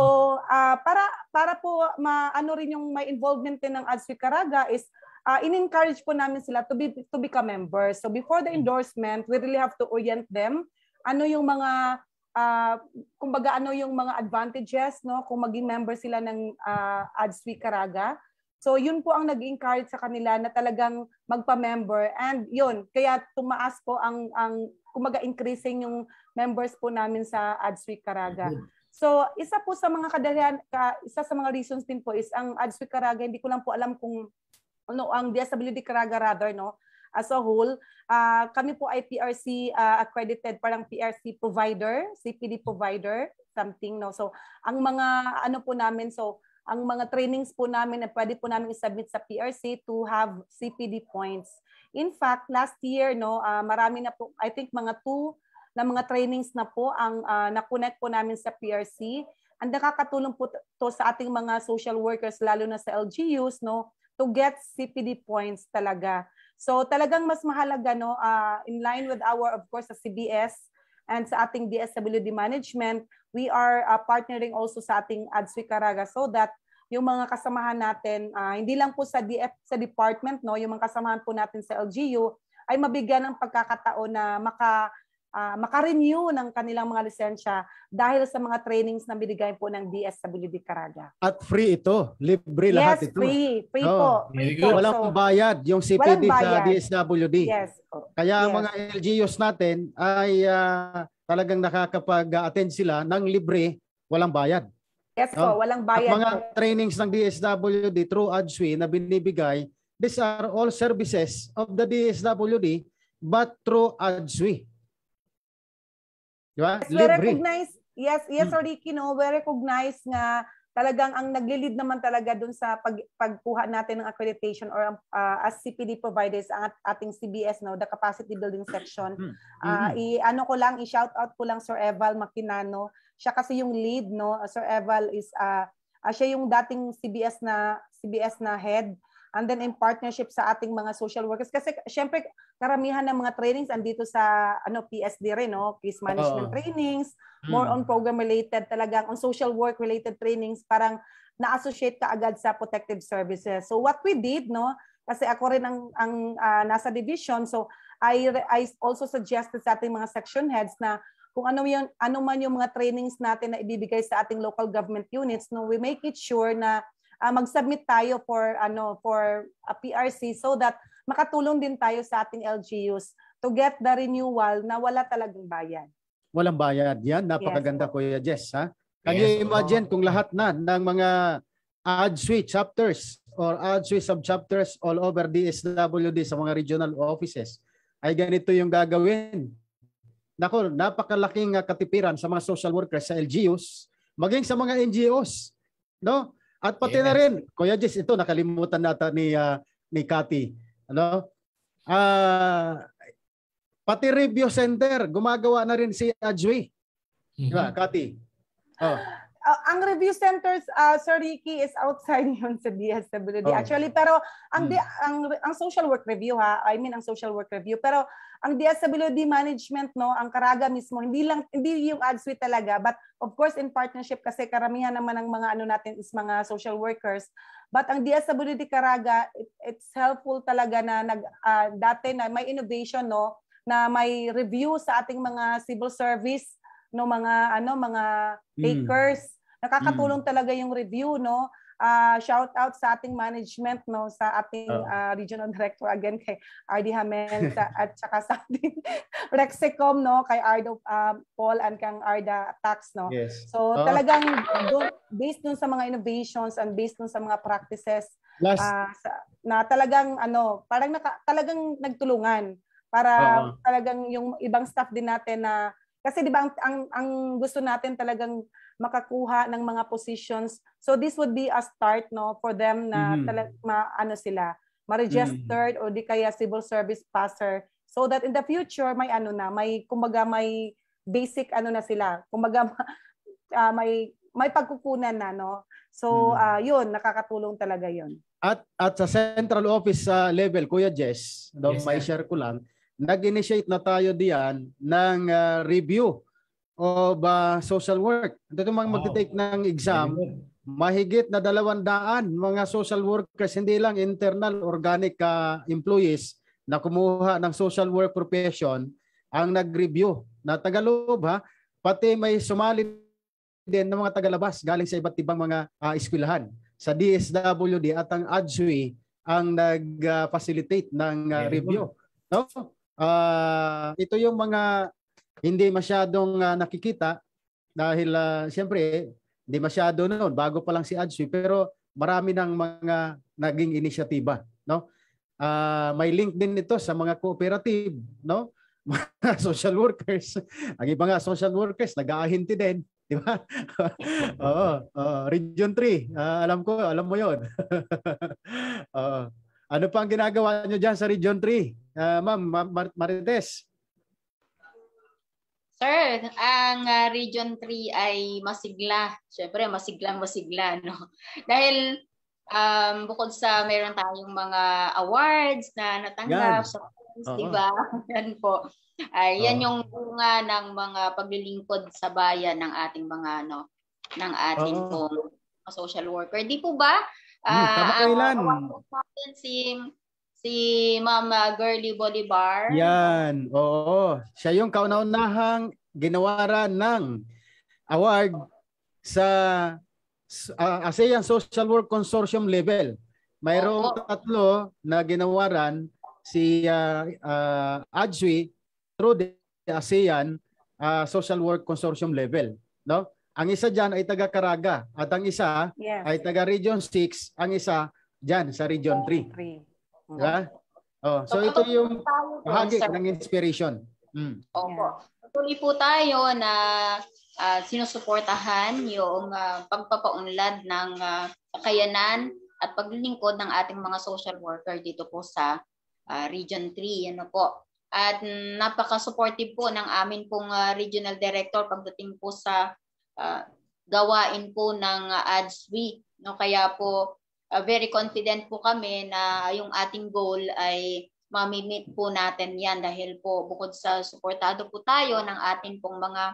para po maano rin yung may involvement din ng ADSWI CARAGA is in-encourage po namin sila to become members. So, before the endorsement, we really have to orient them. Ano yung mga kumbaga ano yung mga advantages, no, kung maging member sila ng ADSWI CARAGA. So yun po ang nag-encourage sa kanila na talagang magpa-member, and yun, kaya tumaas po ang kumbaga increasing yung members po namin sa ADSWI CARAGA. So isa po sa mga isa sa mga reasons din po is ang ADSWI CARAGA, hindi ko lang po alam kung ano ang DSWD CARAGA rather, no, as a whole, kami po ay PRC accredited, parang PRC provider, CPD provider, something, no. So ang mga ano po namin, so ang mga trainings po namin na pwede po namin i-submit sa PRC to have CPD points. In fact, last year, no, marami na po, I think mga 2 na mga trainings na po ang na-connect po namin sa PRC. Ang nakakatulong po to sa ating mga social workers, lalo na sa LGUs, no, to get CPD points talaga. So talagang mas mahalaga, no, in line with our, of course, sa CBS and sa ating DSWD management, we are partnering also sa ating ADSWI CARAGA so that yung mga kasamahan natin, hindi lang po sa department, no, yung mga kasamahan po natin sa LGU ay mabigyan ng pagkakataon na maka-renew ng kanilang mga lisensya dahil sa mga trainings na binigay po ng DSWD CARAGA. At free ito, libre lahat ito. Yes, free po. Walang bayad yung CPD sa DSWD. Yes. Kaya ang mga LGUs natin ay talagang nakakapag-attend sila ng libre, walang bayad. Yes po, walang bayad. At mga trainings ng DSWD through ADSWI na binibigay, these are all services of the DSWD but through ADSWI. Diba? Yes, we recognize, Sir Ricky, no, we recognize nga talagang ang nagli-lead naman talaga dun sa pagkuha natin ng accreditation or as CPD providers ang ating CBS, no, the capacity building section. I-shout out ko lang Sir Eval Maquinano. Siya kasi yung lead, no. Sir Eval is siya yung dating CBS na head, and then in partnership sa ating mga social workers kasi syempre karamihan ng mga trainings andito sa PSD rin, no, case management trainings, more on program related, talagang on social work related trainings, parang na-associate ka agad sa protective services. So what we did, no, kasi ako rin ang nasa division, so I also suggested sa ating mga section heads na kung ano man yung mga trainings natin na ibibigay sa ating local government units, no, we make it sure na mag-submit tayo for a PRC so that makatulong din tayo sa ating LGUs to get the renewal na wala talagang bayad. Walang bayad. Yan, napakaganda, yes, Kuya Jess. Ha? Can you imagine kung lahat na ng mga ADSWI chapters or ADSWI subchapters all over DSWD sa mga regional offices ay ganito yung gagawin? Nako, napakalaking katipiran sa mga social workers sa LGUs, maging sa mga NGOs, no? At pati na rin, Kuya Jess, ito nakalimutan nata ni Cathy, ano? Pati review center, gumagawa na rin si ADSWI. Diba, Cathy? Oh. ang review centers, Sir Ricky, is outside yun sa DSWD. Oh. Actually, pero ang social work review ang social work review, pero ang DSWD management, no, ang CARAGA mismo, hindi yung ADSWI talaga, but of course in partnership kasi karamihan naman ng mga natin is mga social workers. But ang DSWD CARAGA, it's helpful talaga na dati na may innovation, no, na may review sa ating mga civil service, no, mga takers. Nakakatulong talaga yung review, no. Shout out sa ating management, no, sa ating regional director again kay RD Hamel at saka sa ating Rexecom, no, kay Ardo Paul and kang Arda Tax, no. Yes. So talagang based dun sa mga innovations and based dun sa mga practices na talagang parang talagang nagtulungan para talagang yung ibang staff din natin na kasi di ba ang gusto natin talagang makakuha ng mga positions. So this would be a start, no, for them na ma-registered or di kaya civil service passer, so that in the future may kumbaga may basic na sila. Kumbaga may pagkukunan na, no. So yun, nakakatulong talaga yun. At sa central office level, Kuya Jess, may share ko lang, nag-initiate na tayo diyan ng review of social work. Ito mga mag-take ng exam, mahigit na 200 mga social workers, hindi lang internal organic employees na kumuha ng social work profession ang nag-review na Tagalog, pati may sumali din ng mga tagalabas galing sa iba't ibang mga eskwelahan. Sa DSWD at ang ADSWI ang nag-facilitate ng review. No? Ito yung mga hindi masyadong nakikita dahil siyempre hindi masyado noon, bago pa lang si ADSWI, pero marami ng mga naging inisyatiba, no? May link din ito sa mga cooperative, no? Mga social workers. Ang iba nga social workers nag-aahinti din, di ba? Region 3, alam mo 'yon. Ano pa ang ginagawa nyo diyan sa Region 3? Ma'am Marites. Sir, ang Region 3 ay masigla. Siyempre, masigla, no? Dahil bukod sa meron tayong mga awards na natanggap sa di ba? Yan po. Yan yung bunga ng mga paglilingkod sa bayan ng ating mga ng ating pong social worker. Di po ba? Natin si Ma'am Girlie Bolivar. Yan. Oo. Siya yung kauna-unahang ginawaran ng award sa ASEAN Social Work Consortium level. Mayroong 3 na ginawaran si ADSWI through the ASEAN Social Work Consortium level, no? Ang isa diyan ay taga CARAGA at ang isa ay taga Region 6, ang isa diyan sa Region 3. Diba? So ito yung bahagi ng inspiration. Opo. Patuloy po tayo na sinusuportahan yung pagpapaunlad ng kakayanan at paglilingkod ng ating mga social worker dito po sa Region 3. Ano po. At napaka-supportive po ng amin pong regional director pagdating po sa gawain po ng ADSWI. No? Kaya po very confident po kami na yung ating goal ay mamimit po natin yan dahil po bukod sa suportado po tayo ng ating pong mga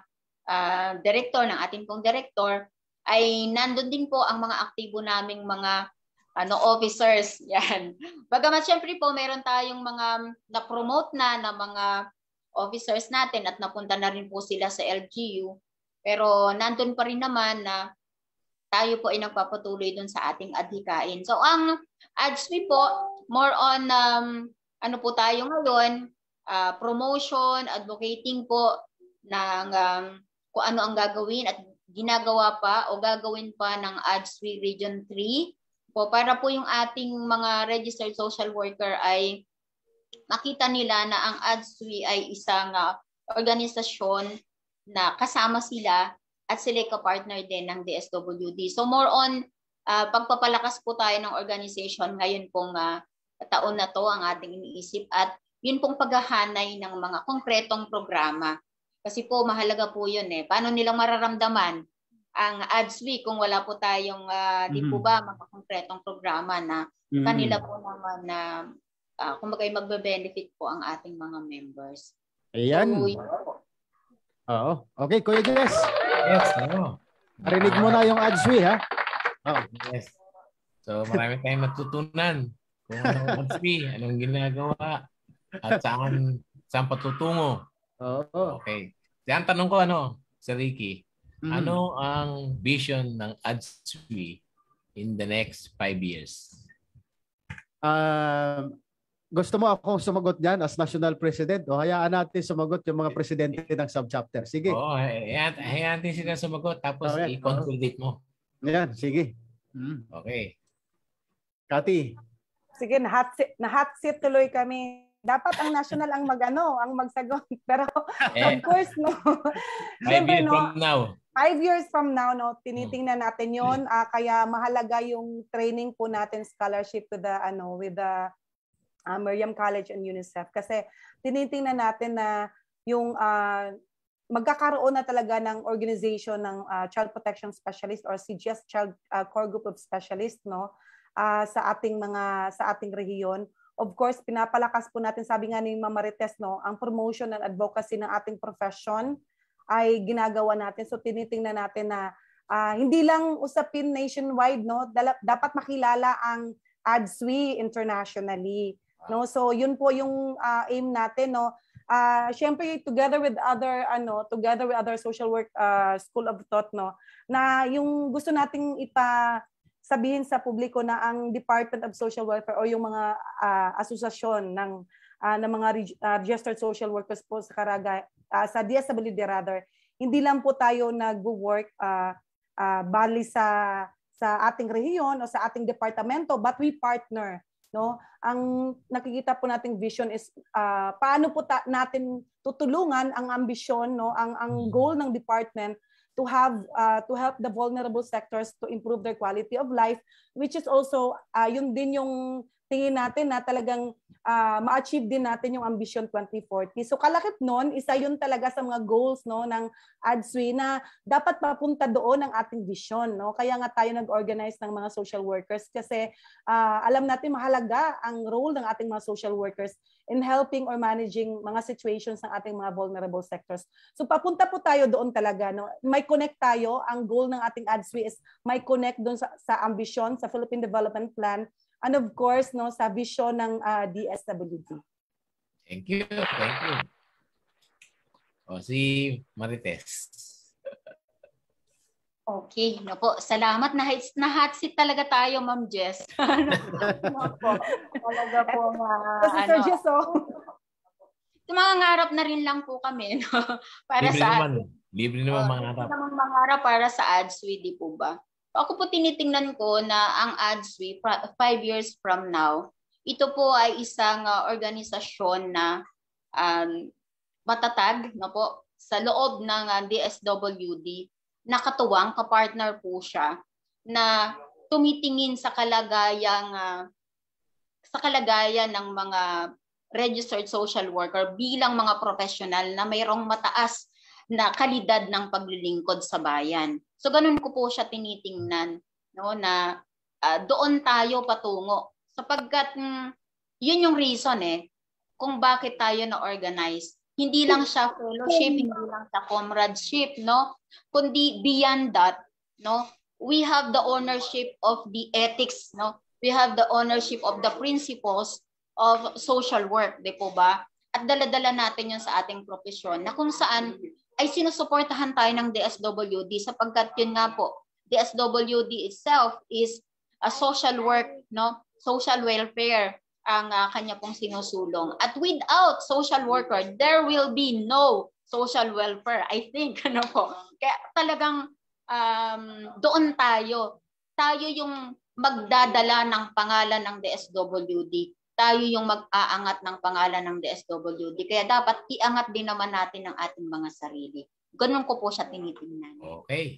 director, ay nandun din po ang mga aktibo naming mga officers. Yan. Bagamat syempre po meron tayong mga na-promote na mga officers natin at napunta na rin po sila sa LGU, pero nandun pa rin naman na tayo po ay nagpapatuloy dun sa ating adhikain. So ang ADSWI po, more on po tayo ngayon, promotion, advocating po ng kung ano ang gagawin at ginagawa pa o gagawin pa ng ADSWI Region 3 po para po yung ating mga registered social worker ay makita nila na ang ADSWI ay isang organisasyon na kasama sila at sila ka-partner din ng DSWD. So more on pagpapalakas po tayo ng organization ngayon pong taon na to ang ating iniisip at yun pong paghahanay ng mga konkretong programa. Kasi po mahalaga po yun Paano nilang mararamdaman ang ADSWI kung wala po tayong di po ba mga konkretong programa na kanila po naman na kumbaga magbe-benefit po ang ating mga members. Ayan. So, yun po. Oo. Okay, Kuya Jess. Yes, ano. Narinig mo na yung ADSWI, ha? Oh, yes. So, marami tayong natutunan kung anong ADSWI, anong ginagawa, at saan patutungo. Oo. Okay. Diyan tanong ko, Sir Ricky, ano ang vision ng ADSWI in the next 5 years? Gusto mo akong sumagot dyan as National President o hayaan natin sumagot yung mga presidente ng subchapter? Sige. Oo, hayaan natin sila sumagot tapos i-consolidate mo. Yan, sige. Okay. Kati. Sige, na-hot seat tuloy kami. Dapat ang national ang ang magsagot. Pero of course, 5 years from now. 5 years from now, tinitingnan natin 'yon. Kaya mahalaga yung training po natin, scholarship with the Miriam College and UNICEF kasi tinitingnan natin na yung magkakaroon na talaga ng organization ng Child Protection Specialist or CGS Child Core Group of Specialists sa ating rehiyon. Of course, pinapalakas po natin, sabi nga ni Ma'am Marites, ang promotion and advocacy ng ating profession ay ginagawa natin. So tinitingnan natin na hindi lang usapin nationwide, dapat makilala ang ADSWI internationally. So yun po yung aim natin, syempre together with other social work school of thought, na yung gusto nating sabihin sa publiko na ang Department of Social Welfare o yung mga asosasyon ng mga registered social workers po sa CARAGA, sa DSWD rather, hindi lang po tayo nag-work bali sa ating rehiyon o sa ating departamento, but we partner. Ang nakikita po nating vision is paano po natin tutulungan ang ambisyon, ang goal ng department to help the vulnerable sectors to improve their quality of life, which is also yun din yung tingin natin na talagang ma-achieve din natin yung Ambition 2040. So kalakip nun, isa yun talaga sa mga goals ng ADSWI na dapat mapunta doon ang ating vision. Kaya nga tayo nag-organize ng mga social workers kasi alam natin mahalaga ang role ng ating mga social workers in helping or managing mga situations ng ating mga vulnerable sectors. So papunta po tayo doon talaga. May connect tayo. Ang goal ng ating ADSWI is may connect doon sa ambition, sa Philippine Development Plan, and of course, sa vision ng DSWD. Thank you. O, si Marites. Okay, po. Salamat. Na-hot seat talaga tayo, Ma'am Jess. Talaga po Sir Jess, Mangangarap na rin lang po kami para Libre naman mangarap. Libre naman mangarap para sa ADSWI, di po ba? Ako po tinitingnan ko na ang ADSWI 5 years from now, ito po ay isang organisasyon na matatag po sa loob ng DSWD, nakatuwang kapartner po siya na tumitingin sa kalagayan ng mga registered social worker bilang mga professional na mayroong mataas na kalidad ng paglilingkod sa bayan. So ganun ko po siya tinitingnan, na doon tayo patungo. Sapagkat yun yung reason kung bakit tayo na-organize. Hindi lang siya fellowship, hindi lang siya comradeship, kundi beyond that, we have the ownership of the ethics, we have the ownership of the principles of social work, di po ba? At dala-dala natin yun sa ating profesyon na kung saan ay sinusuportahan tayo ng DSWD sapagkat yun nga po, DSWD itself is a social work, social welfare ang kanya pong sinusulong. At without social worker, there will be no social welfare, I think. Kaya talagang doon tayo yung magdadala ng pangalan ng DSWD. Tayo yung mag-aangat ng pangalan ng DSWD. Kaya dapat iangat din naman natin ang ating mga sarili. Ganun ko po siya tinitingnan. Okay.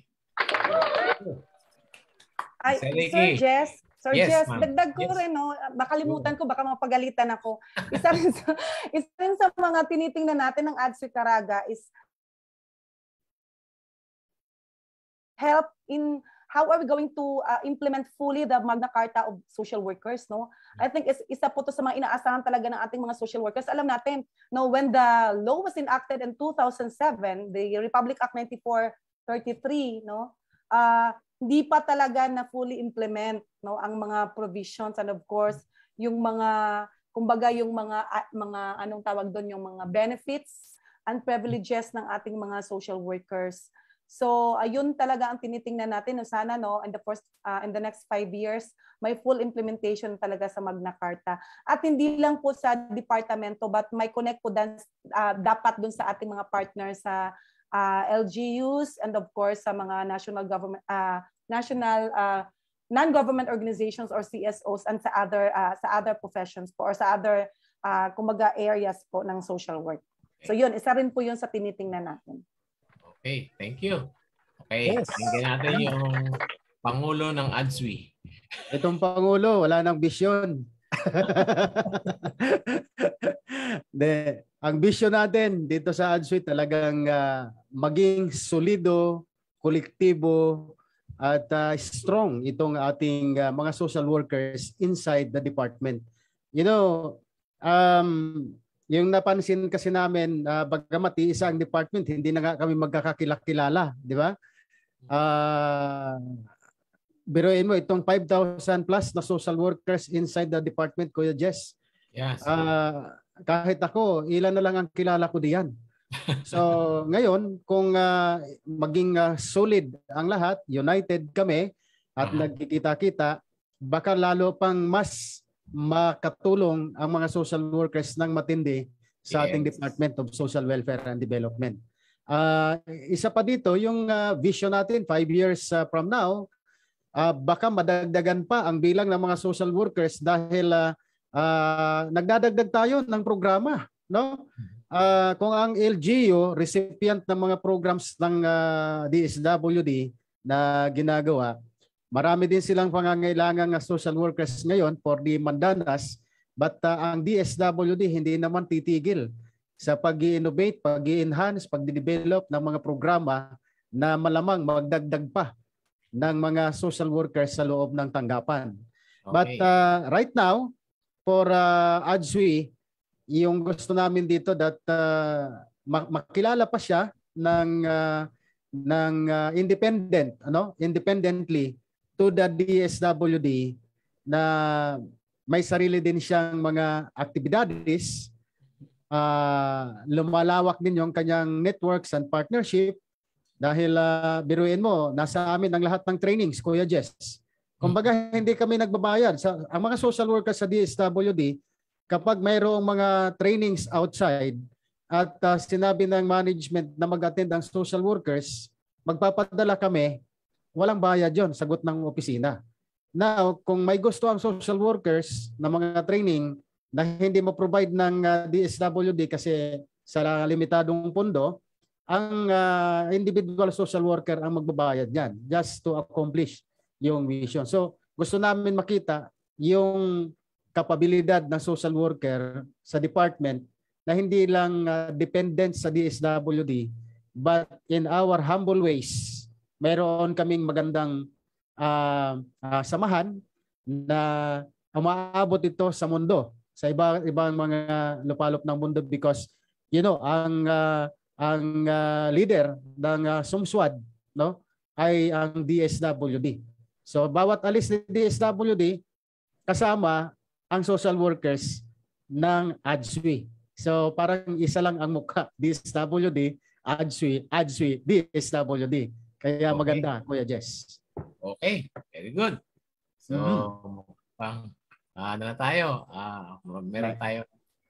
Ay, Sir Jess, dagdag ko rin, makalimutan ko, baka mapagalitan ako. Isa rin sa mga tinitingnan natin ng ADSWI CARAGA is help in how are we going to implement fully the Magna Carta of social workers, no? I think isa po to sa mga inaasahan talaga ng ating mga social workers. Alam natin, no, when the law was enacted in 2007, the Republic Act 9433, no, hindi pa talaga na fully implement, no, ang mga provisions, and of course, yung mga, kumbaga yung mga anong tawag doon, yung mga benefits and privileges ng ating mga social workers. So ayun talaga ang tinitingnan natin, no, sana, no, in the next 5 years may full implementation talaga sa Magna Carta. At hindi lang po sa departamento, but may connect po dapat dun sa ating mga partners sa LGUs, and of course sa mga national government non-government organizations or CSOs, and sa other professions po, or sa other kumbaga areas po ng social work. So yun, isa rin po yun sa tinitingnan natin. Okay, thank you. Okay, tingnan natin yung Pangulo ng ADSWI. Itong Pangulo, wala nang bisyon. Ang bisyon natin dito sa ADSWI talagang maging solido, kolektibo, at strong itong ating mga social workers inside the department. You know, yung napansin kasi namin, bagamat isang department, hindi na nga kami magkakakilala, di ba? Biruin mo, itong 5,000 plus na social workers inside the department, Kuya Jess. Yes. Kahit ako, ilan na lang ang kilala ko diyan. So ngayon, kung maging solid ang lahat, united kami, at nagkikita-kita, baka lalo pang mas makatulong ang mga social workers ng matindi sa ating Department of Social Welfare and Development. Isa pa dito, yung vision natin 5 years from now, baka madagdagan pa ang bilang ng mga social workers dahil nagdadagdag tayo ng programa, no? Kung ang LGU recipient ng mga programs ng DSWD na ginagawa, marami din silang pangangailangan ng social workers ngayon for the Mandanas, but ang DSWD hindi naman titigil sa pag-i-innovate, pag-i-enhance, pag-develop ng mga programa na malamang magdagdag pa ng mga social workers sa loob ng tanggapan. Okay. But right now, for ADSWI, yung gusto namin dito that makilala pa siya ng independently to the DSWD na may sarili din siyang mga aktibidades, lumalawak din yung kanyang networks and partnership dahil biruin mo, nasa amin ang lahat ng trainings, Kuya Jess. Kumbaga hindi kami nagbabayad. Ang mga social workers sa DSWD, kapag mayroong mga trainings outside at sinabi ng management na mag-attend ang social workers, magpapadala kami, walang bayad yon, sagot ng opisina. Now, kung may gusto ang social workers na mga training na hindi mo-provide ng DSWD kasi sa limitadong pondo, ang individual social worker ang magbabayad yan just to accomplish yung mission. So, gusto namin makita yung kapabilidad ng social worker sa department na hindi lang dependent sa DSWD, but in our humble ways, mayroon kaming magandang samahan na umaabot ito sa mundo, sa ibang mga lupalop ng mundo, because you know, ang leader ng SUMSWAD, no, ay ang DSWD. So bawat alis ni DSWD kasama ang social workers ng ADSWI. So parang isa lang ang mukha, DSWD, ADSWI, DSWD. Kaya maganda, Kuya Jess. Okay, very good. So, ano na tayo? Meron tayo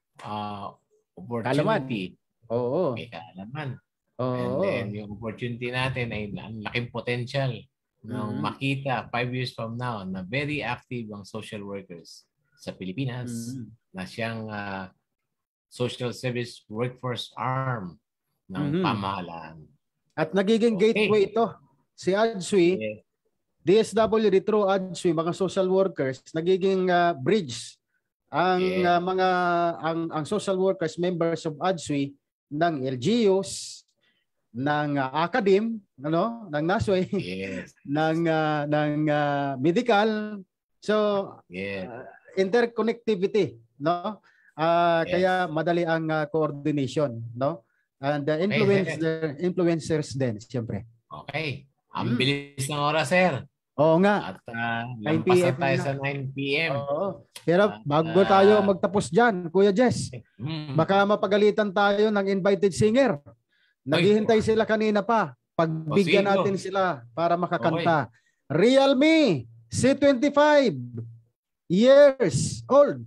opportunity. Oo. May kaalaman. Oo. And then yung opportunity natin ay ang laking potential ng makita 5 years from now na very active ang social workers sa Pilipinas na siyang social service workforce arm ng pamahalaan. At nagiging gateway ito. Si ADSWI, DSWD through ADSWI, mga social workers, nagiging bridge ang ang social workers, members of ADSWI ng LGUs, ng academe, ano, ng NASWI, Yes. ng medical. So, interconnectivity, no? Kaya madali ang coordination, no? And influencers din, siyempre. Okay. Ang bilis ng oras, sir. Oo nga. At lampas na tayo sa 9 p.m. Oo. Pero bago tayo magtapos dyan, Kuya Jess, baka mapagalitan tayo ng invited singer. Naghihintay sila kanina pa. Pagbigyan natin sila para makakanta. Realme C25 years old.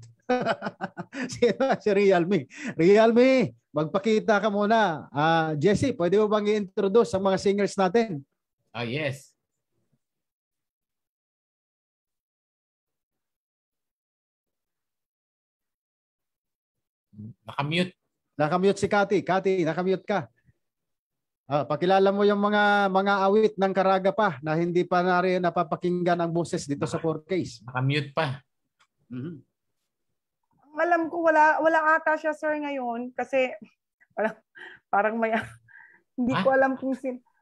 Si Realme. Realme, magpakita ka muna. Jesse, pwede mo bang i-introduce ang mga singers natin? Yes. Nakamute. Nakamute si Cathy. Cathy, nakamute ka. Pakilala mo yung mga awit ng Caraga pa na hindi pa na rin napapakinggan ang boses dito sa 4Ks. Nakamute pa. Alam ko wala ata siya, sir, ngayon kasi parang may hindi ko alam kung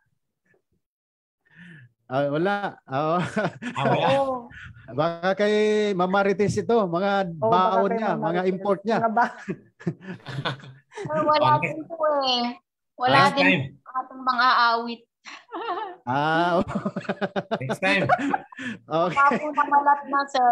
wala. Wala. Baka kay Mamarites ito, mga baon niya, mga import niya. Wala din po eh. Wala din atong mga awit. Next time. Okay. Papo na malat na, sir.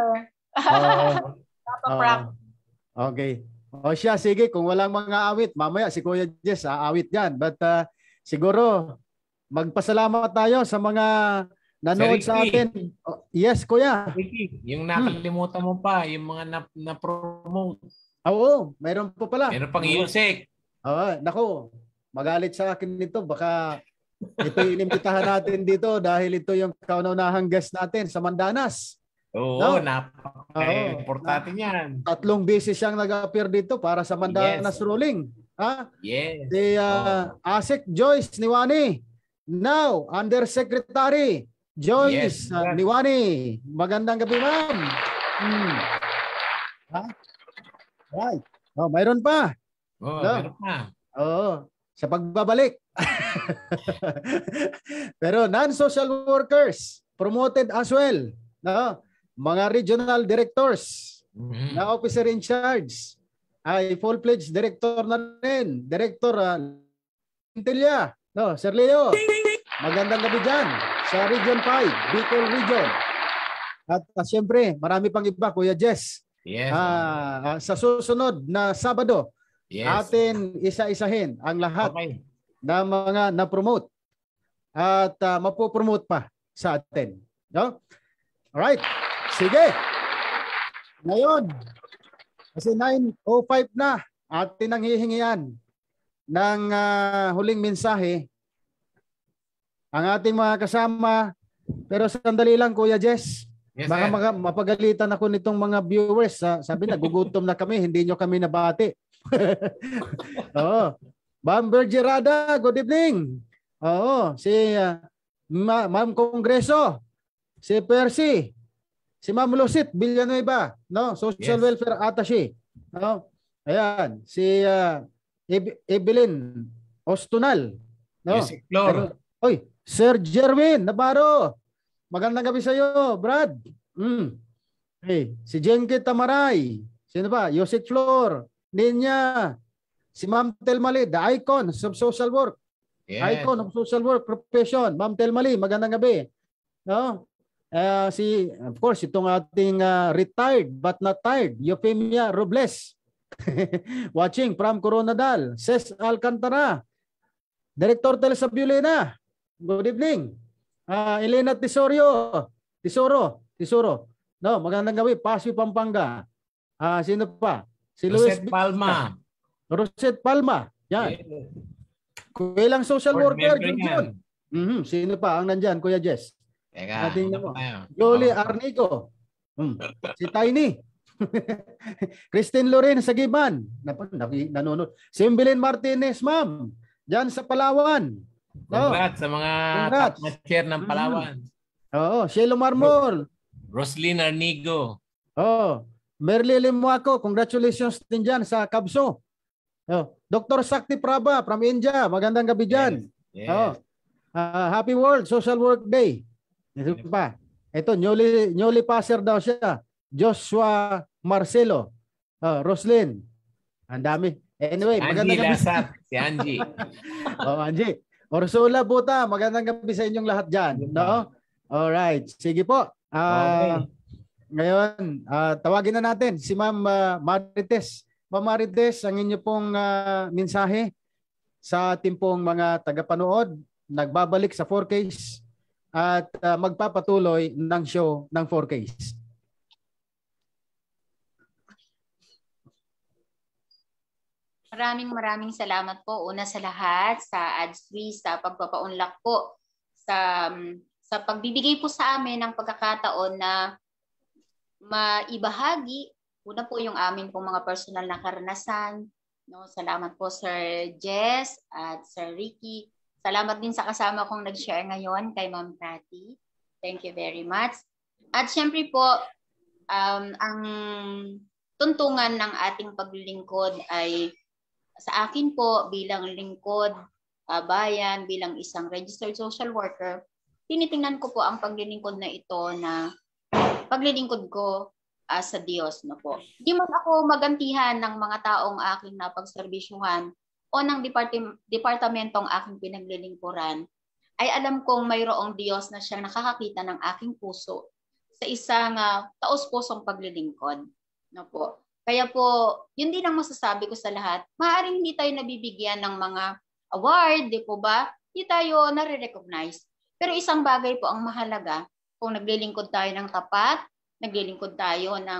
Okay. O siya, sige, kung walang mga awit, mamaya si Kuya Jess, awit yan. But siguro, magpasalamat tayo sa mga nanood sa atin. Yes, Kuya. Yung nakalimutan mo pa, yung mga na-promote. Oo, mayroon po pala. Mayroon pang music. Naku, magalit sa akin nito. Baka ito inimbitahan natin dito dahil ito yung kauna-unahang guest natin sa Mandanas. Oo, napaka-importante yan. 3 beses siyang nag-appear dito para sa Mandanas ruling. Yes. Si Asik Joyce Niwani. Now, Undersecretary Joyce Niwani. Magandang gabi, ma'am. Right. Mayroon pa. Mayroon pa. Sa pagbabalik. Pero non-social workers promoted as well. No? Mga regional directors na officer in charge ay full-fledged director na rin. Director Intilia. No, Sir Leo. Magandang gabi dyan sa Region 5, Bicol Region. At siyempre, marami pang iba, Kuya Jess. Yes. Sa susunod na Sabado, atin isa-isahin ang lahat na mga na-promote at mapopromote pa sa atin. No? Alright. Sige. Ngayon, kasi 9:05 na, atin ang hihingian ng huling mensahe ang ating mga kasama. Pero sandali lang, Kuya Jess. Baka mapagalitan ako nitong mga viewers. Sabi na, gugutom na kami, hindi nyo kami nabati. Ma'am Bergerada, good evening. Si Ma'am Kongreso, si Percy, si Ma'am Lucit Villanueva, no? Social Welfare Attaché. Ayan, si Evelyn Ostunal, no? Sir Jerwin Navarro. Magandang gabi sa iyo, Brad. Si Jenke Tamaray. Sino ba? Yosek Flor, Ninya, si Ma'am Telmali, the icon of social work. Icon of social work profession. Ma'am Telmali, magandang gabi. No? Of course, itong ating retired but not tired, Euphemia Robles. Watching from Coronadal. Ces Alcantara. Director Telsa Violena. Good evening. Elena Tesoro. No, magandang gabi. Pasui, Pampanga. Sino pa? Si Luis Palma. Rosette Palma. Yan. Kuya lang social worker. Sino pa ang nandyan, Kuya Jess? Yoli Arnico. Si Tiny. Christine Loren Sagiban. Nanonood. Simbilin Martinez, ma'am. Diyan sa Palawan. Congrats sa mga top chair ng Palawan. Shelo Marmol. Roslyn Arnigo. Merly Limuaco, congratulations din dyan sa Kabso. Dr. Sakti Prabha from India, magandang gabi dyan. Yes. Happy World Social Work Day. Ito pa. Ito, newly passer daw siya. Joshua Marcelo. Roslyn. Ang dami. Anyway, Angie Lasap. Si Angie. Angie. Ursula Buta, magandang gabi sa inyong lahat dyan. No? Alright. Sige po. Okay. Ngayon, tawagin na natin si Ma'am Marites. Ma'am Marites, ang inyo pong mensahe sa ating pong mga tagapanood, nagbabalik sa 4Ks at magpapatuloy ng show ng 4Ks. Maraming salamat po una sa lahat sa ADSWI sa pagpapaunlak po sa pagbibigay po sa amin ng pagkakataon na maibahagi una po yung amin pong mga personal na karanasan. No, salamat po Sir Jess at Sir Ricky. Salamat din sa kasama kong nag-share ngayon kay Ma'am Cathy. Thank you very much. At syempre po ang tuntungan ng ating paglilingkod ay sa akin po bilang lingkod bayan, bilang isang registered social worker, tinitingnan ko po ang paglilingkod na ito na paglilingkod ko sa Diyos. No po. Di man ako magantihan ng mga taong aking napagserbisyuhan o ng departamentong aking pinaglilingkuran, ay alam kong mayroong Diyos na siyang nakakakita ng aking puso sa isang taos-pusong paglilingkod. No po. Kaya po, yun din ang masasabi ko sa lahat. Maaaring hindi tayo nabibigyan ng mga award, di po ba? Hindi tayo nare-recognize. Pero isang bagay po ang mahalaga kung naglilingkod tayo ng tapat, naglilingkod tayo ng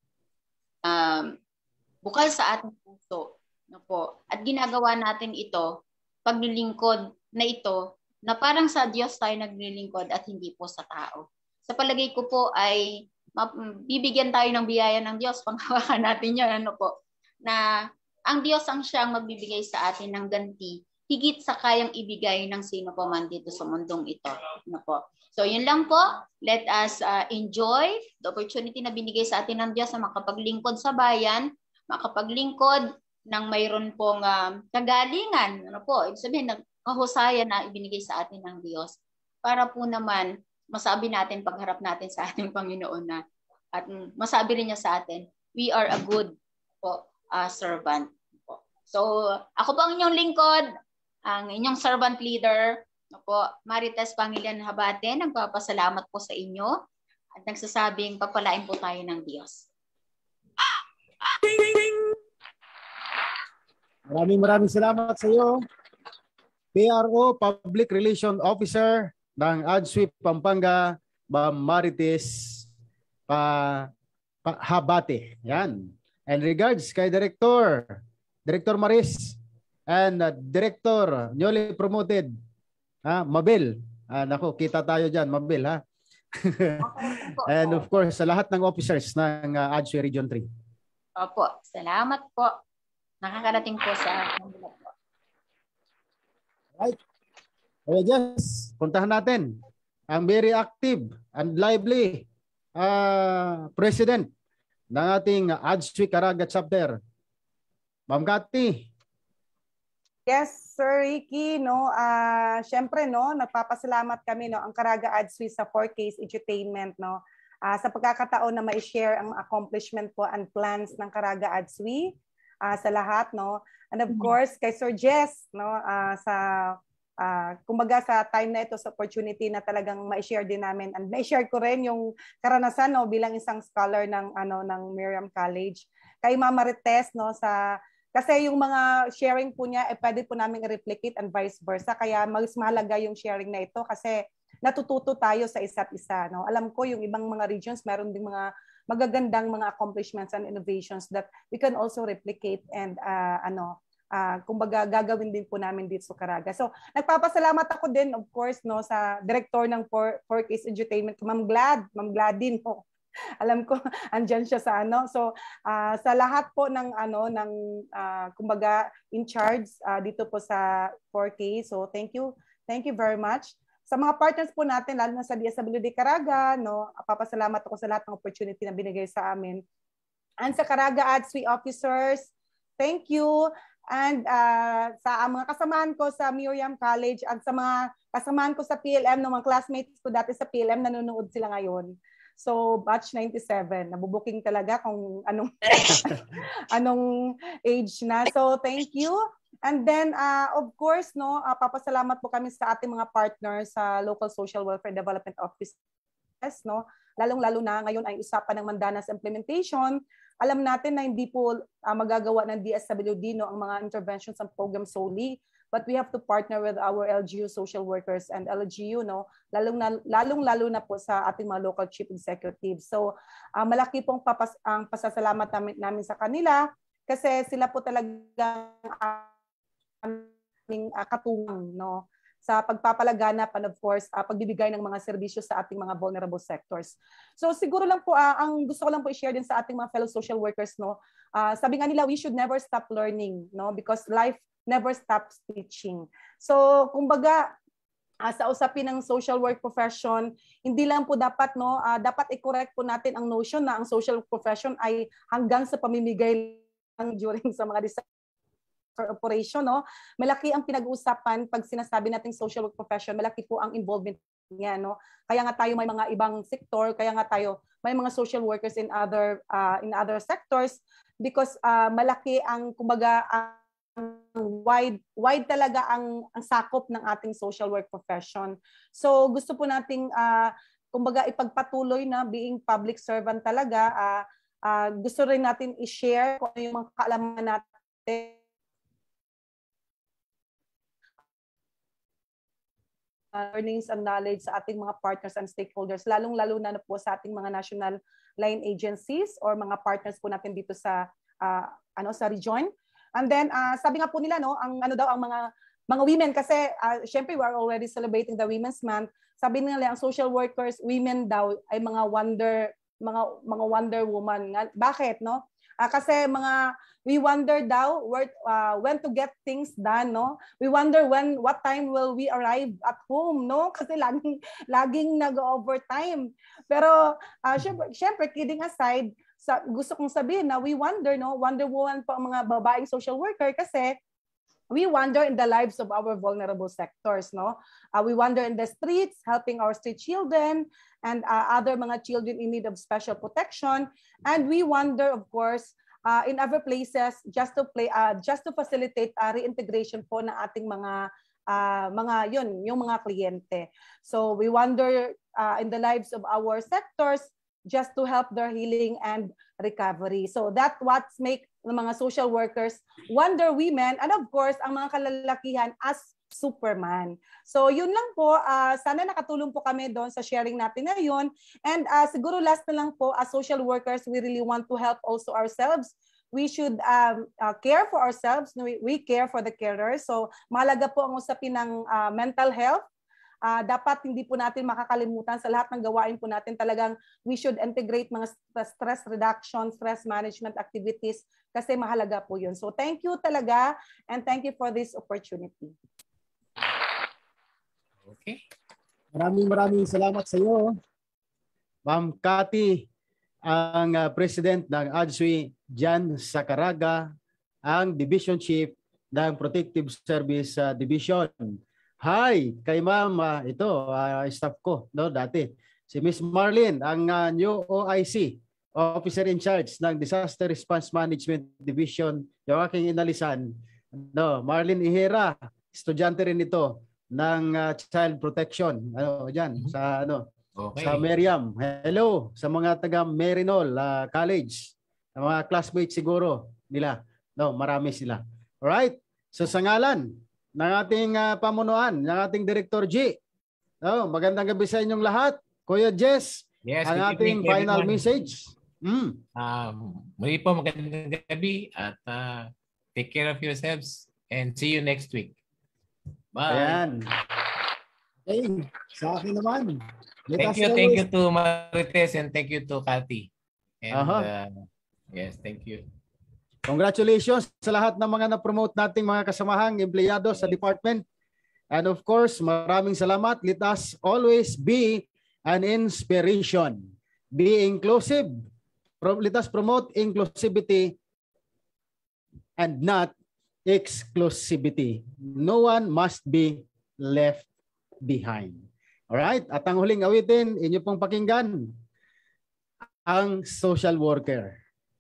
bukal sa ating puso. No po. At ginagawa natin ito, paglilingkod na ito, na parang sa Diyos tayo naglilingkod at hindi po sa tao. Sa palagay ko po ay bibigyan tayo ng biyaya ng Diyos, panghawakan natin yun, ano po, na ang Diyos ang siyang magbibigay sa atin ng ganti, higit sa kayang ibigay ng sino po man dito sa mundong ito. Ano po. So yun lang po, let us enjoy the opportunity na binigay sa atin ng Diyos na makapaglingkod sa bayan, makapaglingkod ng mayroon pong kagalingan, ano po, ibig sabihin, kahusaya na ibinigay sa atin ng Diyos, para po naman masabi natin pagharap natin sa ating Panginoon na at masabi rin niya sa atin, we are a good po, servant. Po. So, ako po ang inyong lingkod, ang inyong servant leader, po, Marites Pangilian Habate, nagpapasalamat po sa inyo at nagsasabing pagpalain po tayo ng Diyos. Maraming salamat sa iyo, PRO, Public Relation Officer ng ADSWI Pampanga, Ma'am Marites Habate. Yan. And regards kay Director Maris and Director newly promoted Mabel. Nako, kita tayo dyan, Mabel ha. And of course, sa lahat ng officers ng ADSWI Region 3. Opo, salamat po. Nakakarating po sa right. Okay, Jess, puntahan natin ang very active and lively President ng ating ADSWI CARAGA chapter, Ma'am Cathy. Yes, Sir Ricky, no, syempre no, nagpapasalamat kami no ang CARAGA ADSWI sa 4Ks Edutainment no. Sa pagkakataon na ma-share ang accomplishment po and plans ng CARAGA ADSWI sa lahat no. And of course kay Sir Jess no kumbaga sa time na ito sa opportunity na talagang ma-share din namin and ma-share ko rin yung karanasan no bilang isang scholar ng ng Miriam College kay Ma'am Marites no kasi yung mga sharing po niya pwede po namin i-replicate and vice versa kaya mas mahalaga yung sharing na ito kasi natututo tayo sa isa't isa no. Alam ko yung ibang mga regions meron ding mga magagandang mga accomplishments and innovations that we can also replicate and kumbaga gagawin din po namin dito sa CARAGA. So nagpapasalamat ako din of course no sa director ng 4Ks Edutainment, Ma'am Gladin po. Alam ko andyan siya sa So sa lahat po ng kumbaga in charge dito po sa 4K. So thank you very much. Sa mga partners po natin lalo na sa DSWD CARAGA no, papasalamat ako sa lahat ng opportunity na binigay sa amin. And sa CARAGA ADSWI officers, thank you. And sa mga kasamahan ko sa Miriam College at sa mga kasamahan ko sa PLM, ng mga classmates ko dati sa PLM, nanonood sila ngayon. So, batch 97. Nabubuking talaga kung anong anong age na. So, thank you. And then, of course, no, papasalamat po kami sa ating mga partners sa Local Social Welfare Development Office, no? Lalong-lalo na ngayon ay usapan ng Mandanas implementation. Alam natin na hindi po magagawa ng DSWD, no, ang mga interventions and programs solely, but we have to partner with our LGU social workers and LGU, no, lalong-lalo na po sa ating mga local chief executives. So, malaki pong ang pasasalamat namin sa kanila kasi sila po talagang aming katulong, no, sa pagpapalaganap and of course pagbibigay ng mga serbisyo sa ating mga vulnerable sectors. So siguro lang po ang gusto ko lang po i-share din sa ating mga fellow social workers, no. Sabi nga nila, we should never stop learning, no, because life never stops teaching. So kumbaga sa usapin ng social work profession, hindi lang po dapat, no, dapat i-correct po natin ang notion na ang social profession ay hanggang sa pamimigay lang during sa mga operation, no. Malaki ang pinag-uusapan pag sinasabi nating social work profession, malaki po ang involvement niya, no. Kaya nga tayo may mga ibang sektor, kaya nga tayo may mga social workers in other sectors because malaki ang kumbaga wide talaga ang sakop ng ating social work profession. So gusto po nating kumbaga ipagpatuloy na being public servant talaga, gusto rin natin i-share kung ano yung mga kaalaman natin learnings and knowledge sa ating mga partners and stakeholders, lalong-lalo na po sa ating mga national line agencies or mga partners po natin dito sa sa region. And then sabi nga po nila, no, ang daw ang mga women kasi syempre we are already celebrating the Women's Month. Sabi nila ang social workers, women daw ay mga wonder woman. Bakit, no? Kasi we wonder daw when to get things done, no? We wonder what time will we arrive at home, no? Kasi laging nag-overtime. Pero syempre kidding aside, gusto kong sabihin na we wonder, no? Wonder woman po ang mga babaeng social worker kasi we wonder in the lives of our vulnerable sectors, no? We wonder in the streets, helping our street children and other mga children in need of special protection. And we wonder, of course, in other places just to facilitate reintegration po na ating yung mga kliyente. So we wonder in the lives of our sectors just to help their healing and recovery. So that's what make ng mga social workers wonder women and of course ang mga kalalakihan as Superman. So yun lang po, sana nakatulong po kami doon sa sharing natin ngayon. And siguro last na lang po, as social workers, we really want to help also ourselves. We should care for ourselves. We care for the carers. So mahalaga po ang usapin ng mental health. Dapat hindi po natin makakalimutan sa lahat ng gawain po natin. Talagang we should integrate mga stress reduction, stress management activities kasi mahalaga po yun. So thank you talaga and thank you for this opportunity. Okay. Maraming salamat sa iyo, Ma'am Cathy, ang President ng ADSWI dyan sa CARAGA, ang Division Chief ng Protective Service Division. Hi, kay Ma'am, staff ko, no, dati. Si Miss Marlene, ang new OIC, Officer in Charge ng Disaster Response Management Division, yung aking inalisan. No, Marlene Ihera, estudyante rin ito ng Child Protection. Sa Meriam. Hello sa mga taga Merinol College. Mga classmates siguro nila. No, marami sila. Alright? So sa ngalan ng ating pamunuan, ng ating Director G. Oh, magandang gabi sa inyong lahat. Kuya Jess, ang ating final message. Muli po magandang gabi at take care of yourselves and see you next week. Bye. Ayan. Okay, sa akin naman. Thank you to Marites and thank you to Cathy. And yes, thank you. Congratulations sa lahat ng mga na-promote nating mga kasamahang empleyado sa department. And of course, maraming salamat. Let us always be an inspiration. Be inclusive. Let us promote inclusivity and not exclusivity. No one must be left behind. Alright? At ang huling awitin, inyo pong pakinggan, ang social worker.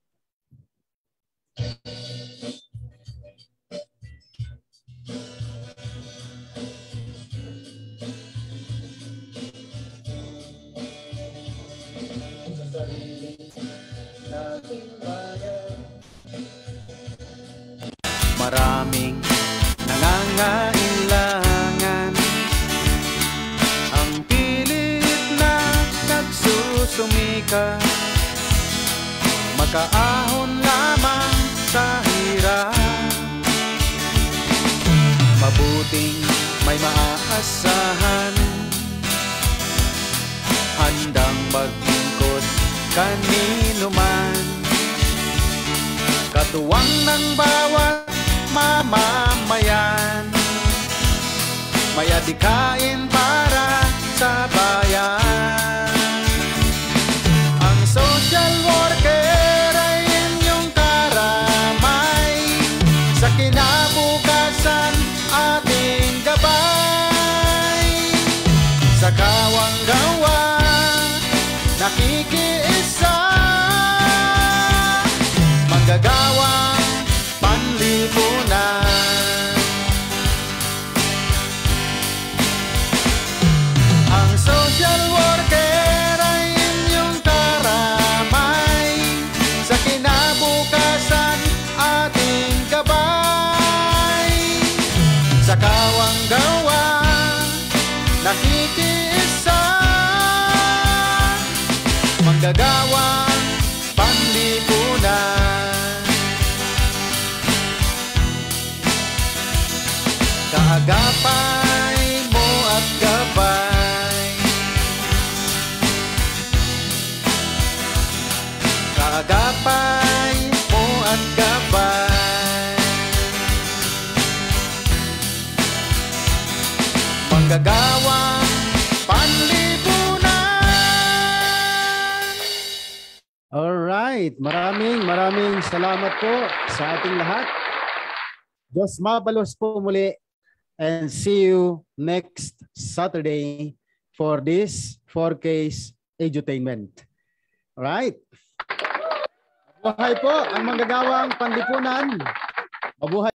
Maraming nangangailangan, ang pilit na nagsusumika, makaahon lamang sa hirap. Mabuting may maaasahan, handang maglingkod kanino man, katuwang ng bawat mamamayan, may adikain para sa bayan. Ang social worker ay inyong karamay, sa kinabukasan ating gabay. Sa kawang gawa nakikiisa, manggagawang panlipunan. Ang social worker ay inyong karamay, sa kinabukasan ating gabay. Sa kawang gawa nakikiisa, manggagawang panlipunan. Kaagapay mo at gabay, kaagapay mo at gabay, manggagawang panlipunan. Alright, maraming salamat po sa ating lahat. Diyos mabalos po muli, and see you next Saturday for this 4K's edutainment. Alright. Mabuhay po ang manggagawang panlipunan. Mabuhay.